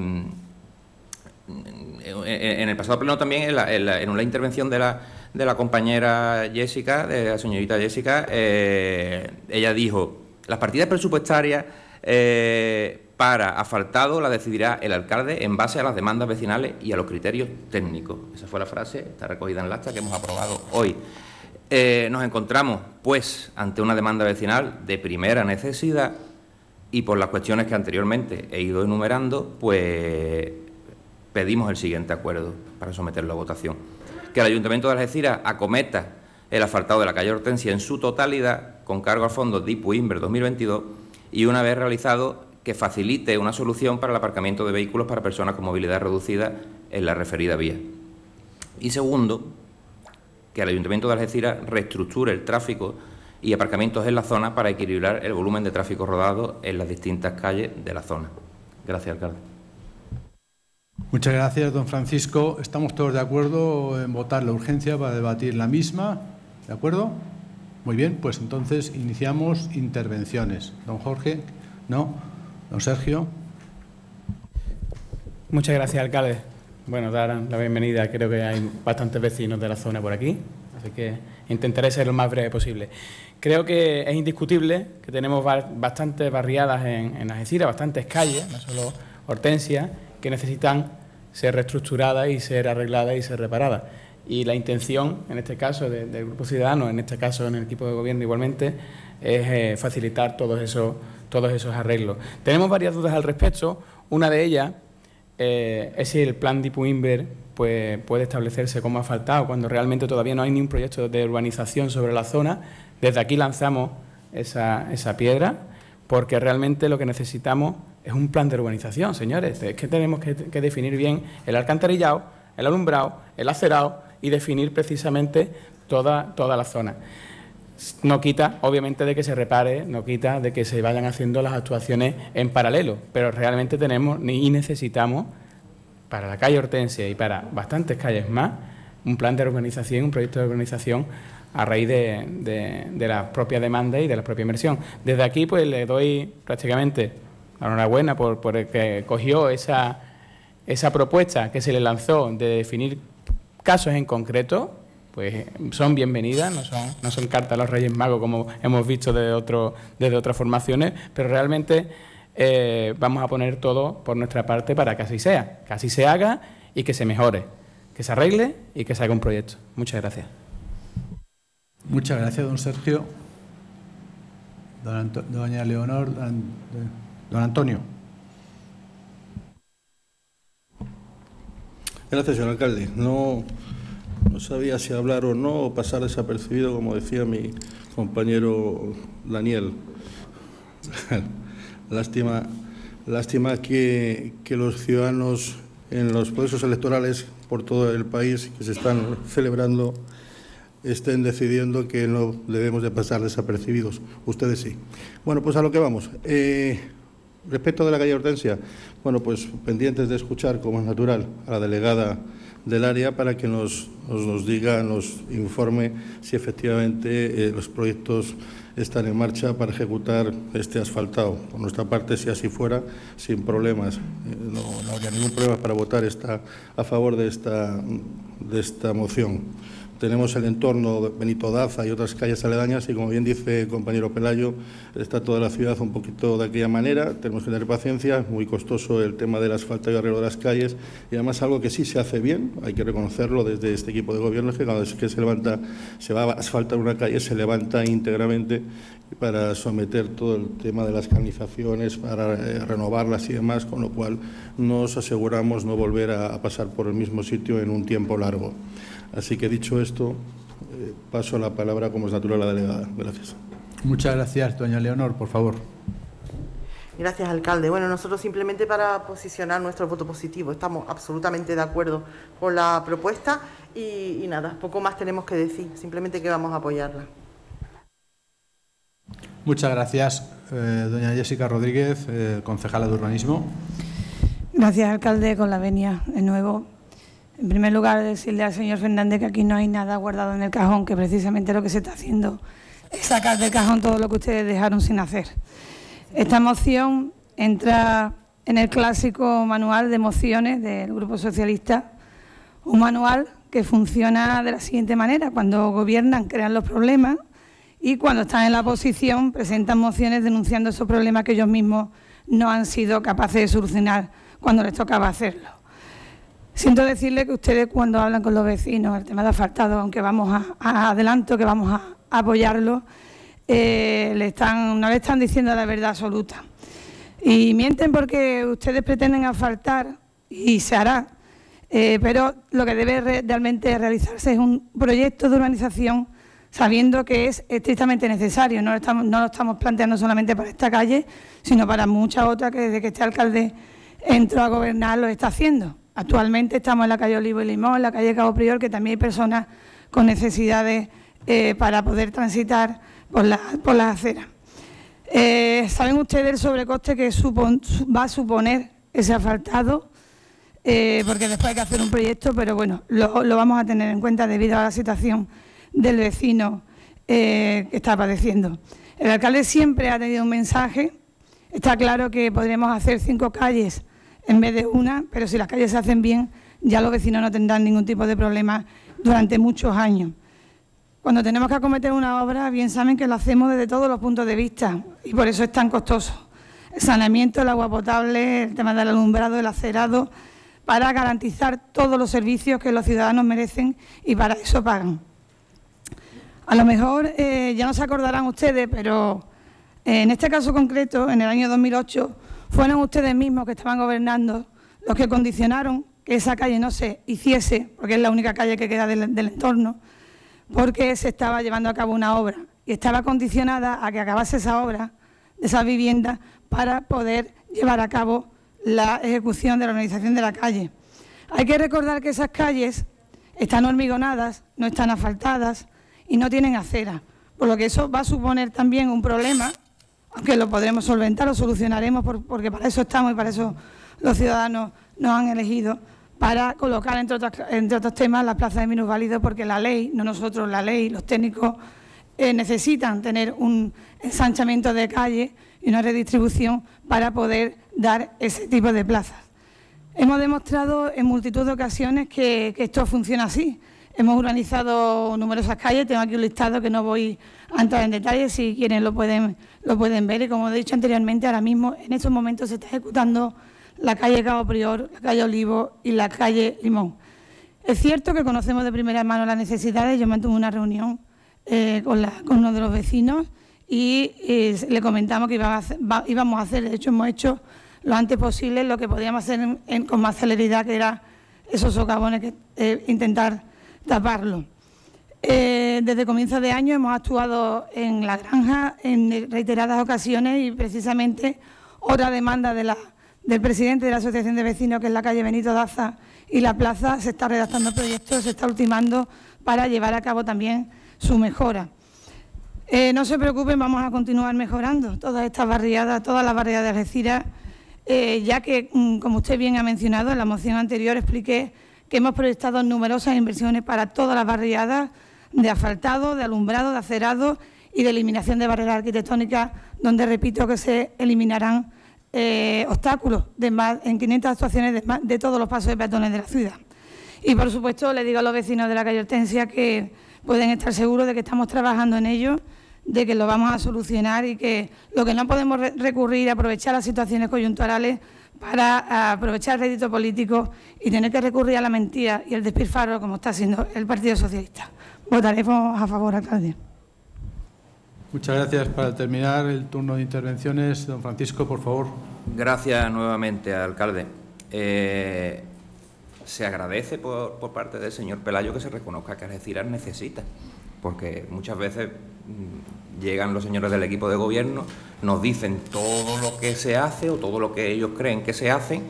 en el pasado pleno también, en, la, en, la, en una intervención de la, de la compañera Jessica, de la señorita Jessica, eh, ella dijo: las partidas presupuestarias eh, para asfaltado las decidirá el alcalde en base a las demandas vecinales y a los criterios técnicos. Esa fue la frase, está recogida en el acta que hemos aprobado hoy. Eh, nos encontramos, pues, ante una demanda vecinal de primera necesidad y por las cuestiones que anteriormente he ido enumerando, pues pedimos el siguiente acuerdo para someterlo a votación: que el Ayuntamiento de Algeciras acometa el asfaltado de la calle Hortensia en su totalidad, con cargo al fondo DIPUINVER dos mil veintidós, y una vez realizado que facilite una solución para el aparcamiento de vehículos para personas con movilidad reducida en la referida vía. Y segundo, que el Ayuntamiento de Algeciras reestructure el tráfico y aparcamientos en la zona para equilibrar el volumen de tráfico rodado en las distintas calles de la zona. Gracias, alcalde. Muchas gracias, don Francisco. ¿Estamos todos de acuerdo en votar la urgencia para debatir la misma? ¿De acuerdo? Muy bien, pues entonces iniciamos intervenciones. Don Jorge, ¿no? Don Sergio. Muchas gracias, alcalde. Bueno, dar la bienvenida. Creo que hay bastantes vecinos de la zona por aquí, así que intentaré ser lo más breve posible. Creo que es indiscutible que tenemos bastantes barriadas en, en Algeciras, bastantes calles, no solo Hortensia, que necesitan ser reestructuradas y ser arregladas y ser reparadas. Y la intención, en este caso, de, del Grupo Ciudadanos, en este caso en el equipo de gobierno igualmente, es eh, facilitar todos esos, todos esos arreglos. Tenemos varias dudas al respecto. Una de ellas eh, es si el plan Dipuimber pues, puede establecerse como asfaltado, cuando realmente todavía no hay ni un proyecto de urbanización sobre la zona. Desde aquí lanzamos esa, esa piedra, porque realmente lo que necesitamos es un plan de urbanización, señores. Es que tenemos que, que definir bien el alcantarillado, el alumbrado, el acerado y definir precisamente toda, toda la zona. No quita, obviamente, de que se repare, no quita de que se vayan haciendo las actuaciones en paralelo, pero realmente tenemos y necesitamos, para la calle Hortensia y para bastantes calles más, un plan de urbanización, un proyecto de urbanización a raíz de, de, de la propia demanda y de la propia inversión. Desde aquí, pues, le doy prácticamente la enhorabuena por, por el que cogió esa, esa propuesta que se le lanzó de definir casos en concreto. Pues son bienvenidas, no son, no son cartas a los Reyes Magos como hemos visto desde, otro, desde otras formaciones, pero realmente eh, vamos a poner todo por nuestra parte para que así sea, que así se haga y que se mejore, que se arregle y que se haga un proyecto. Muchas gracias. Muchas gracias, don Sergio. Don Anto, doña Leonor, don, don Antonio. Gracias, señor alcalde. No, no sabía si hablar o no o pasar desapercibido, como decía mi compañero Daniel. Lástima, lástima que, que los ciudadanos en los procesos electorales por todo el país que se están celebrando estén decidiendo que no debemos de pasar desapercibidos. Ustedes sí. Bueno, pues a lo que vamos. Eh, respecto de la calle Hortensia, bueno, pues pendientes de escuchar, como es natural, a la delegada del área para que nos, nos, nos diga, nos informe si efectivamente eh, los proyectos están en marcha para ejecutar este asfaltado. Por nuestra parte, si así fuera, sin problemas. Eh, no, no habría ningún problema para votar esta, a favor de esta, de esta moción. Tenemos el entorno de Benito Daza y otras calles aledañas y, como bien dice el compañero Pelayo, está toda la ciudad un poquito de aquella manera. Tenemos que tener paciencia, es muy costoso el tema del asfalto y arreglo de las calles y además algo que sí se hace bien, hay que reconocerlo desde este equipo de gobierno, es que cuando es que se levanta, se va a asfaltar una calle, se levanta íntegramente para someter todo el tema de las canalizaciones, para eh, renovarlas y demás, con lo cual nos aseguramos no volver a, a pasar por el mismo sitio en un tiempo largo. Así que, dicho esto, eh, paso la palabra, como es natural, a la delegada. Gracias. Muchas gracias, doña Leonor, por favor. Gracias, alcalde. Bueno, nosotros simplemente para posicionar nuestro voto positivo. Estamos absolutamente de acuerdo con la propuesta y, y nada, poco más tenemos que decir. Simplemente que vamos a apoyarla. Muchas gracias, eh, doña Jessica Rodríguez, eh, concejala de Urbanismo. Gracias, alcalde, con la venia de nuevo. En primer lugar, decirle al señor Fernández que aquí no hay nada guardado en el cajón, que precisamente lo que se está haciendo es sacar del cajón todo lo que ustedes dejaron sin hacer. Esta moción entra en el clásico manual de mociones del Grupo Socialista, un manual que funciona de la siguiente manera: cuando gobiernan crean los problemas y cuando están en la oposición presentan mociones denunciando esos problemas que ellos mismos no han sido capaces de solucionar cuando les tocaba hacerlo. Siento decirle que ustedes, cuando hablan con los vecinos el tema de asfaltado, aunque vamos a, a adelanto que vamos a, a apoyarlo, eh, le están, no le están diciendo la verdad absoluta. Y mienten porque ustedes pretenden asfaltar y se hará, eh, pero lo que debe re, realmente realizarse es un proyecto de urbanización sabiendo que es estrictamente necesario. No lo estamos, no lo estamos planteando solamente para esta calle, sino para muchas otras que desde que este alcalde entró a gobernar lo está haciendo. Actualmente estamos en la calle Olivo y Limón, en la calle Cabo Prior, que también hay personas con necesidades eh, para poder transitar por, la, por las aceras. Eh, ¿Saben ustedes el sobrecoste que supon, va a suponer ese asfaltado? Eh, porque después hay que hacer un proyecto, pero bueno, lo, lo vamos a tener en cuenta debido a la situación del vecino eh, que está padeciendo. El alcalde siempre ha tenido un mensaje. Está claro que podremos hacer cinco calles en vez de una, pero si las calles se hacen bien, ya los vecinos no tendrán ningún tipo de problema durante muchos años. Cuando tenemos que acometer una obra, bien saben que lo hacemos desde todos los puntos de vista y por eso es tan costoso. El saneamiento, el agua potable, el tema del alumbrado, el acerado, para garantizar todos los servicios que los ciudadanos merecen y para eso pagan. A lo mejor eh, ya no se acordarán ustedes, pero eh, en este caso concreto, en el año dos mil ocho, fueron ustedes mismos que estaban gobernando los que condicionaron que esa calle no se hiciese, porque es la única calle que queda del, del entorno, porque se estaba llevando a cabo una obra y estaba condicionada a que acabase esa obra de esas viviendas para poder llevar a cabo la ejecución de la organización de la calle. Hay que recordar que esas calles están hormigonadas, no están asfaltadas y no tienen acera, por lo que eso va a suponer también un problema, aunque lo podremos solventar, lo solucionaremos por, porque para eso estamos y para eso los ciudadanos nos han elegido, para colocar, entre, otras, entre otros temas, las plazas de minusválidos, porque la ley, no nosotros, la ley, los técnicos eh, necesitan tener un ensanchamiento de calle y una redistribución para poder dar ese tipo de plazas. Hemos demostrado en multitud de ocasiones que, que esto funciona así. Hemos urbanizado numerosas calles, tengo aquí un listado que no voy a entrar en detalle, si quieren lo pueden, lo pueden ver, y como he dicho anteriormente, ahora mismo en estos momentos se está ejecutando la calle Cabo Prior, la calle Olivo y la calle Limón. Es cierto que conocemos de primera mano las necesidades. Yo mantuve una reunión eh, con, la, con uno de los vecinos y eh, le comentamos que íbamos a, hacer, va, íbamos a hacer, de hecho hemos hecho lo antes posible lo que podíamos hacer en, en, con más celeridad, que era esos socavones, que eh, intentar taparlo. Eh, desde comienzos de año hemos actuado en la granja en reiteradas ocasiones y precisamente otra demanda de la del presidente de la Asociación de Vecinos, que es la calle Benito Daza y la plaza, se está redactando proyectos, se está ultimando para llevar a cabo también su mejora. Eh, no se preocupen, vamos a continuar mejorando todas estas barriadas, todas las barriadas de Algeciras, eh, ya que, como usted bien ha mencionado, en la moción anterior expliqué que hemos proyectado numerosas inversiones para todas las barriadas de asfaltado, de alumbrado, de acerado y de eliminación de barreras arquitectónicas, donde repito que se eliminarán Eh, obstáculos de más, en quinientas actuaciones de, más, de todos los pasos de peatones de la ciudad. Y por supuesto le digo a los vecinos de la calle Hortensia que pueden estar seguros de que estamos trabajando en ello, de que lo vamos a solucionar y que lo que no podemos re recurrir a aprovechar las situaciones coyunturales para aprovechar el rédito político y tener que recurrir a la mentira y el despilfarro como está haciendo el Partido Socialista. Votaremos a favor, alcalde. Muchas gracias. Para terminar el turno de intervenciones, don Francisco, por favor. Gracias nuevamente, alcalde. Eh, se agradece por, por parte del señor Pelayo que se reconozca que Algeciras necesita, porque muchas veces mmm, llegan los señores del equipo de gobierno, nos dicen todo lo que se hace o todo lo que ellos creen que se hace,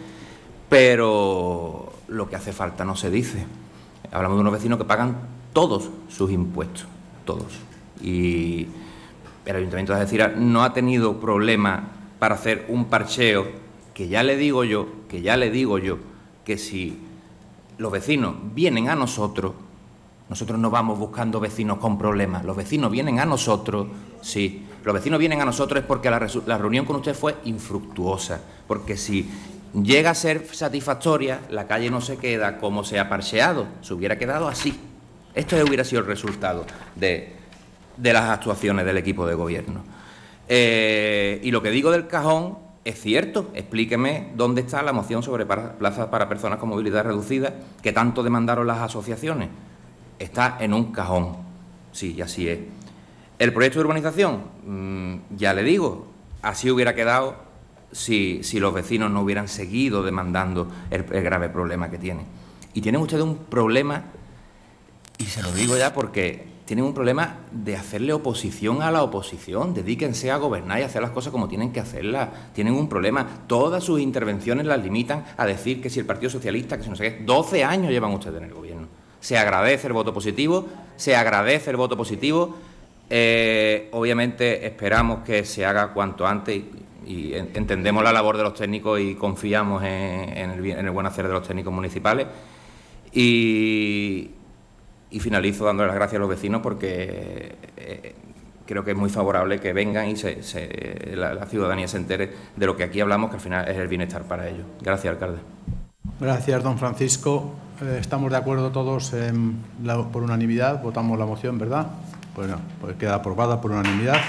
pero lo que hace falta no se dice. Hablamos de unos vecinos que pagan todos sus impuestos, todos. Y el Ayuntamiento de Algeciras no ha tenido problema para hacer un parcheo, que ya le digo yo, que ya le digo yo, que si los vecinos vienen a nosotros, nosotros no vamos buscando vecinos con problemas, los vecinos vienen a nosotros, sí, los vecinos vienen a nosotros es porque la, la reunión con usted fue infructuosa, porque si llega a ser satisfactoria, la calle no se queda como se ha parcheado, se hubiera quedado así. Esto hubiera sido el resultado de... de las actuaciones del equipo de gobierno. Eh, y lo que digo del cajón es cierto. Explíqueme dónde está la moción sobre para, plazas para personas con movilidad reducida que tanto demandaron las asociaciones. Está en un cajón. Sí, así es. El proyecto de urbanización, mmm, ya le digo, así hubiera quedado si, si los vecinos no hubieran seguido demandando el, el grave problema que tienen. Y tienen ustedes un problema, y se lo digo ya porque tienen un problema de hacerle oposición a la oposición. Dedíquense a gobernar y a hacer las cosas como tienen que hacerlas. Tienen un problema. Todas sus intervenciones las limitan a decir que si el Partido Socialista, que si no sé qué. doce años llevan ustedes en el gobierno. Se agradece el voto positivo, se agradece el voto positivo. Eh, obviamente esperamos que se haga cuanto antes y, y entendemos la labor de los técnicos y confiamos en, en, el, en el buen hacer de los técnicos municipales. Y... Y finalizo dándole las gracias a los vecinos porque eh, creo que es muy favorable que vengan y se, se, la, la ciudadanía se entere de lo que aquí hablamos, que al final es el bienestar para ellos. Gracias, alcalde. Gracias, don Francisco. Eh, estamos de acuerdo todos en la, por unanimidad. Votamos la moción, ¿verdad? Bueno, pues queda aprobada por unanimidad.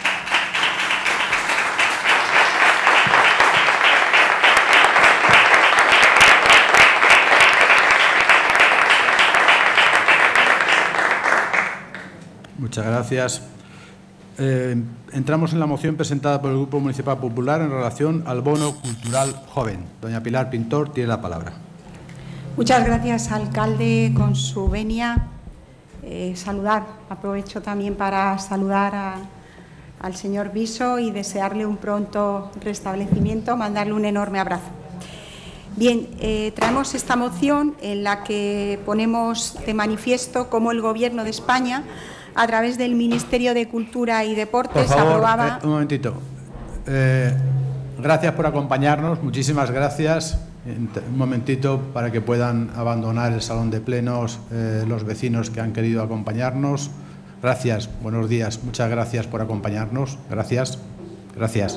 Muchas gracias. Eh, entramos en la moción presentada por el Grupo Municipal Popular en relación al bono cultural joven. Doña Pilar Pintor tiene la palabra. Muchas gracias, alcalde, con su venia. Eh, saludar, aprovecho también para saludar a, al señor Viso y desearle un pronto restablecimiento, mandarle un enorme abrazo. Bien, eh, traemos esta moción en la que ponemos de manifiesto cómo el Gobierno de España, a través del Ministerio de Cultura y Deportes, por favor, aprobaba... Eh, un momentito. Eh, gracias por acompañarnos, muchísimas gracias. Un momentito para que puedan abandonar el salón de plenos eh, los vecinos que han querido acompañarnos. Gracias, buenos días, muchas gracias por acompañarnos. Gracias, gracias.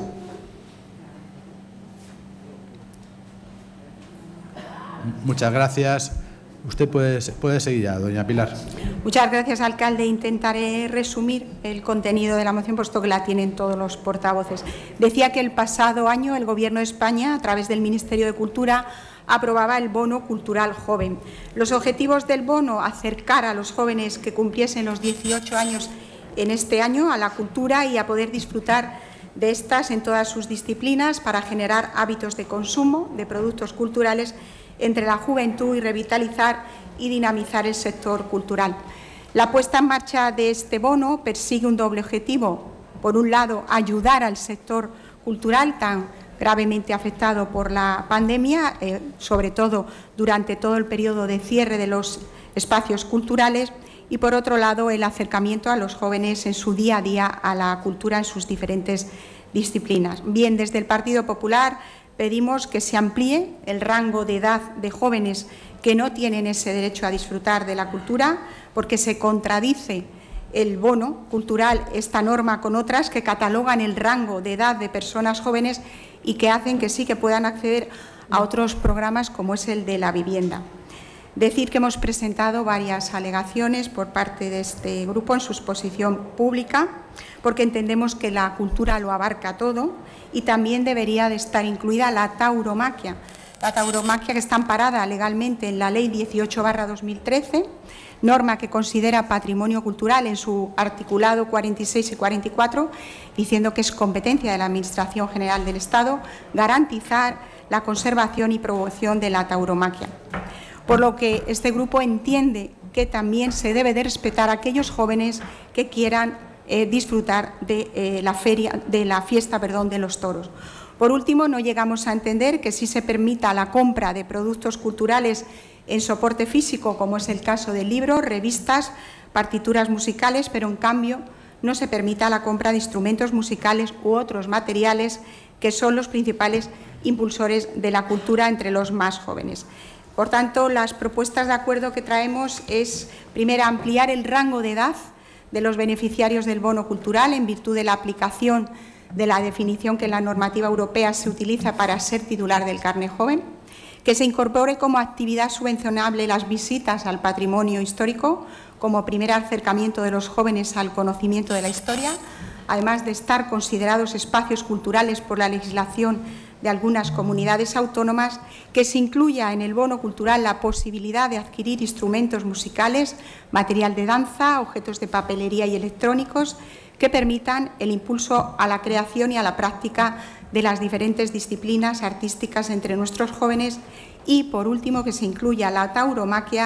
Muchas gracias. Usted puede, puede seguir ya, doña Pilar. Muchas gracias, alcalde. Intentaré resumir el contenido de la moción, puesto que la tienen todos los portavoces. Decía que el pasado año el Gobierno de España, a través del Ministerio de Cultura, aprobaba el bono cultural joven. Los objetivos del bono: acercar a los jóvenes que cumpliesen los dieciocho años en este año a la cultura y a poder disfrutar de estas en todas sus disciplinas para generar hábitos de consumo de productos culturales entre la juventud y revitalizar y dinamizar el sector cultural. La puesta en marcha de este bono persigue un doble objetivo. Por un lado, ayudar al sector cultural tan gravemente afectado por la pandemia, eh, sobre todo durante todo el periodo de cierre de los espacios culturales, y por otro lado, el acercamiento a los jóvenes en su día a día a la cultura en sus diferentes disciplinas. Bien, desde el Partido Popular pedimos que se amplíe el rango de edad de jóvenes que no tienen ese derecho a disfrutar de la cultura, porque se contradice el bono cultural, esta norma, con otras que catalogan el rango de edad de personas jóvenes y que hacen que sí que puedan acceder a otros programas como es el de la vivienda. Decir que hemos presentado varias alegaciones por parte de este grupo en su exposición pública, porque entendemos que la cultura lo abarca todo y también debería de estar incluida la tauromaquia. La tauromaquia, que está amparada legalmente en la Ley dieciocho barra dos mil trece, norma que considera patrimonio cultural en su articulado cuarenta y seis y cuarenta y cuatro, diciendo que es competencia de la Administración General del Estado garantizar la conservación y promoción de la tauromaquia. Por lo que este grupo entiende que también se debe de respetar a aquellos jóvenes que quieran eh, disfrutar de, eh, la feria, de la fiesta perdón, de los toros. Por último, no llegamos a entender que sí se permita la compra de productos culturales en soporte físico, como es el caso de libros, revistas, partituras musicales, pero en cambio no se permita la compra de instrumentos musicales u otros materiales que son los principales impulsores de la cultura entre los más jóvenes. Por tanto, las propuestas de acuerdo que traemos es, primero, ampliar el rango de edad de los beneficiarios del bono cultural en virtud de la aplicación de la definición que en la normativa europea se utiliza para ser titular del carné joven, que se incorpore como actividad subvencionable las visitas al patrimonio histórico como primer acercamiento de los jóvenes al conocimiento de la historia, además de estar considerados espacios culturales por la legislación de algunas comunidades autónomas, que se incluya en el bono cultural la posibilidad de adquirir instrumentos musicales, material de danza, objetos de papelería y electrónicos que permitan el impulso a la creación y a la práctica de las diferentes disciplinas artísticas entre nuestros jóvenes y, por último, que se incluya la tauromaquia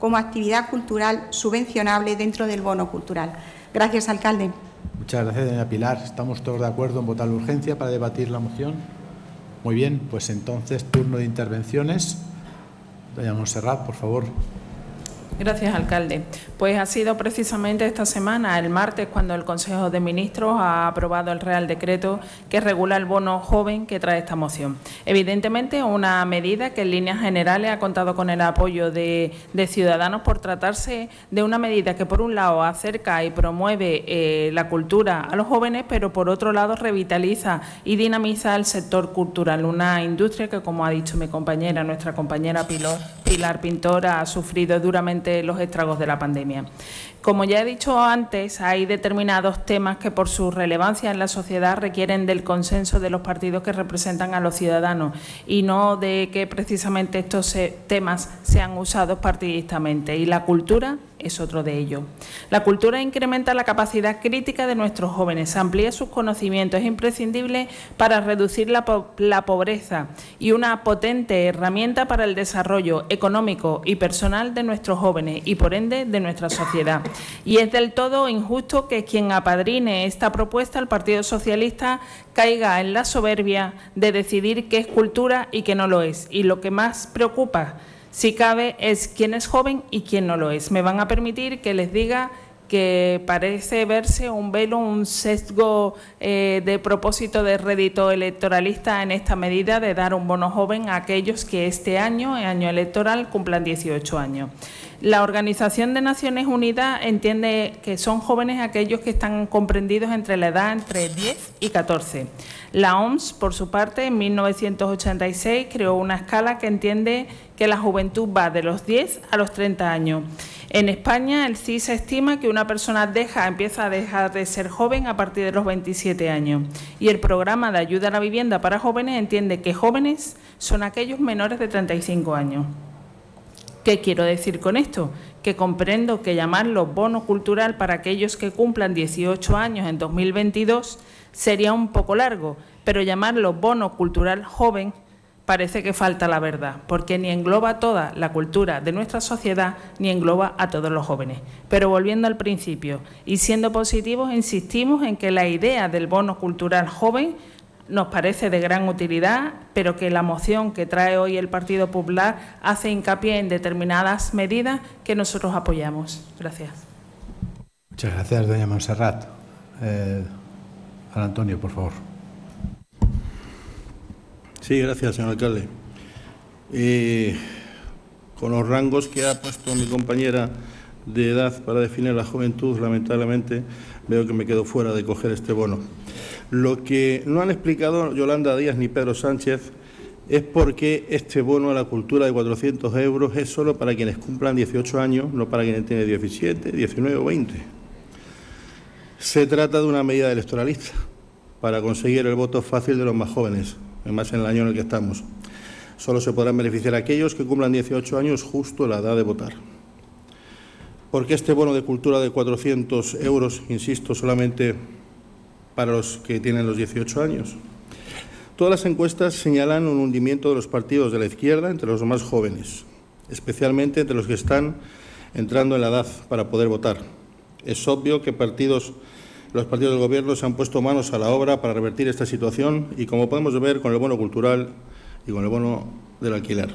como actividad cultural subvencionable dentro del bono cultural. Gracias, alcalde. Muchas gracias, doña Pilar. ¿Estamos todos de acuerdo en votar la urgencia para debatir la moción? Muy bien, pues entonces turno de intervenciones. Doña Montserrat, por favor. Gracias, alcalde. Pues ha sido precisamente esta semana, el martes, cuando el Consejo de Ministros ha aprobado el Real Decreto que regula el bono joven que trae esta moción. Evidentemente, una medida que en líneas generales ha contado con el apoyo de, de Ciudadanos por tratarse de una medida que, por un lado, acerca y promueve eh, la cultura a los jóvenes, pero por otro lado revitaliza y dinamiza el sector cultural, una industria que, como ha dicho mi compañera, nuestra compañera Pilar, Pilar Pintor, ha sufrido duramente los estragos de la pandemia. Como ya he dicho antes, hay determinados temas que por su relevancia en la sociedad requieren del consenso de los partidos que representan a los ciudadanos y no de que precisamente estos temas sean usados partidistamente, y la cultura es otro de ellos. La cultura incrementa la capacidad crítica de nuestros jóvenes, amplía sus conocimientos, es imprescindible para reducir la, po la pobreza y una potente herramienta para el desarrollo económico y personal de nuestros jóvenes y, por ende, de nuestra sociedad. Y es del todo injusto que quien apadrine esta propuesta, el Partido Socialista, caiga en la soberbia de decidir qué es cultura y qué no lo es. Y lo que más preocupa, si cabe, es quién es joven y quién no lo es. Me van a permitir que les diga que parece verse un velo, un sesgo eh, de propósito de rédito electoralista en esta medida de dar un bono joven a aquellos que este año, en año electoral, cumplan dieciocho años. La Organización de Naciones Unidas entiende que son jóvenes aquellos que están comprendidos entre la edad entre diez y catorce. La O M S, por su parte, en mil novecientos ochenta y seis creó una escala que entiende que la juventud va de los diez a los treinta años. En España, el C I S estima que una persona deja, empieza a dejar de ser joven a partir de los veintisiete años. Y el programa de ayuda a la vivienda para jóvenes entiende que jóvenes son aquellos menores de treinta y cinco años. ¿Qué quiero decir con esto? Que comprendo que llamarlo bono cultural para aquellos que cumplan dieciocho años en dos mil veintidós sería un poco largo, pero llamarlo bono cultural joven parece que falta la verdad, porque ni engloba toda la cultura de nuestra sociedad, ni engloba a todos los jóvenes. Pero volviendo al principio, y siendo positivos, insistimos en que la idea del bono cultural joven nos parece de gran utilidad, pero que la moción que trae hoy el Partido Popular hace hincapié en determinadas medidas que nosotros apoyamos. Gracias. Muchas gracias, doña Montserrat. Eh, Juan Antonio, por favor. Sí, gracias, señor alcalde. Eh, con los rangos que ha puesto mi compañera de edad para definir la juventud, lamentablemente veo que me quedo fuera de coger este bono. Lo que no han explicado Yolanda Díaz ni Pedro Sánchez es por qué este bono a la cultura de cuatrocientos euros es solo para quienes cumplan dieciocho años, no para quienes tienen diecisiete, diecinueve o veinte. Se trata de una medida electoralista para conseguir el voto fácil de los más jóvenes, además en el año en el que estamos. Solo se podrán beneficiar aquellos que cumplan dieciocho años, justo la edad de votar. ¿Por qué este bono de cultura de cuatrocientos euros, insisto, solamente para los que tienen los dieciocho años? Todas las encuestas señalan un hundimiento de los partidos de la izquierda entre los más jóvenes, especialmente entre los que están entrando en la edad para poder votar. Es obvio que partidos, los partidos del Gobierno se han puesto manos a la obra para revertir esta situación y, como podemos ver, con el bono cultural y con el bono del alquiler.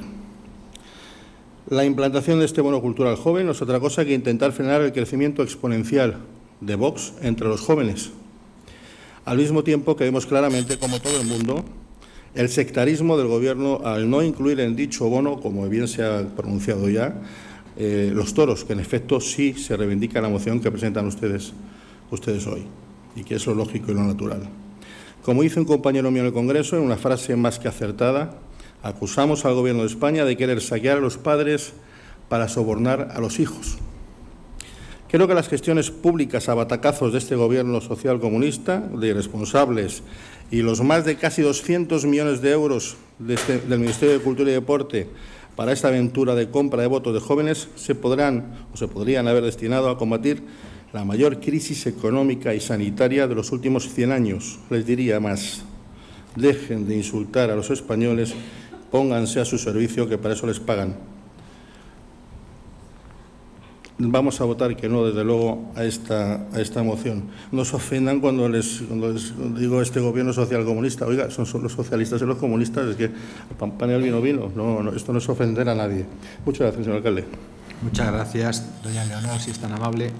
La implantación de este bono cultural joven no es otra cosa que intentar frenar el crecimiento exponencial de Vox entre los jóvenes, al mismo tiempo que vemos claramente, como todo el mundo, el sectarismo del Gobierno al no incluir en dicho bono, como bien se ha pronunciado ya, eh, los toros, que en efecto sí se reivindica en la moción que presentan ustedes, ustedes hoy, y que es lo lógico y lo natural. Como dice un compañero mío en el Congreso, en una frase más que acertada, acusamos al Gobierno de España de querer saquear a los padres para sobornar a los hijos. Creo que las gestiones públicas a batacazos de este Gobierno social comunista, de irresponsables, y los más de casi doscientos millones de euros de este, del Ministerio de Cultura y Deporte para esta aventura de compra de votos de jóvenes se podrán o se podrían haber destinado a combatir la mayor crisis económica y sanitaria de los últimos cien años. Les diría más, dejen de insultar a los españoles, pónganse a su servicio, que para eso les pagan. vamos a votar que no, desde luego, a esta, a esta moción. No se ofendan cuando les, cuando les digo este gobierno social comunista. Oiga, son, son los socialistas y los comunistas, es que el pan, pan y el vino vino. No, no, esto no es ofender a nadie. Muchas gracias, señor alcalde. Muchas gracias, doña Leonor, si es tan amable.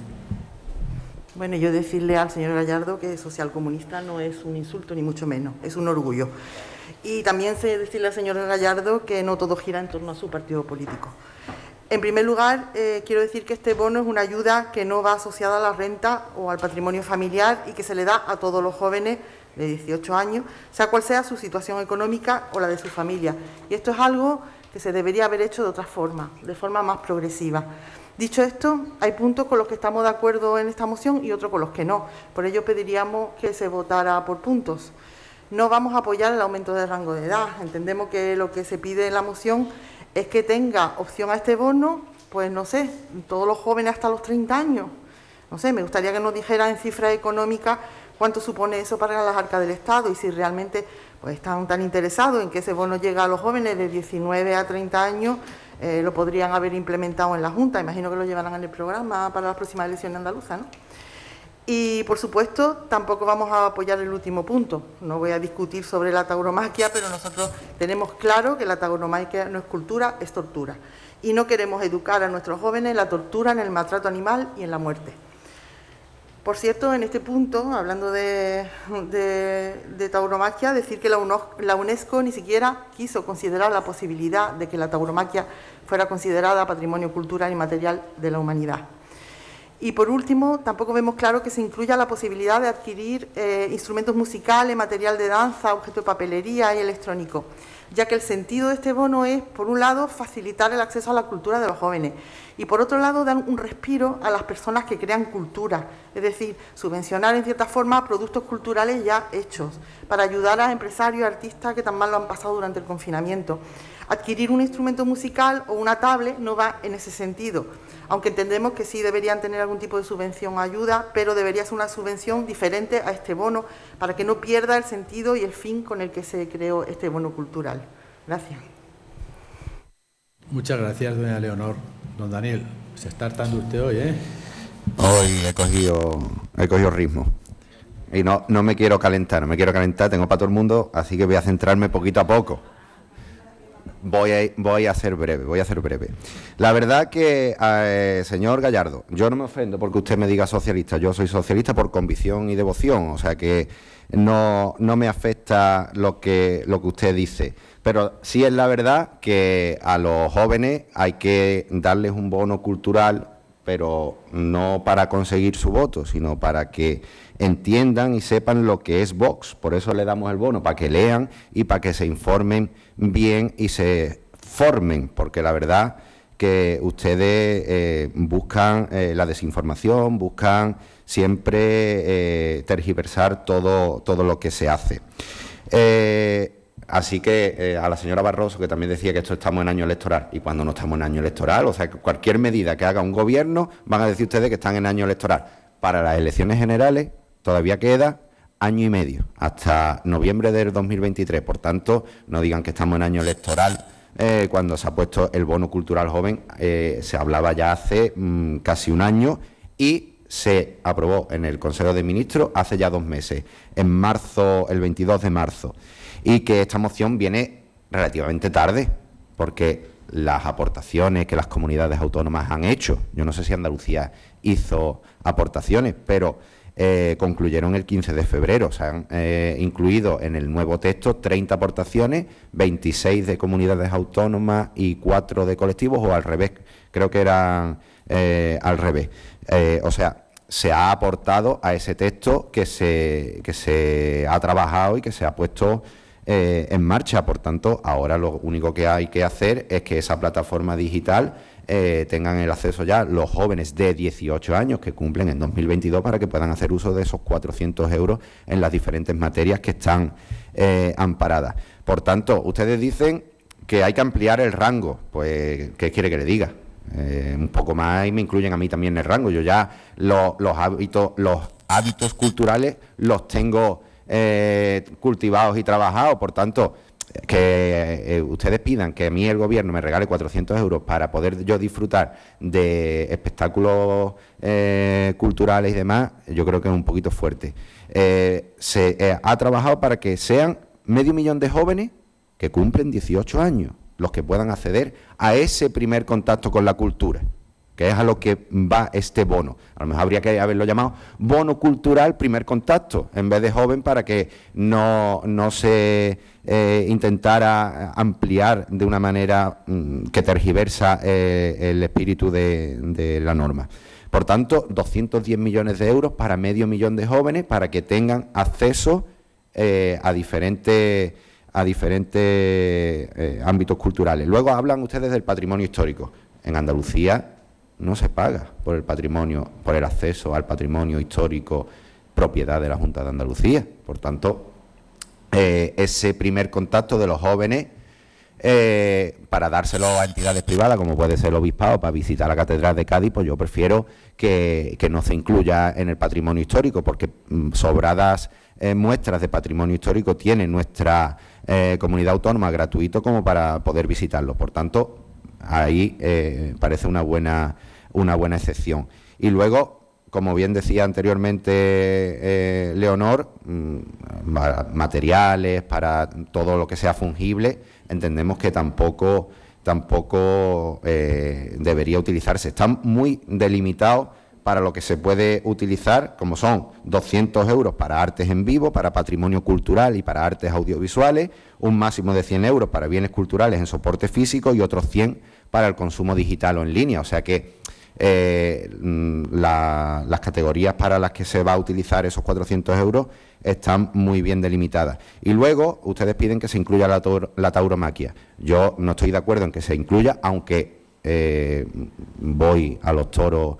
Bueno, yo decirle al señor Gallardo que socialcomunista no es un insulto, ni mucho menos, es un orgullo. Y también sé decirle al señor Gallardo que no todo gira en torno a su partido político. En primer lugar, eh, quiero decir que este bono es una ayuda que no va asociada a la renta o al patrimonio familiar y que se le da a todos los jóvenes de dieciocho años, sea cual sea su situación económica o la de su familia. Y esto es algo que se debería haber hecho de otra forma, de forma más progresiva. Dicho esto, hay puntos con los que estamos de acuerdo en esta moción y otros con los que no. Por ello pediríamos que se votara por puntos. No vamos a apoyar el aumento del rango de edad. Entendemos que lo que se pide en la moción es que tenga opción a este bono, pues no sé, todos los jóvenes hasta los treinta años. No sé, me gustaría que nos dijera en cifras económicas cuánto supone eso para las arcas del Estado y si realmente pues, están tan interesados en que ese bono llegue a los jóvenes de diecinueve a treinta años, eh, lo podrían haber implementado en la Junta. Imagino que lo llevarán en el programa para las próximas elecciones andaluzas, ¿no? Y, por supuesto, tampoco vamos a apoyar el último punto. No voy a discutir sobre la tauromaquia, pero nosotros tenemos claro que la tauromaquia no es cultura, es tortura. Y no queremos educar a nuestros jóvenes en la tortura, en el maltrato animal y en la muerte. Por cierto, en este punto, hablando de, de, de tauromaquia, decir que la UNESCO ni siquiera quiso considerar la posibilidad de que la tauromaquia fuera considerada patrimonio cultural y material de la humanidad. Y por último, tampoco vemos claro que se incluya la posibilidad de adquirir eh, instrumentos musicales, material de danza, objetos de papelería y electrónico, ya que el sentido de este bono es, por un lado, facilitar el acceso a la cultura de los jóvenes y, por otro lado, dar un respiro a las personas que crean cultura, es decir, subvencionar en cierta forma productos culturales ya hechos, para ayudar a empresarios y artistas que tan mal lo han pasado durante el confinamiento. Adquirir un instrumento musical o una tablet no va en ese sentido, aunque entendemos que sí deberían tener algún tipo de subvención o ayuda, pero debería ser una subvención diferente a este bono para que no pierda el sentido y el fin con el que se creó este bono cultural. Gracias. Muchas gracias, doña Leonor. Don Daniel, se está hartando usted hoy, ¿eh? Hoy he cogido, he cogido ritmo. Y no, no me quiero calentar, no me quiero calentar, tengo para todo el mundo, así que voy a centrarme poquito a poco. Voy a, voy a ser breve, voy a ser breve. La verdad que, eh, señor Gallardo, yo no me ofendo porque usted me diga socialista. Yo soy socialista por convicción y devoción, o sea que no, no me afecta lo que, lo que usted dice. Pero sí es la verdad que a los jóvenes hay que darles un bono cultural, pero no para conseguir su voto, sino para que entiendan y sepan lo que es Vox. Por eso le damos el bono, para que lean y para que se informen bien y se formen, porque la verdad que ustedes eh, buscan eh, la desinformación, buscan siempre eh, tergiversar todo, todo lo que se hace. Eh, Así que eh, a la señora Barroso, que también decía que esto estamos en año electoral, y cuando no estamos en año electoral, o sea, que cualquier medida que haga un gobierno, van a decir ustedes que están en año electoral. Para las elecciones generales todavía queda año y medio, hasta noviembre del dos mil veintitrés. Por tanto, no digan que estamos en año electoral eh, cuando se ha puesto el bono cultural joven. Eh, se hablaba ya hace mmm, casi un año y se aprobó en el Consejo de Ministros hace ya dos meses, en marzo, el veintidós de marzo. Y que esta moción viene relativamente tarde, porque las aportaciones que las comunidades autónomas han hecho, yo no sé si Andalucía hizo aportaciones, pero eh, concluyeron el quince de febrero, se han eh, incluido en el nuevo texto treinta aportaciones, veintiséis de comunidades autónomas y cuatro de colectivos, o al revés, creo que eran eh, al revés. Eh, o sea, se ha aportado a ese texto que se, que se ha trabajado y que se ha puesto Eh, en marcha. Por tanto, ahora lo único que hay que hacer es que esa plataforma digital eh, tengan el acceso ya los jóvenes de dieciocho años que cumplen en dos mil veintidós para que puedan hacer uso de esos cuatrocientos euros en las diferentes materias que están eh, amparadas. Por tanto, ustedes dicen que hay que ampliar el rango. Pues, ¿qué quiere que le diga? Eh, un poco más y me incluyen a mí también en el rango. Yo ya lo, los hábitos, los hábitos culturales los tengo Eh, cultivados y trabajados. Por tanto, que eh, ustedes pidan que a mí el Gobierno me regale cuatrocientos euros para poder yo disfrutar de espectáculos eh, culturales y demás, yo creo que es un poquito fuerte. Eh, se eh, ha trabajado para que sean medio millón de jóvenes que cumplen dieciocho años los que puedan acceder a ese primer contacto con la cultura, que es a lo que va este bono. A lo mejor habría que haberlo llamado bono cultural primer contacto, en vez de joven, para que no, no se eh, intentara ampliar de una manera mmm, que tergiversa eh, el espíritu de, de la norma. Por tanto, doscientos diez millones de euros para medio millón de jóvenes para que tengan acceso eh, a diferentes, a diferentes eh, ámbitos culturales. Luego hablan ustedes del patrimonio histórico. En Andalucía no se paga por el patrimonio, por el acceso al patrimonio histórico, propiedad de la Junta de Andalucía. Por tanto, eh, ese primer contacto de los jóvenes, eh, para dárselo a entidades privadas, como puede ser el Obispado, para visitar la Catedral de Cádiz, pues yo prefiero que, que no se incluya en el patrimonio histórico, porque mm, sobradas eh, muestras de patrimonio histórico tiene nuestra eh, comunidad autónoma gratuito como para poder visitarlo. Por tanto, ahí eh, parece una buena, una buena excepción. Y luego, como bien decía anteriormente eh, Leonor, mmm, materiales para todo lo que sea fungible, entendemos que tampoco, tampoco eh, debería utilizarse. Están muy delimitados para lo que se puede utilizar, como son doscientos euros para artes en vivo, para patrimonio cultural y para artes audiovisuales, un máximo de cien euros para bienes culturales en soporte físico y otros cien para el consumo digital o en línea. O sea que eh, la, las categorías para las que se va a utilizar esos cuatrocientos euros están muy bien delimitadas. Y luego ustedes piden que se incluya la, taur, la tauromaquia. Yo no estoy de acuerdo en que se incluya, aunque eh, voy a los toros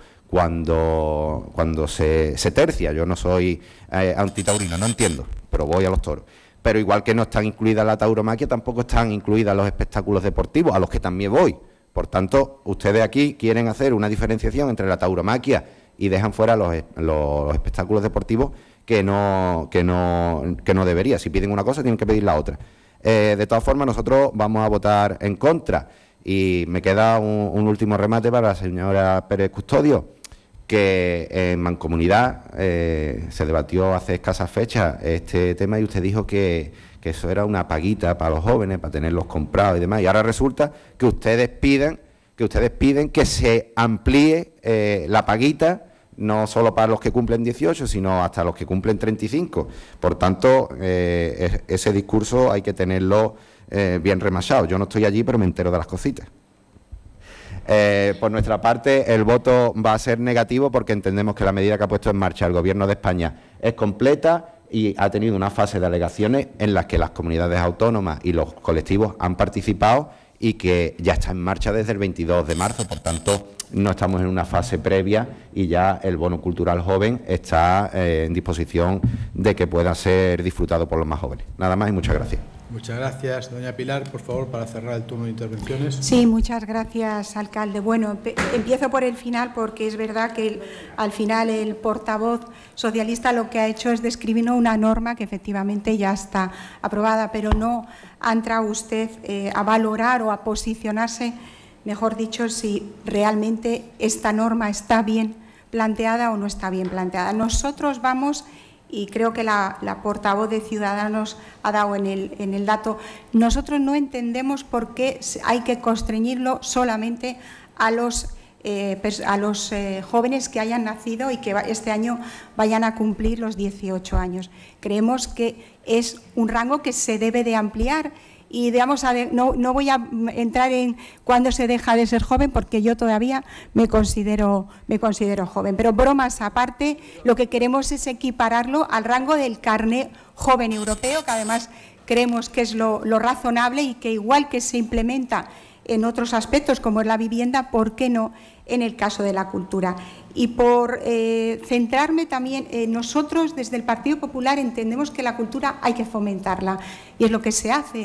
cuando, cuando se, se tercia. Yo no soy eh, antitaurino, no entiendo, pero voy a los toros. Pero igual que no están incluidas la tauromaquia, tampoco están incluidas los espectáculos deportivos, a los que también voy. Por tanto, ustedes aquí quieren hacer una diferenciación entre la tauromaquia y dejan fuera los, los, los espectáculos deportivos que no, que, no, que no debería. Si piden una cosa, tienen que pedir la otra. Eh, de todas formas, nosotros vamos a votar en contra. Y me queda un, un último remate para la señora Pérez Custodio, que en Mancomunidad eh, se debatió hace escasas fechas este tema y usted dijo que, que eso era una paguita para los jóvenes, para tenerlos comprados y demás. Y ahora resulta que ustedes piden que, ustedes piden que se amplíe eh, la paguita, no solo para los que cumplen dieciocho, sino hasta los que cumplen treinta y cinco. Por tanto, eh, ese discurso hay que tenerlo eh, bien remachado. Yo no estoy allí, pero me entero de las cositas. Eh, por nuestra parte, el voto va a ser negativo porque entendemos que la medida que ha puesto en marcha el Gobierno de España es completa y ha tenido una fase de alegaciones en las que las comunidades autónomas y los colectivos han participado y que ya está en marcha desde el veintidós de marzo. Por tanto, no estamos en una fase previa y ya el bono cultural joven está eh, en disposición de que pueda ser disfrutado por los más jóvenes. Nada más y muchas gracias. Muchas gracias. Doña Pilar, por favor, para cerrar el turno de intervenciones. Sí, muchas gracias, alcalde. Bueno, empiezo por el final porque es verdad que el, al final el portavoz socialista lo que ha hecho es describir una norma que efectivamente ya está aprobada, pero no ha entrado usted eh, a valorar o a posicionarse, mejor dicho, si realmente esta norma está bien planteada o no está bien planteada. Nosotros vamos... y creo que la, la portavoz de Ciudadanos ha dado en el, en el dato, nosotros no entendemos por qué hay que constreñirlo solamente a los, eh, a los eh, jóvenes que hayan nacido y que este año vayan a cumplir los dieciocho años. Creemos que es un rango que se debe de ampliar. Y digamos, a ver, no, no voy a entrar en cuándo se deja de ser joven, porque yo todavía me considero, me considero joven. Pero bromas aparte, lo que queremos es equipararlo al rango del carné joven europeo, que además creemos que es lo, lo razonable y que igual que se implementa en otros aspectos como es la vivienda, ¿por qué no en el caso de la cultura? Y por eh, centrarme también, eh, nosotros desde el Partido Popular entendemos que la cultura hay que fomentarla y es lo que se hace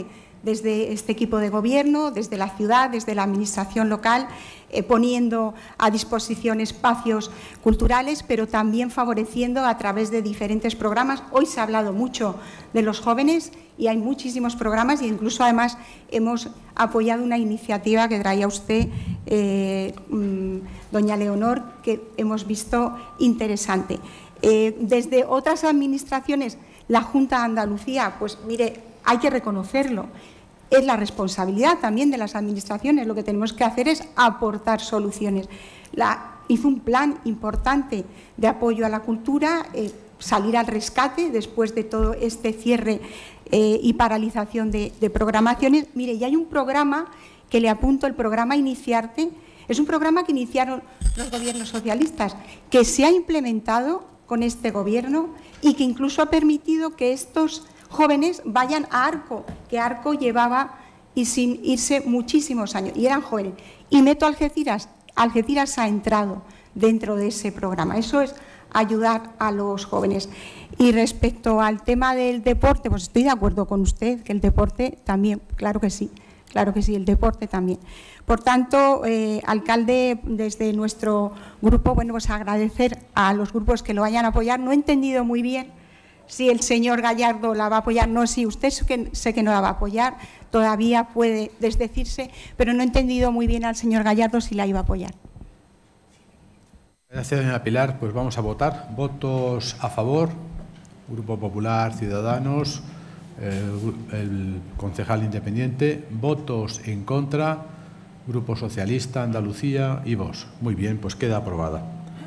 desde este equipo de gobierno, desde la ciudad, desde la administración local, eh, poniendo a disposición espacios culturales, pero también favoreciendo a través de diferentes programas. Hoy se ha hablado mucho de los jóvenes y hay muchísimos programas e incluso además hemos apoyado una iniciativa que traía usted, eh, doña Leonor, que hemos visto interesante. Eh, desde otras administraciones, la Junta de Andalucía, pues mire, hay que reconocerlo, es la responsabilidad también de las administraciones, lo que tenemos que hacer es aportar soluciones. La, hizo un plan importante de apoyo a la cultura, eh, salir al rescate después de todo este cierre eh, y paralización de, de programaciones. Mire, y hay un programa que le apunto, el programa Iniciarte, es un programa que iniciaron los gobiernos socialistas, que se ha implementado con este gobierno y que incluso ha permitido que estos jóvenes vayan a Arco, que Arco llevaba y sin irse muchísimos años, y eran jóvenes. Y Meto Algeciras, Algeciras ha entrado dentro de ese programa. Eso es ayudar a los jóvenes. Y respecto al tema del deporte, pues estoy de acuerdo con usted, que el deporte también, claro que sí, claro que sí, el deporte también. Por tanto, eh, alcalde, desde nuestro grupo, bueno, pues agradecer a los grupos que lo vayan a apoyar. No he entendido muy bien si el señor Gallardo la va a apoyar. No, sí, usted sé que, sé que no la va a apoyar, todavía puede desdecirse, pero no he entendido muy bien al señor Gallardo si la iba a apoyar. Gracias, doña Pilar. Pues vamos a votar. Votos a favor, Grupo Popular, Ciudadanos, el, el concejal independiente. Votos en contra, Grupo Socialista, Andalucía y Vox. Muy bien, pues queda aprobada.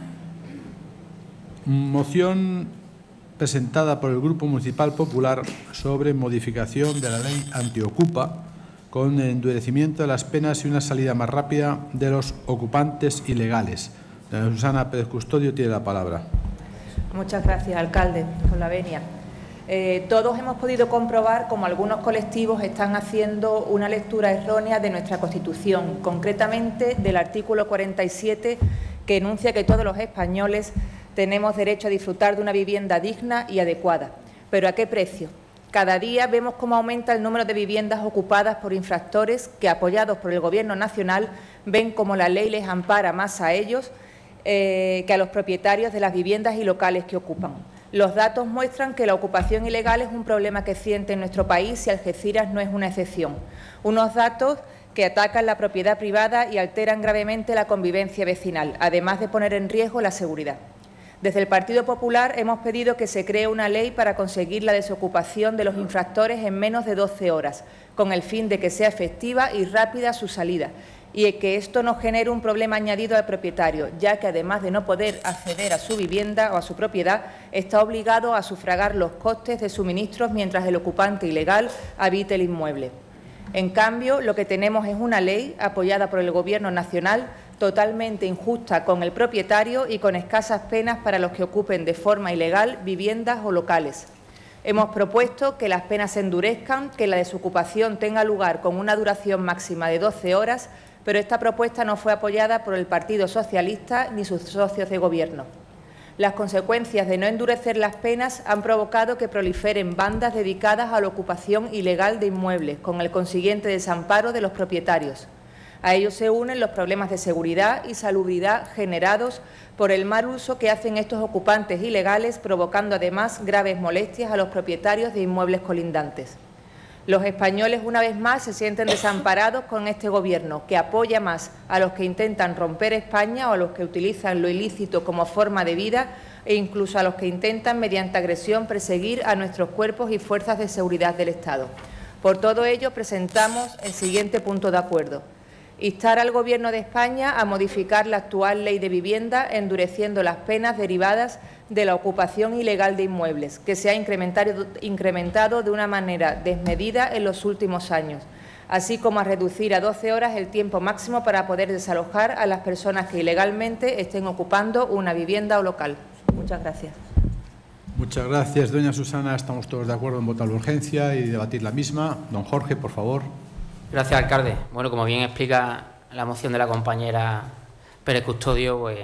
Moción presentada por el Grupo Municipal Popular sobre modificación de la ley antiocupa con endurecimiento de las penas y una salida más rápida de los ocupantes ilegales. Doña Susana Pérez Custodio tiene la palabra. Muchas gracias, alcalde, por la venia. Eh, todos hemos podido comprobar cómo algunos colectivos están haciendo una lectura errónea de nuestra Constitución, concretamente del artículo cuarenta y siete, que enuncia que todos los españoles tenemos derecho a disfrutar de una vivienda digna y adecuada. ¿Pero a qué precio? Cada día vemos cómo aumenta el número de viviendas ocupadas por infractores que, apoyados por el Gobierno nacional, ven cómo la ley les ampara más a ellos eh, que a los propietarios de las viviendas y locales que ocupan. Los datos muestran que la ocupación ilegal es un problema creciente en nuestro país y Algeciras no es una excepción. Unos datos que atacan la propiedad privada y alteran gravemente la convivencia vecinal, además de poner en riesgo la seguridad. Desde el Partido Popular hemos pedido que se cree una ley para conseguir la desocupación de los infractores en menos de doce horas, con el fin de que sea efectiva y rápida su salida, y que esto no genere un problema añadido al propietario, ya que además de no poder acceder a su vivienda o a su propiedad, está obligado a sufragar los costes de suministros mientras el ocupante ilegal habite el inmueble. En cambio, lo que tenemos es una ley apoyada por el Gobierno nacional totalmente injusta con el propietario y con escasas penas para los que ocupen de forma ilegal viviendas o locales. Hemos propuesto que las penas se endurezcan, que la desocupación tenga lugar con una duración máxima de doce horas, pero esta propuesta no fue apoyada por el Partido Socialista ni sus socios de Gobierno. Las consecuencias de no endurecer las penas han provocado que proliferen bandas dedicadas a la ocupación ilegal de inmuebles, con el consiguiente desamparo de los propietarios. A ello se unen los problemas de seguridad y salubridad generados por el mal uso que hacen estos ocupantes ilegales, provocando además graves molestias a los propietarios de inmuebles colindantes. Los españoles, una vez más, se sienten desamparados con este Gobierno, que apoya más a los que intentan romper España o a los que utilizan lo ilícito como forma de vida e incluso a los que intentan, mediante agresión, perseguir a nuestros cuerpos y fuerzas de seguridad del Estado. Por todo ello, presentamos el siguiente punto de acuerdo. Instar al Gobierno de España a modificar la actual Ley de Vivienda, endureciendo las penas derivadas de la ocupación ilegal de inmuebles, que se ha incrementado, incrementado de una manera desmedida en los últimos años, así como a reducir a doce horas el tiempo máximo para poder desalojar a las personas que ilegalmente estén ocupando una vivienda o local. Muchas gracias. Muchas gracias, doña Susana. Estamos todos de acuerdo en votar la urgencia y debatir la misma. Don Jorge, por favor. Gracias, alcalde. Bueno, como bien explica la moción de la compañera Pérez Custodio, pues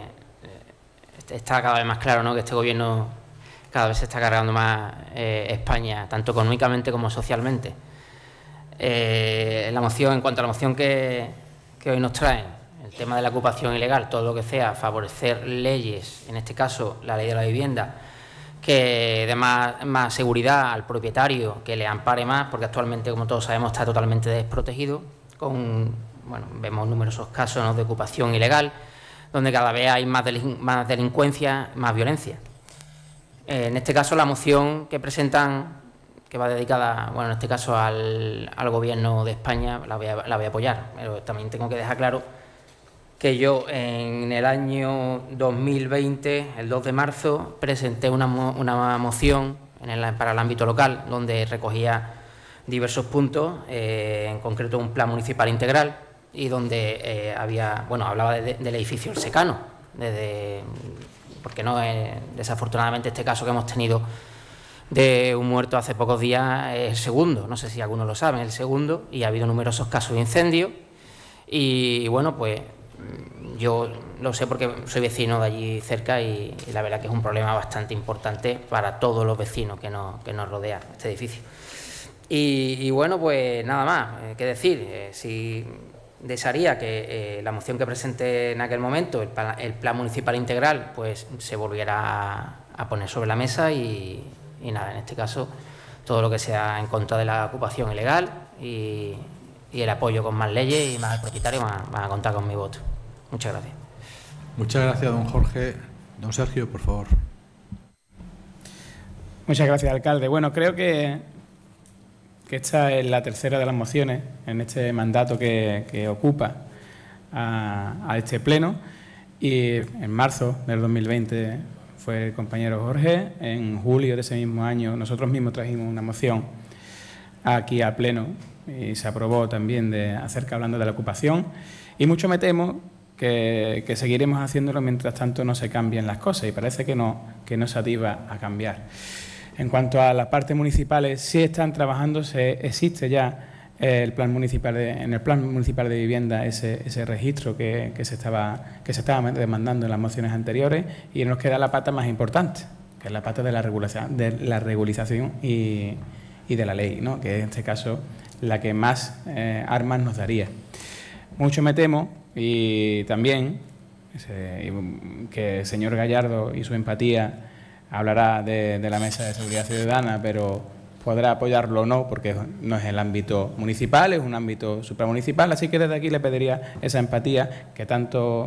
está cada vez más claro, ¿no?, que este Gobierno cada vez se está cargando más eh, España, tanto económicamente como socialmente. Eh, la moción, en cuanto a la moción que, que hoy nos traen, el tema de la ocupación ilegal, todo lo que sea favorecer leyes, en este caso la ley de la vivienda, que dé más, más seguridad al propietario, que le ampare más, porque actualmente, como todos sabemos, está totalmente desprotegido. Con, bueno, vemos numerosos casos, ¿no?, de ocupación ilegal, donde cada vez hay más, delin más delincuencia, más violencia. Eh, en este caso, la moción que presentan, que va dedicada, bueno, en este caso al, al Gobierno de España, la voy, a, la voy a apoyar, pero también tengo que dejar claro que yo en el año dos mil veinte, el dos de marzo, presenté una, una moción en el, para el ámbito local, donde recogía diversos puntos, eh, en concreto un plan municipal integral, y donde eh, había, bueno, hablaba de, de, del edificio El Secano, desde, porque no es, desafortunadamente, este caso que hemos tenido de un muerto hace pocos días es el segundo, no sé si algunos lo saben, el segundo, y ha habido numerosos casos de incendio, y, y bueno, pues yo lo sé porque soy vecino de allí cerca y, y la verdad que es un problema bastante importante para todos los vecinos que nos, que nos rodean este edificio. Y, y bueno, pues nada más, eh, qué decir, eh, si desearía que eh, la moción que presenté en aquel momento, el plan, el plan municipal integral, pues se volviera a, a poner sobre la mesa y, y nada, en este caso, todo lo que sea en contra de la ocupación ilegal y, y el apoyo con más leyes y más al propietario van, van a contar con mi voto. Muchas gracias. Muchas gracias, don Jorge. Don Sergio, por favor. Muchas gracias, alcalde. Bueno, creo que, que esta es la tercera de las mociones en este mandato que, que ocupa a, a este pleno, y en marzo del dos mil veinte fue el compañero Jorge. En julio de ese mismo año nosotros mismos trajimos una moción aquí al pleno y se aprobó también de acerca hablando de la ocupación, y mucho me temo que, que seguiremos haciéndolo mientras tanto no se cambien las cosas, y parece que no, que no se ativa a cambiar. En cuanto a las partes municipales, sí están trabajando, se, existe ya el plan municipal de, en el plan municipal de vivienda ese, ese registro que, que, se estaba, que se estaba demandando en las mociones anteriores, y nos queda la pata más importante, que es la pata de la regulación, de la regularización y, y de la ley, ¿no?, que es en este caso la que más eh, armas nos daría. Mucho me temo, y también ese, que el señor Gallardo y su empatía hablará de, de la Mesa de Seguridad Ciudadana, pero podrá apoyarlo o no, porque no es el ámbito municipal, es un ámbito supramunicipal, así que desde aquí le pediría esa empatía que tanto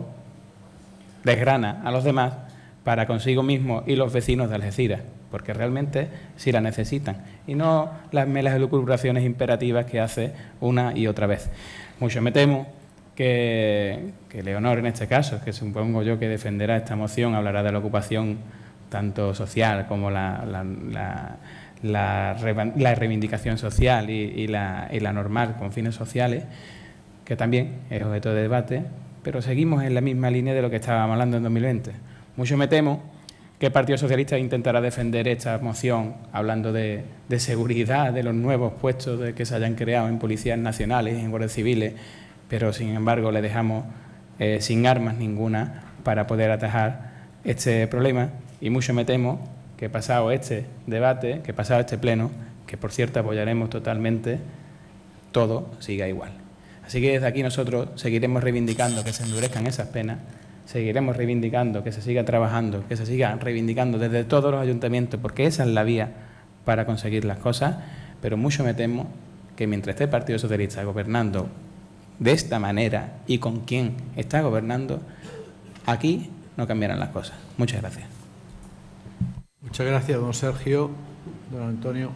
desgrana a los demás para consigo mismo y los vecinos de Algeciras, porque realmente sí la necesitan, y no las meras elucubraciones imperativas que hace una y otra vez. Mucho me temo que, que Leonor, en este caso, que supongo yo que defenderá esta moción, hablará de la ocupación tanto social como la, la, la, la, la reivindicación social y, y, la, y la normal con fines sociales, que también es objeto de debate, pero seguimos en la misma línea de lo que estábamos hablando en dos mil veinte. Mucho me temo que el Partido Socialista intentará defender esta moción hablando de, de seguridad, de los nuevos puestos de que se hayan creado en policías nacionales, en guardias civiles, pero sin embargo le dejamos eh, sin armas ninguna para poder atajar este problema, y mucho me temo que pasado este debate, que pasado este pleno, que por cierto apoyaremos totalmente, todo siga igual. Así que desde aquí nosotros seguiremos reivindicando que se endurezcan esas penas, seguiremos reivindicando que se siga trabajando, que se siga reivindicando desde todos los ayuntamientos, porque esa es la vía para conseguir las cosas, pero mucho me temo que mientras esté el Partido Socialista gobernando de esta manera y con quien está gobernando, aquí no cambiarán las cosas. Muchas gracias. Muchas gracias, don Sergio. Don Antonio.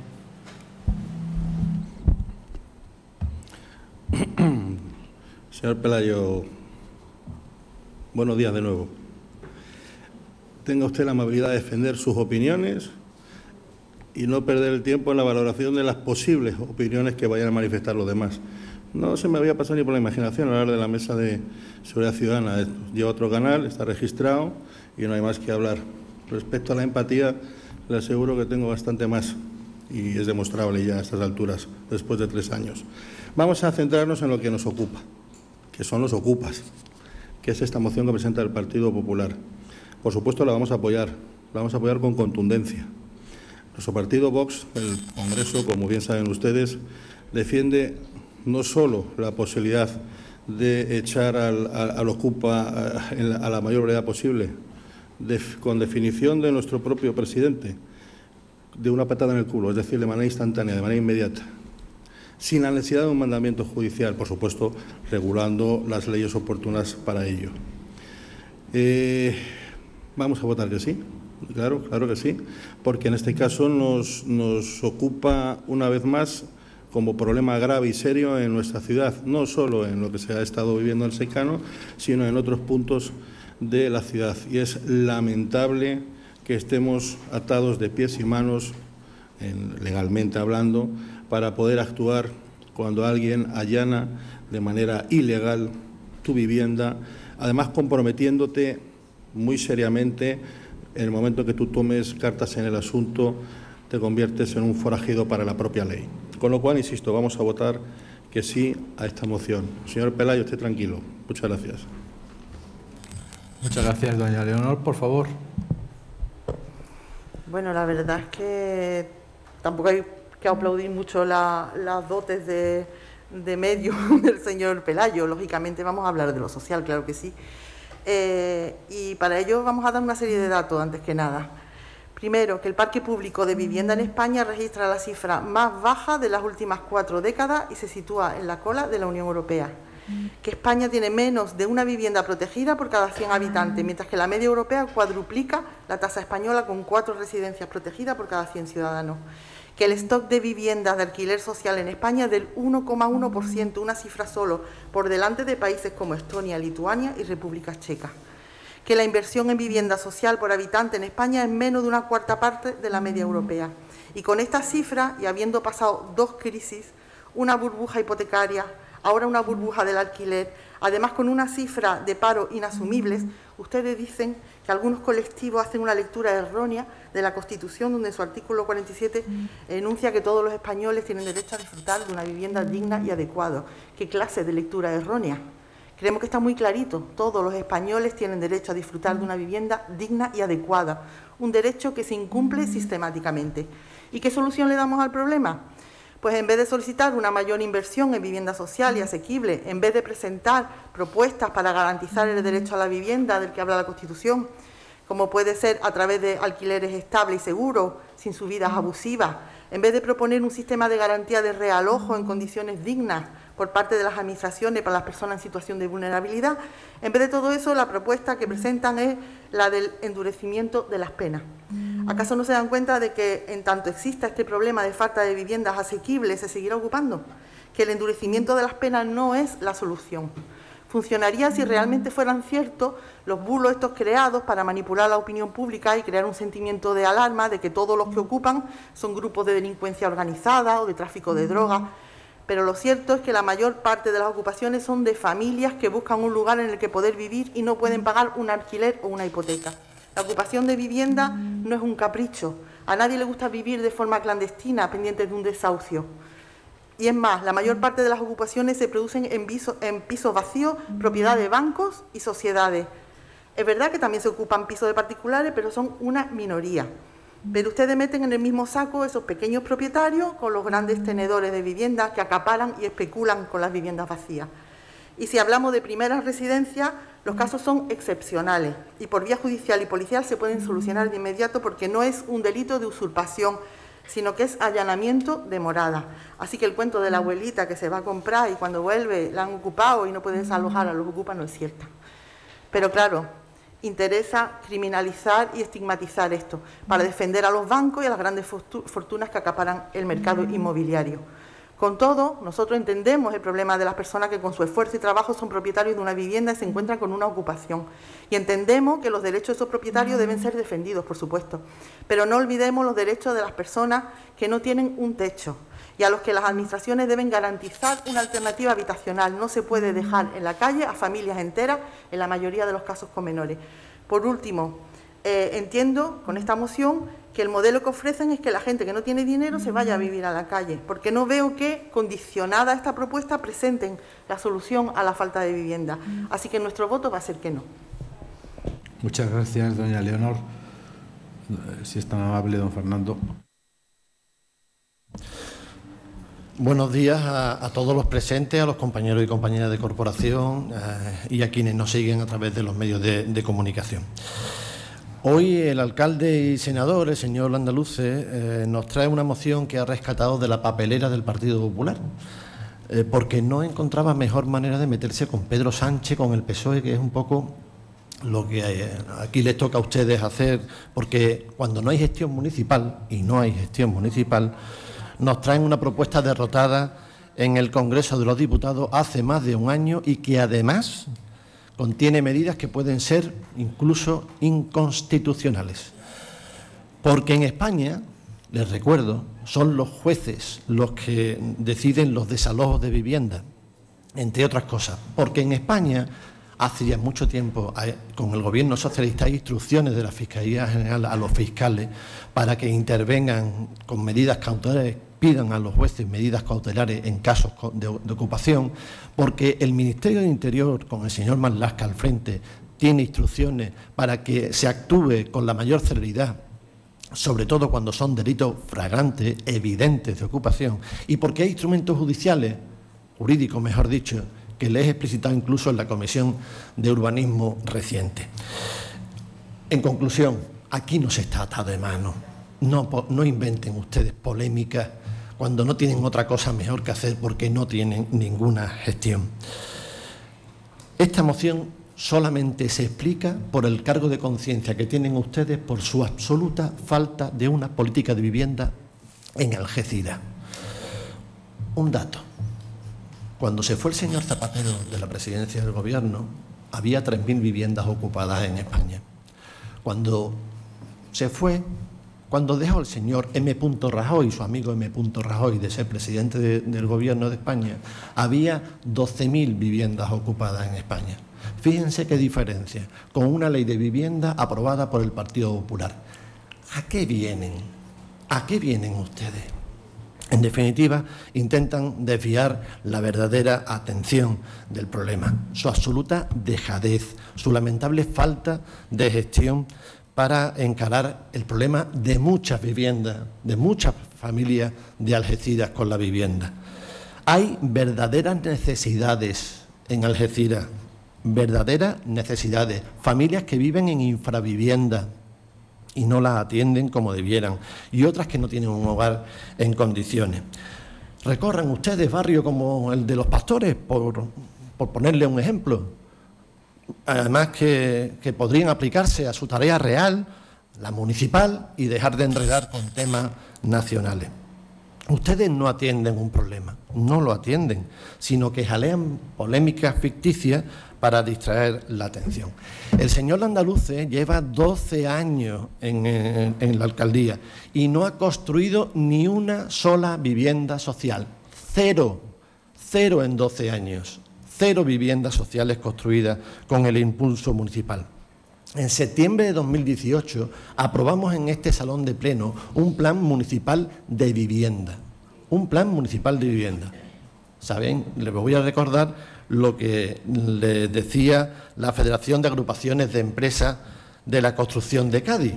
Señor Pelayo, buenos días de nuevo. Tenga usted la amabilidad de defender sus opiniones y no perder el tiempo en la valoración de las posibles opiniones que vayan a manifestar los demás. No se me había pasado ni por la imaginación hablar de la Mesa de Seguridad Ciudadana. Lleva otro canal, está registrado y no hay más que hablar. Respecto a la empatía, le aseguro que tengo bastante más y es demostrable ya a estas alturas, después de tres años. Vamos a centrarnos en lo que nos ocupa, que son los ocupas, que es esta moción que presenta el Partido Popular. Por supuesto, la vamos a apoyar, la vamos a apoyar con contundencia. Nuestro partido Vox, el Congreso, como bien saben ustedes, defiende no solo la posibilidad de echar al, al, al Ocupa a, a la mayor brevedad posible, de, con definición de nuestro propio presidente, de una patada en el culo, es decir, de manera instantánea, de manera inmediata, sin la necesidad de un mandamiento judicial, por supuesto, regulando las leyes oportunas para ello. Eh, vamos a votar que sí, claro, claro que sí, porque en este caso nos, nos ocupa una vez más como problema grave y serio en nuestra ciudad, no solo en lo que se ha estado viviendo en Secano, sino en otros puntos de la ciudad. Y es lamentable que estemos atados de pies y manos, en, legalmente hablando, para poder actuar cuando alguien allana de manera ilegal tu vivienda, además comprometiéndote muy seriamente. En el momento que tú tomes cartas en el asunto, te conviertes en un forajido para la propia ley. Con lo cual, insisto, vamos a votar que sí a esta moción. Señor Pelayo, esté tranquilo. Muchas gracias. Muchas gracias, doña Leonor. Por favor. Bueno, la verdad es que tampoco hay que aplaudir mucho la, las dotes de, de medio del señor Pelayo. Lógicamente vamos a hablar de lo social, claro que sí. Eh, y para ello vamos a dar una serie de datos antes que nada. Primero, que el parque público de vivienda en España registra la cifra más baja de las últimas cuatro décadas y se sitúa en la cola de la Unión Europea. Que España tiene menos de una vivienda protegida por cada cien habitantes, mientras que la media europea cuadruplica la tasa española con cuatro residencias protegidas por cada cien ciudadanos. Que el stock de viviendas de alquiler social en España es del uno coma uno por ciento, una cifra solo, por delante de países como Estonia, Lituania y República Checa. Que la inversión en vivienda social por habitante en España es menos de una cuarta parte de la media europea. Y con esta cifra, y habiendo pasado dos crisis, una burbuja hipotecaria, ahora una burbuja del alquiler, además con una cifra de paro inasumibles, ustedes dicen que algunos colectivos hacen una lectura errónea de la Constitución, donde en su artículo cuarenta y siete enuncia que todos los españoles tienen derecho a disfrutar de una vivienda digna y adecuada. ¿Qué clase de lectura errónea? Creemos que está muy clarito, todos los españoles tienen derecho a disfrutar de una vivienda digna y adecuada, un derecho que se incumple sistemáticamente. ¿Y qué solución le damos al problema? Pues en vez de solicitar una mayor inversión en vivienda social y asequible, en vez de presentar propuestas para garantizar el derecho a la vivienda del que habla la Constitución, como puede ser a través de alquileres estables y seguros, sin subidas abusivas, en vez de proponer un sistema de garantía de realojo en condiciones dignas por parte de las administraciones para las personas en situación de vulnerabilidad, en vez de todo eso, la propuesta que presentan es la del endurecimiento de las penas. ¿Acaso no se dan cuenta de que, en tanto exista este problema de falta de viviendas asequibles, se seguirá ocupando? Que el endurecimiento de las penas no es la solución. Funcionaría si realmente fueran ciertos los bulos estos creados para manipular la opinión pública y crear un sentimiento de alarma de que todos los que ocupan son grupos de delincuencia organizada o de tráfico de drogas. Pero lo cierto es que la mayor parte de las ocupaciones son de familias que buscan un lugar en el que poder vivir y no pueden pagar un alquiler o una hipoteca. La ocupación de vivienda no es un capricho. A nadie le gusta vivir de forma clandestina, pendiente de un desahucio. Y es más, la mayor parte de las ocupaciones se producen en, viso, en pisos vacíos, propiedad de bancos y sociedades. Es verdad que también se ocupan pisos de particulares, pero son una minoría. Pero ustedes meten en el mismo saco esos pequeños propietarios con los grandes tenedores de viviendas que acaparan y especulan con las viviendas vacías. Y si hablamos de primeras residencias, los casos son excepcionales y por vía judicial y policial se pueden solucionar de inmediato porque no es un delito de usurpación, sino que es allanamiento de morada. Así que el cuento de la abuelita que se va a comprar y cuando vuelve la han ocupado y no puede desalojar a los que ocupan no es cierta. Pero claro, interesa criminalizar y estigmatizar esto para defender a los bancos y a las grandes fortunas que acaparan el mercado inmobiliario. Con todo, nosotros entendemos el problema de las personas que con su esfuerzo y trabajo son propietarios de una vivienda y se encuentran con una ocupación. Y entendemos que los derechos de esos propietarios deben ser defendidos, por supuesto. Pero no olvidemos los derechos de las personas que no tienen un techo y a los que las administraciones deben garantizar una alternativa habitacional. No se puede dejar en la calle a familias enteras, en la mayoría de los casos con menores. Por último, eh, entiendo con esta moción que el modelo que ofrecen es que la gente que no tiene dinero se vaya a vivir a la calle, porque no veo que, condicionada a esta propuesta, presenten la solución a la falta de vivienda. Así que nuestro voto va a ser que no. Muchas gracias, doña Leonor. Si es tan amable, don Fernando. Buenos días a, a todos los presentes, a los compañeros y compañeras de corporación eh, y a quienes nos siguen a través de los medios de, de comunicación. Hoy el alcalde y senador, el señor Landaluce, eh, nos trae una moción que ha rescatado de la papelera del Partido Popular, eh, porque no encontraba mejor manera de meterse con Pedro Sánchez, con el P S O E, que es un poco lo que eh, aquí les toca a ustedes hacer, porque cuando no hay gestión municipal, y no hay gestión municipal, nos traen una propuesta derrotada en el Congreso de los Diputados hace más de un año y que además contiene medidas que pueden ser incluso inconstitucionales. Porque en España, les recuerdo, son los jueces los que deciden los desalojos de vivienda, entre otras cosas. Porque en España, hace ya mucho tiempo, con el Gobierno socialista, hay instrucciones de la Fiscalía General a los fiscales para que intervengan con medidas cautelares, pidan a los jueces medidas cautelares en casos de, de ocupación, porque el Ministerio de Interior, con el señor Marlaska al frente, tiene instrucciones para que se actúe con la mayor celeridad, sobre todo cuando son delitos flagrantes, evidentes de ocupación, y porque hay instrumentos judiciales, jurídicos mejor dicho, que les he explicitado incluso en la Comisión de Urbanismo reciente. En conclusión, aquí no se está atado de mano, no, no inventen ustedes polémicas cuando no tienen otra cosa mejor que hacer porque no tienen ninguna gestión. Esta moción solamente se explica por el cargo de conciencia que tienen ustedes por su absoluta falta de una política de vivienda en Algeciras. Un dato. Cuando se fue el señor Zapatero de la presidencia del Gobierno, había tres mil viviendas ocupadas en España. Cuando se fue, cuando dejó el señor M. Rajoy, su amigo M. Rajoy, de ser presidente de, del Gobierno de España, había doce mil viviendas ocupadas en España. Fíjense qué diferencia, con una ley de vivienda aprobada por el Partido Popular. ¿A qué vienen? ¿A qué vienen ustedes? En definitiva, intentan desviar la verdadera atención del problema, su absoluta dejadez, su lamentable falta de gestión para encarar el problema de muchas viviendas, de muchas familias de Algeciras con la vivienda. Hay verdaderas necesidades en Algeciras, verdaderas necesidades, familias que viven en infravivienda y no las atienden como debieran, y otras que no tienen un hogar en condiciones. Recorran ustedes barrios como el de Los Pastores, por, por ponerle un ejemplo, además que, que podrían aplicarse a su tarea real, la municipal, y dejar de enredar con temas nacionales. Ustedes no atienden un problema, no lo atienden, sino que jalean polémicas ficticias para distraer la atención. El señor Landaluce lleva doce años en, en, en la alcaldía y no ha construido ni una sola vivienda social. Cero, cero en doce años. Cero viviendas sociales construidas con el impulso municipal. En septiembre de dos mil dieciocho aprobamos en este salón de pleno un plan municipal de vivienda. Un plan municipal de vivienda. ¿Saben? Les voy a recordar lo que le decía la Federación de Agrupaciones de Empresas de la Construcción de Cádiz.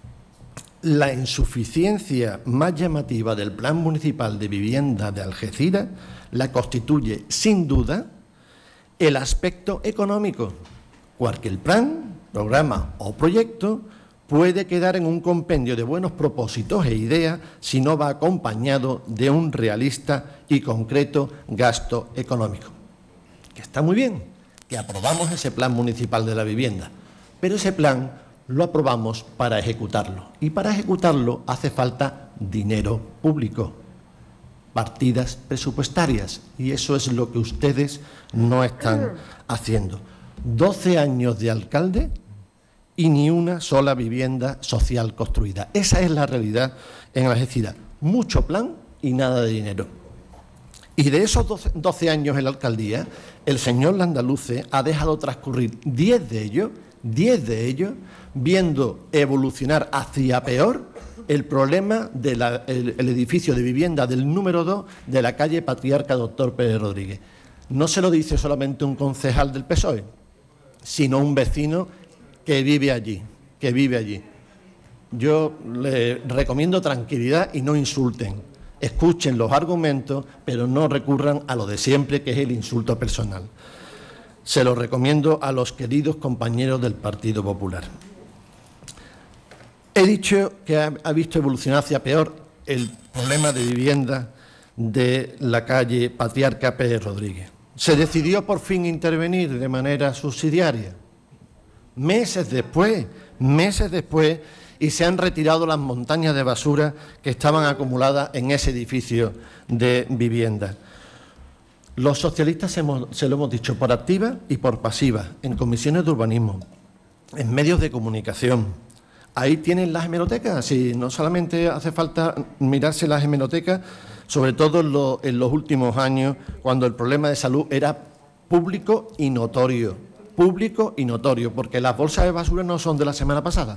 La insuficiencia más llamativa del Plan Municipal de Vivienda de Algeciras la constituye, sin duda, el aspecto económico. Cualquier plan, programa o proyecto puede quedar en un compendio de buenos propósitos e ideas si no va acompañado de un realista y concreto gasto económico. Que está muy bien, que aprobamos ese plan municipal de la vivienda, pero ese plan lo aprobamos para ejecutarlo, y para ejecutarlo hace falta dinero público, partidas presupuestarias, y eso es lo que ustedes no están haciendo. doce años de alcalde y ni una sola vivienda social construida. Esa es la realidad en Algeciras. Mucho plan y nada de dinero. Y de esos doce años en la alcaldía, el señor Landaluce ha dejado transcurrir diez de ellos, diez de ellos, viendo evolucionar hacia peor el problema del de edificio de vivienda del número dos de la calle Patriarca Doctor Pérez Rodríguez. No se lo dice solamente un concejal del P S O E, sino un vecino que vive allí, que vive allí. Yo le recomiendo tranquilidad y no insulten. escuchen los argumentos, pero no recurran a lo de siempre, que es el insulto personal. Se lo recomiendo a los queridos compañeros del Partido Popular. He dicho que ha, ha visto evolucionar hacia peor el problema de vivienda de la calle Patriarca Pérez Rodríguez. Se decidió por fin intervenir de manera subsidiaria. Meses después, meses después, y se han retirado las montañas de basura que estaban acumuladas en ese edificio de vivienda. Los socialistas hemos, se lo hemos dicho por activa y por pasiva, en comisiones de urbanismo, en medios de comunicación. Ahí tienen las hemerotecas, si no solamente hace falta mirarse las hemerotecas, sobre todo en, lo, en los últimos años, cuando el problema de salud era público y notorio, público y notorio, porque las bolsas de basura no son de la semana pasada.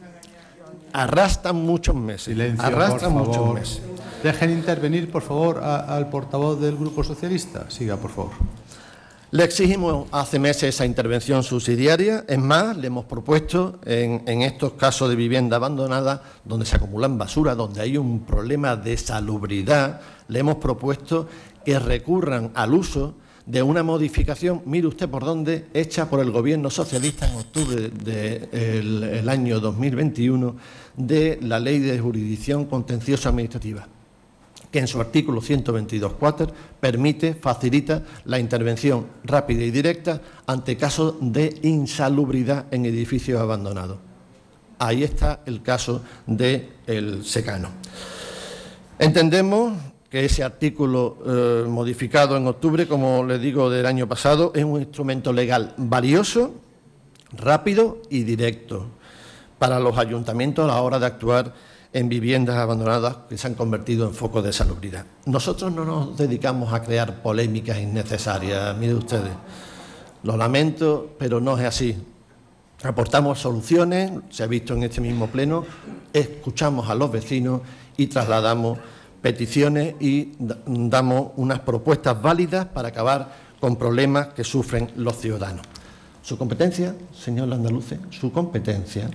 Arrastran muchos meses. Silencio, arrastran por muchos favor. meses. Dejen intervenir, por favor, a, al portavoz del Grupo Socialista. Siga, por favor. Le exigimos hace meses esa intervención subsidiaria. Es más, le hemos propuesto en, en estos casos de vivienda abandonada, donde se acumulan basura, donde hay un problema de salubridad, le hemos propuesto que recurran al uso de una modificación, mire usted por dónde, hecha por el Gobierno socialista en octubre del de el año dos mil veintiuno, de la Ley de Jurisdicción Contenciosa Administrativa, que en su artículo ciento veintidós punto cuatro permite, facilita la intervención rápida y directa ante casos de insalubridad en edificios abandonados. Ahí está el caso del secano. Entendemos que ese artículo eh, modificado en octubre, como les digo, del año pasado, es un instrumento legal valioso, rápido y directo para los ayuntamientos a la hora de actuar en viviendas abandonadas que se han convertido en focos de salubridad. Nosotros no nos dedicamos a crear polémicas innecesarias, miren ustedes, lo lamento, pero no es así. Aportamos soluciones, se ha visto en este mismo pleno, escuchamos a los vecinos y trasladamos peticiones y damos unas propuestas válidas para acabar con problemas que sufren los ciudadanos. Su competencia, señor Landaluce, su competencia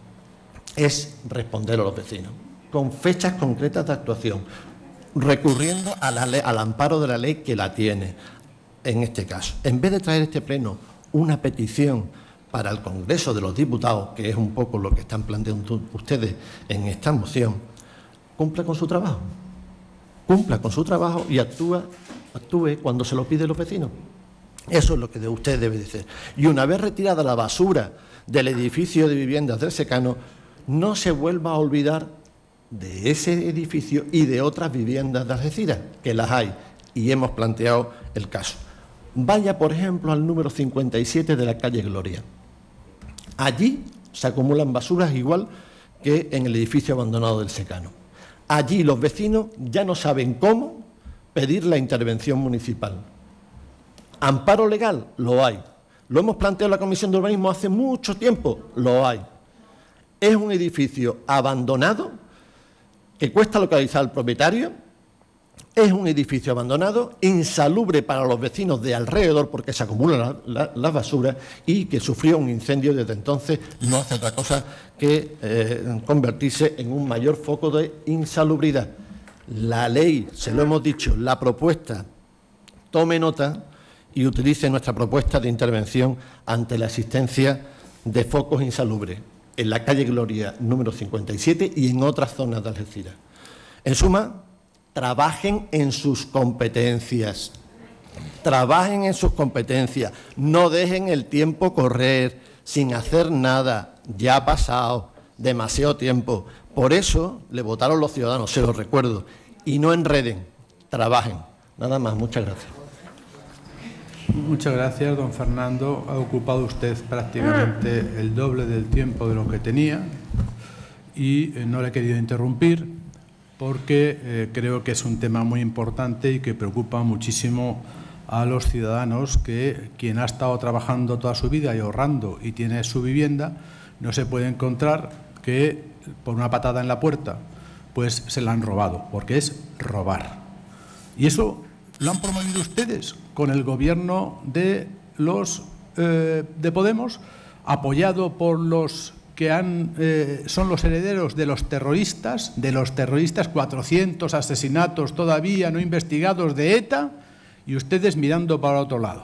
es responder a los vecinos, con fechas concretas de actuación, recurriendo a la ley, al amparo de la ley que la tiene en este caso. En vez de traer este pleno una petición para el Congreso de los Diputados, que es un poco lo que están planteando ustedes en esta moción, cumpla con su trabajo. Cumpla con su trabajo y actúa, actúe cuando se lo piden los vecinos. Eso es lo que de usted debe decir. Y una vez retirada la basura del edificio de viviendas del secano, no se vuelva a olvidar de ese edificio y de otras viviendas de Algeciras, que las hay, y hemos planteado el caso. Vaya, por ejemplo, al número cincuenta y siete de la calle Gloria. Allí se acumulan basuras igual que en el edificio abandonado del secano. Allí los vecinos ya no saben cómo pedir la intervención municipal. ¿Amparo legal? Lo hay. Lo hemos planteado en la Comisión de Urbanismo hace mucho tiempo. Lo hay. Es un edificio abandonado que cuesta localizar al propietario. Es un edificio abandonado, insalubre para los vecinos de alrededor porque se acumulan las la, la basuras y que sufrió un incendio desde entonces, no hace otra cosa que eh, convertirse en un mayor foco de insalubridad. La ley, se lo hemos dicho, la propuesta, tome nota y utilice nuestra propuesta de intervención ante la existencia de focos insalubres en la calle Gloria número cincuenta y siete y en otras zonas de Algeciras. En suma, trabajen en sus competencias, trabajen en sus competencias, no dejen el tiempo correr sin hacer nada, ya ha pasado demasiado tiempo. Por eso le votaron los ciudadanos, se los recuerdo, y no enreden, trabajen. Nada más, muchas gracias. Muchas gracias, don Fernando. Ha ocupado usted prácticamente el doble del tiempo de lo que tenía y eh, no le he querido interrumpir, porque eh, creo que es un tema muy importante y que preocupa muchísimo a los ciudadanos, que quien ha estado trabajando toda su vida y ahorrando y tiene su vivienda, no se puede encontrar que por una patada en la puerta pues se la han robado, porque es robar. Y eso lo han promovido ustedes con el gobierno de, los, eh, de Podemos, apoyado por los que han, eh, son los herederos de los terroristas, de los terroristas, cuatrocientos asesinatos todavía no investigados de ETA, y ustedes mirando para otro lado.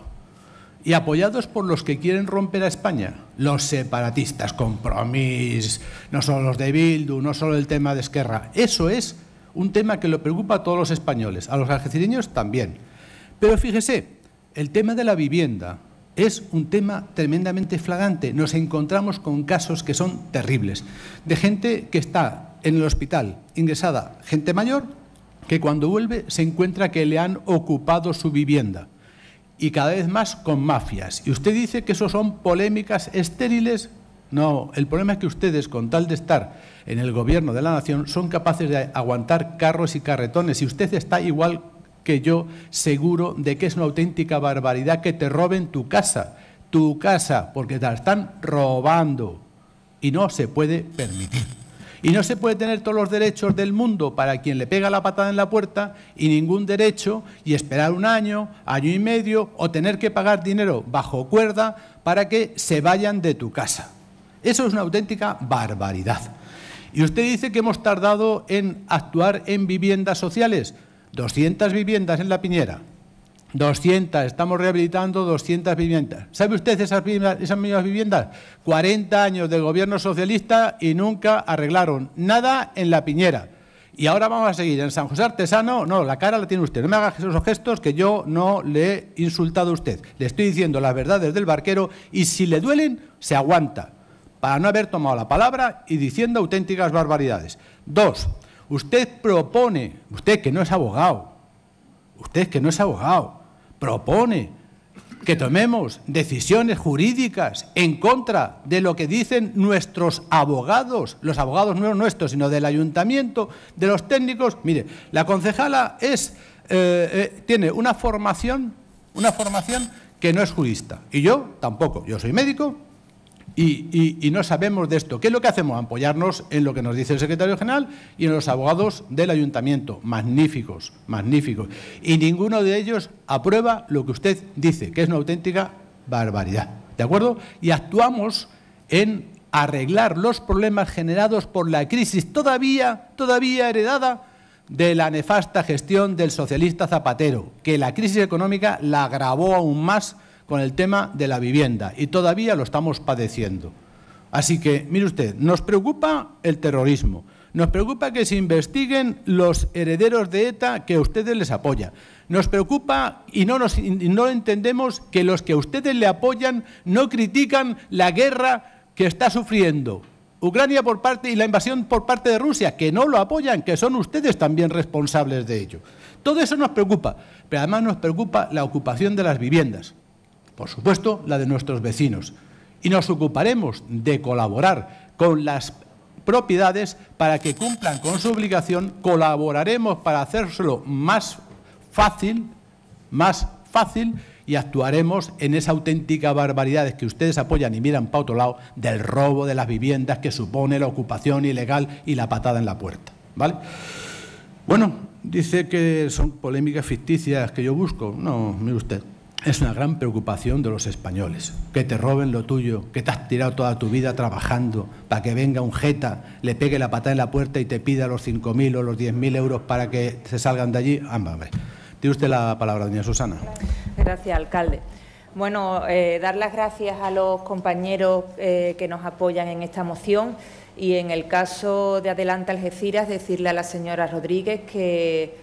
Y apoyados por los que quieren romper a España, los separatistas, Compromís, no solo los de Bildu, no solo el tema de Esquerra. Eso es un tema que le preocupa a todos los españoles, a los algecireños también. Pero fíjese, el tema de la vivienda es un tema tremendamente flagrante. Nos encontramos con casos que son terribles, de gente que está en el hospital ingresada, gente mayor, que cuando vuelve se encuentra que le han ocupado su vivienda, y cada vez más con mafias. Y usted dice que eso son polémicas estériles. No, el problema es que ustedes, con tal de estar en el gobierno de la nación, son capaces de aguantar carros y carretones, y usted está igual que yo seguro de que es una auténtica barbaridad que te roben tu casa, tu casa, porque te la están robando, y no se puede permitir. Y no se puede tener todos los derechos del mundo para quien le pega la patada en la puerta, y ningún derecho, y esperar un año, año y medio, o tener que pagar dinero bajo cuerda para que se vayan de tu casa. Eso es una auténtica barbaridad. Y usted dice que hemos tardado en actuar en viviendas sociales. doscientas viviendas en La Piñera, doscientas, estamos rehabilitando doscientas viviendas. ¿Sabe usted esas, esas mismas viviendas? cuarenta años del gobierno socialista y nunca arreglaron nada en La Piñera. Y ahora vamos a seguir en San José Artesano. No, la cara la tiene usted, no me haga esos gestos, que yo no le he insultado a usted. Le estoy diciendo las verdades del barquero, y si le duelen, se aguanta, para no haber tomado la palabra y diciendo auténticas barbaridades. Dos, usted propone, usted que no es abogado, usted que no es abogado, propone que tomemos decisiones jurídicas en contra de lo que dicen nuestros abogados, los abogados no nuestros, sino del ayuntamiento, de los técnicos. Mire, la concejala es, eh, eh, tiene una formación, una formación que no es jurista, y yo tampoco, yo soy médico. Y, y, y no sabemos de esto. ¿Qué es lo que hacemos? Apoyarnos en lo que nos dice el secretario general y en los abogados del ayuntamiento. Magníficos, magníficos. Y ninguno de ellos aprueba lo que usted dice, que es una auténtica barbaridad. ¿De acuerdo? Y actuamos en arreglar los problemas generados por la crisis todavía, todavía heredada de la nefasta gestión del socialista Zapatero, que la crisis económica la agravó aún más con el tema de la vivienda, y todavía lo estamos padeciendo. Así que, mire usted, nos preocupa el terrorismo, nos preocupa que se investiguen los herederos de ETA que a ustedes les apoya, nos preocupa y no, nos, y no entendemos que los que a ustedes le apoyan no critican la guerra que está sufriendo Ucrania por parte y la invasión por parte de Rusia, que no lo apoyan, que son ustedes también responsables de ello. Todo eso nos preocupa, pero además nos preocupa la ocupación de las viviendas. Por supuesto, la de nuestros vecinos. Y nos ocuparemos de colaborar con las propiedades para que cumplan con su obligación. Colaboraremos para hacérselo más fácil, más fácil, y actuaremos en esa auténtica barbaridad que ustedes apoyan y miran para otro lado, del robo de las viviendas que supone la ocupación ilegal y la patada en la puerta. ¿Vale? Bueno, dice que son polémicas ficticias que yo busco. No, mire usted. Es una gran preocupación de los españoles, que te roben lo tuyo, que te has tirado toda tu vida trabajando para que venga un jeta, le pegue la patada en la puerta y te pida los cinco mil o los diez mil euros para que se salgan de allí. Ah, hombre. Tiene usted la palabra, doña Susana. Gracias, alcalde. Bueno, eh, dar las gracias a los compañeros eh, que nos apoyan en esta moción, y en el caso de Adelante Algeciras, decirle a la señora Rodríguez que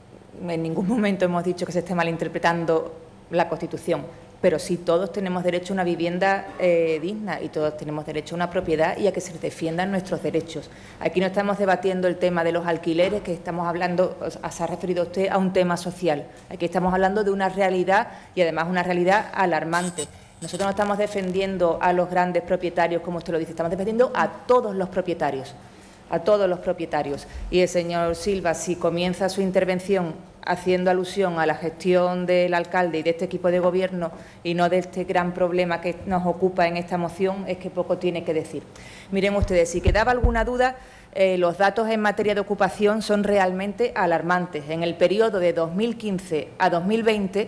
en ningún momento hemos dicho que se esté malinterpretando la Constitución, pero sí todos tenemos derecho a una vivienda eh, digna, y todos tenemos derecho a una propiedad y a que se defiendan nuestros derechos. Aquí no estamos debatiendo el tema de los alquileres, que estamos hablando, se ha referido usted a un tema social. Aquí estamos hablando de una realidad, y además una realidad alarmante. Nosotros no estamos defendiendo a los grandes propietarios, como usted lo dice, estamos defendiendo a todos los propietarios, a todos los propietarios. Y el señor Silva, si comienza su intervención haciendo alusión a la gestión del alcalde y de este equipo de gobierno y no de este gran problema que nos ocupa en esta moción, es que poco tiene que decir. Miren ustedes, si quedaba alguna duda, eh, los datos en materia de ocupación son realmente alarmantes. En el periodo de dos mil quince a dos mil veinte,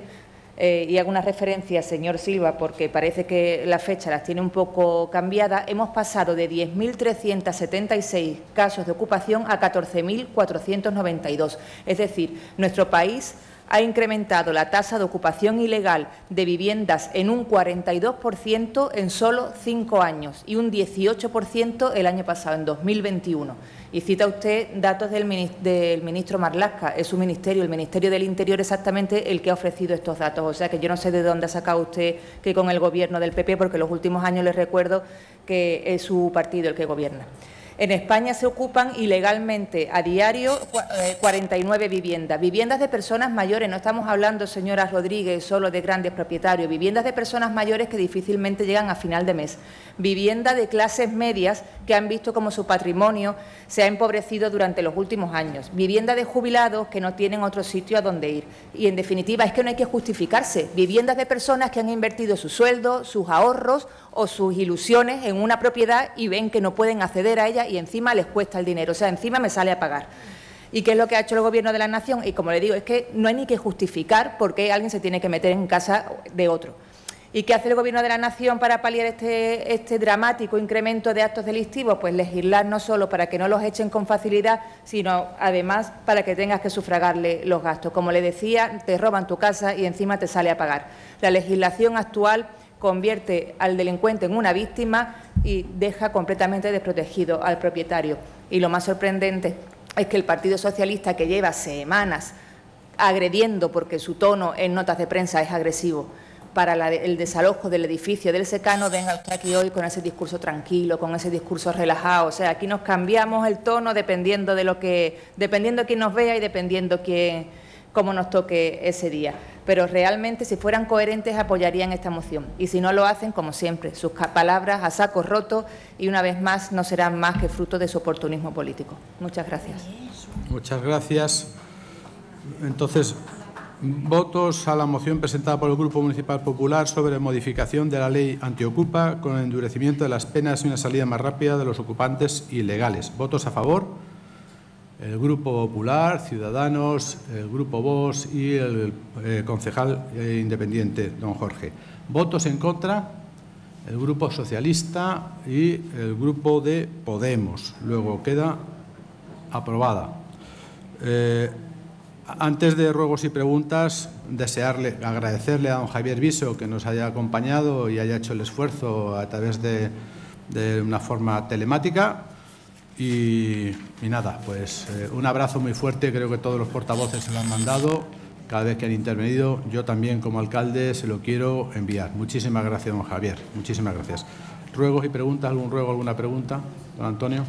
eh, y hago una referencia, señor Silva, porque parece que la fecha las tiene un poco cambiada, hemos pasado de diez mil trescientos setenta y seis casos de ocupación a catorce mil cuatrocientos noventa y dos. Es decir, nuestro país ha incrementado la tasa de ocupación ilegal de viviendas en un cuarenta y dos por ciento en solo cinco años y un dieciocho por ciento el año pasado, en dos mil veintiuno. Y cita usted datos del ministro Marlaska, es su ministerio, el Ministerio del Interior exactamente el que ha ofrecido estos datos. O sea que yo no sé de dónde ha sacado usted que con el gobierno del P P, porque en los últimos años les recuerdo que es su partido el que gobierna. En España se ocupan ilegalmente a diario cuarenta y nueve viviendas, viviendas de personas mayores, no estamos hablando, señora Rodríguez, solo de grandes propietarios, viviendas de personas mayores que difícilmente llegan a final de mes, vivienda de clases medias que han visto como su patrimonio se ha empobrecido durante los últimos años, vivienda de jubilados que no tienen otro sitio a donde ir. Y, en definitiva, es que no hay que justificarse, viviendas de personas que han invertido su sueldo, sus ahorros o sus ilusiones en una propiedad y ven que no pueden acceder a ella y encima les cuesta el dinero, o sea, encima me sale a pagar. ¿Y qué es lo que ha hecho el Gobierno de la Nación? Y como le digo, es que no hay ni que justificar por qué alguien se tiene que meter en casa de otro. ¿Y qué hace el Gobierno de la Nación para paliar este, este dramático incremento de actos delictivos? Pues legislar no solo para que no los echen con facilidad, sino además para que tengas que sufragarle los gastos. Como le decía, te roban tu casa y encima te sale a pagar. La legislación actual convierte al delincuente en una víctima y deja completamente desprotegido al propietario. Y lo más sorprendente es que el Partido Socialista, que lleva semanas agrediendo, porque su tono en notas de prensa es agresivo, para la, el desalojo del edificio del Secano, venga usted aquí hoy con ese discurso tranquilo, con ese discurso relajado. O sea, aquí nos cambiamos el tono dependiendo de lo que, dependiendo quién nos vea y dependiendo quién, cómo nos toque ese día. Pero realmente, si fueran coherentes, apoyarían esta moción. Y si no lo hacen, como siempre, sus palabras a saco roto y, una vez más, no serán más que fruto de su oportunismo político. Muchas gracias. Muchas gracias. Entonces, votos a la moción presentada por el Grupo Municipal Popular sobre modificación de la ley antiocupa con el endurecimiento de las penas y una salida más rápida de los ocupantes ilegales. ¿Votos a favor? El Grupo Popular, Ciudadanos, el Grupo Vox y el eh, concejal eh, independiente, don Jorge. ¿Votos en contra? El Grupo Socialista y el Grupo de Podemos. Luego queda aprobada. Eh, antes de ruegos y preguntas, desearle, agradecerle a don Javier Viso que nos haya acompañado y haya hecho el esfuerzo a través de, de una forma telemática. Y, y nada, pues eh, un abrazo muy fuerte, creo que todos los portavoces se lo han mandado, cada vez que han intervenido, yo también como alcalde se lo quiero enviar. Muchísimas gracias, don Javier, muchísimas gracias. ¿Ruegos y preguntas? ¿Algún ruego, alguna pregunta? Don Antonio.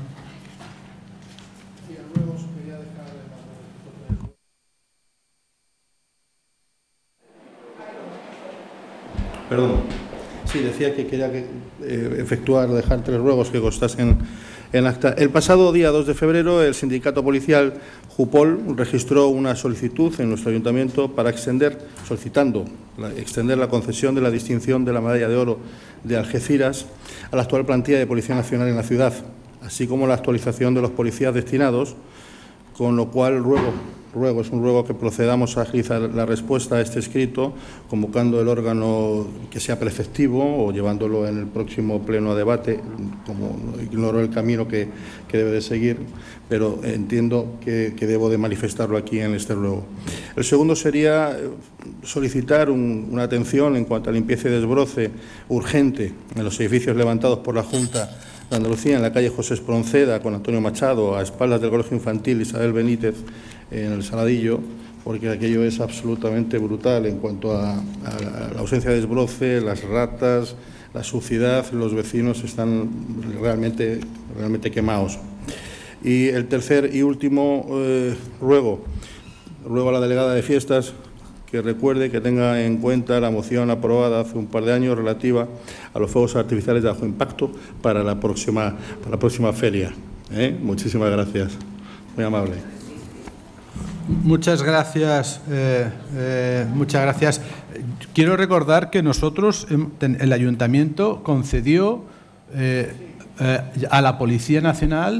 Perdón. Sí, decía que quería que, eh, efectuar, dejar tres ruegos que constasen en acta. El pasado día dos de febrero, el sindicato policial Jupol registró una solicitud en nuestro ayuntamiento para extender, solicitando la, extender la concesión de la distinción de la medalla de oro de Algeciras a la actual plantilla de Policía Nacional en la ciudad, así como la actualización de los policías destinados, con lo cual ruego, ruego, es un ruego que procedamos a agilizar la respuesta a este escrito, convocando el órgano que sea preceptivo o llevándolo en el próximo pleno a debate, como ignoro el camino que, que debe de seguir, pero entiendo que, que debo de manifestarlo aquí en este ruego. El segundo sería solicitar un, una atención en cuanto a limpieza y desbroce urgente en los edificios levantados por la Junta de Andalucía, en la calle José Espronceda con Antonio Machado, a espaldas del Colegio Infantil Isabel Benítez, en el Saladillo, porque aquello es absolutamente brutal en cuanto a, a la ausencia de desbroce, las ratas, la suciedad, los vecinos están realmente, realmente quemados. Y el tercer y último eh, ruego, ruego a la delegada de fiestas que recuerde que tenga en cuenta la moción aprobada hace un par de años relativa a los fuegos artificiales de bajo impacto para la próxima, para la próxima feria. ¿Eh? Muchísimas gracias. Muy amable. Muchas gracias. Eh, eh, muchas gracias. Quiero recordar que nosotros, el Ayuntamiento concedió eh, eh, a la Policía Nacional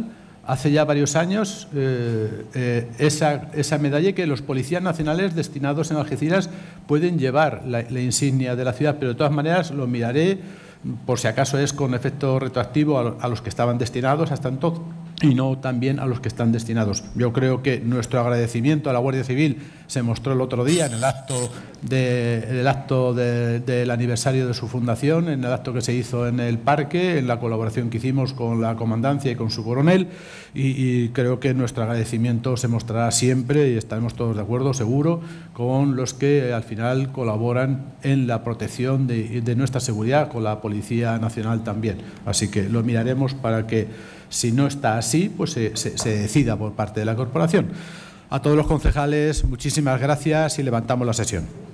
hace ya varios años eh, eh, esa, esa medalla que los policías nacionales destinados en Algeciras pueden llevar la, la insignia de la ciudad, pero de todas maneras lo miraré por si acaso es con efecto retroactivo a, a los que estaban destinados hasta entonces y no también a los que están destinados. Yo creo que nuestro agradecimiento a la Guardia Civil se mostró el otro día en el acto, de, el acto de, del aniversario de su fundación, en el acto que se hizo en el parque, en la colaboración que hicimos con la comandancia y con su coronel, y, y creo que nuestro agradecimiento se mostrará siempre y estaremos todos de acuerdo, seguro, con los que al final colaboran en la protección de, de nuestra seguridad, con la Policía Nacional también. Así que lo miraremos para que, si no está así, pues se, se, se decida por parte de la corporación. A todos los concejales, muchísimas gracias y levantamos la sesión.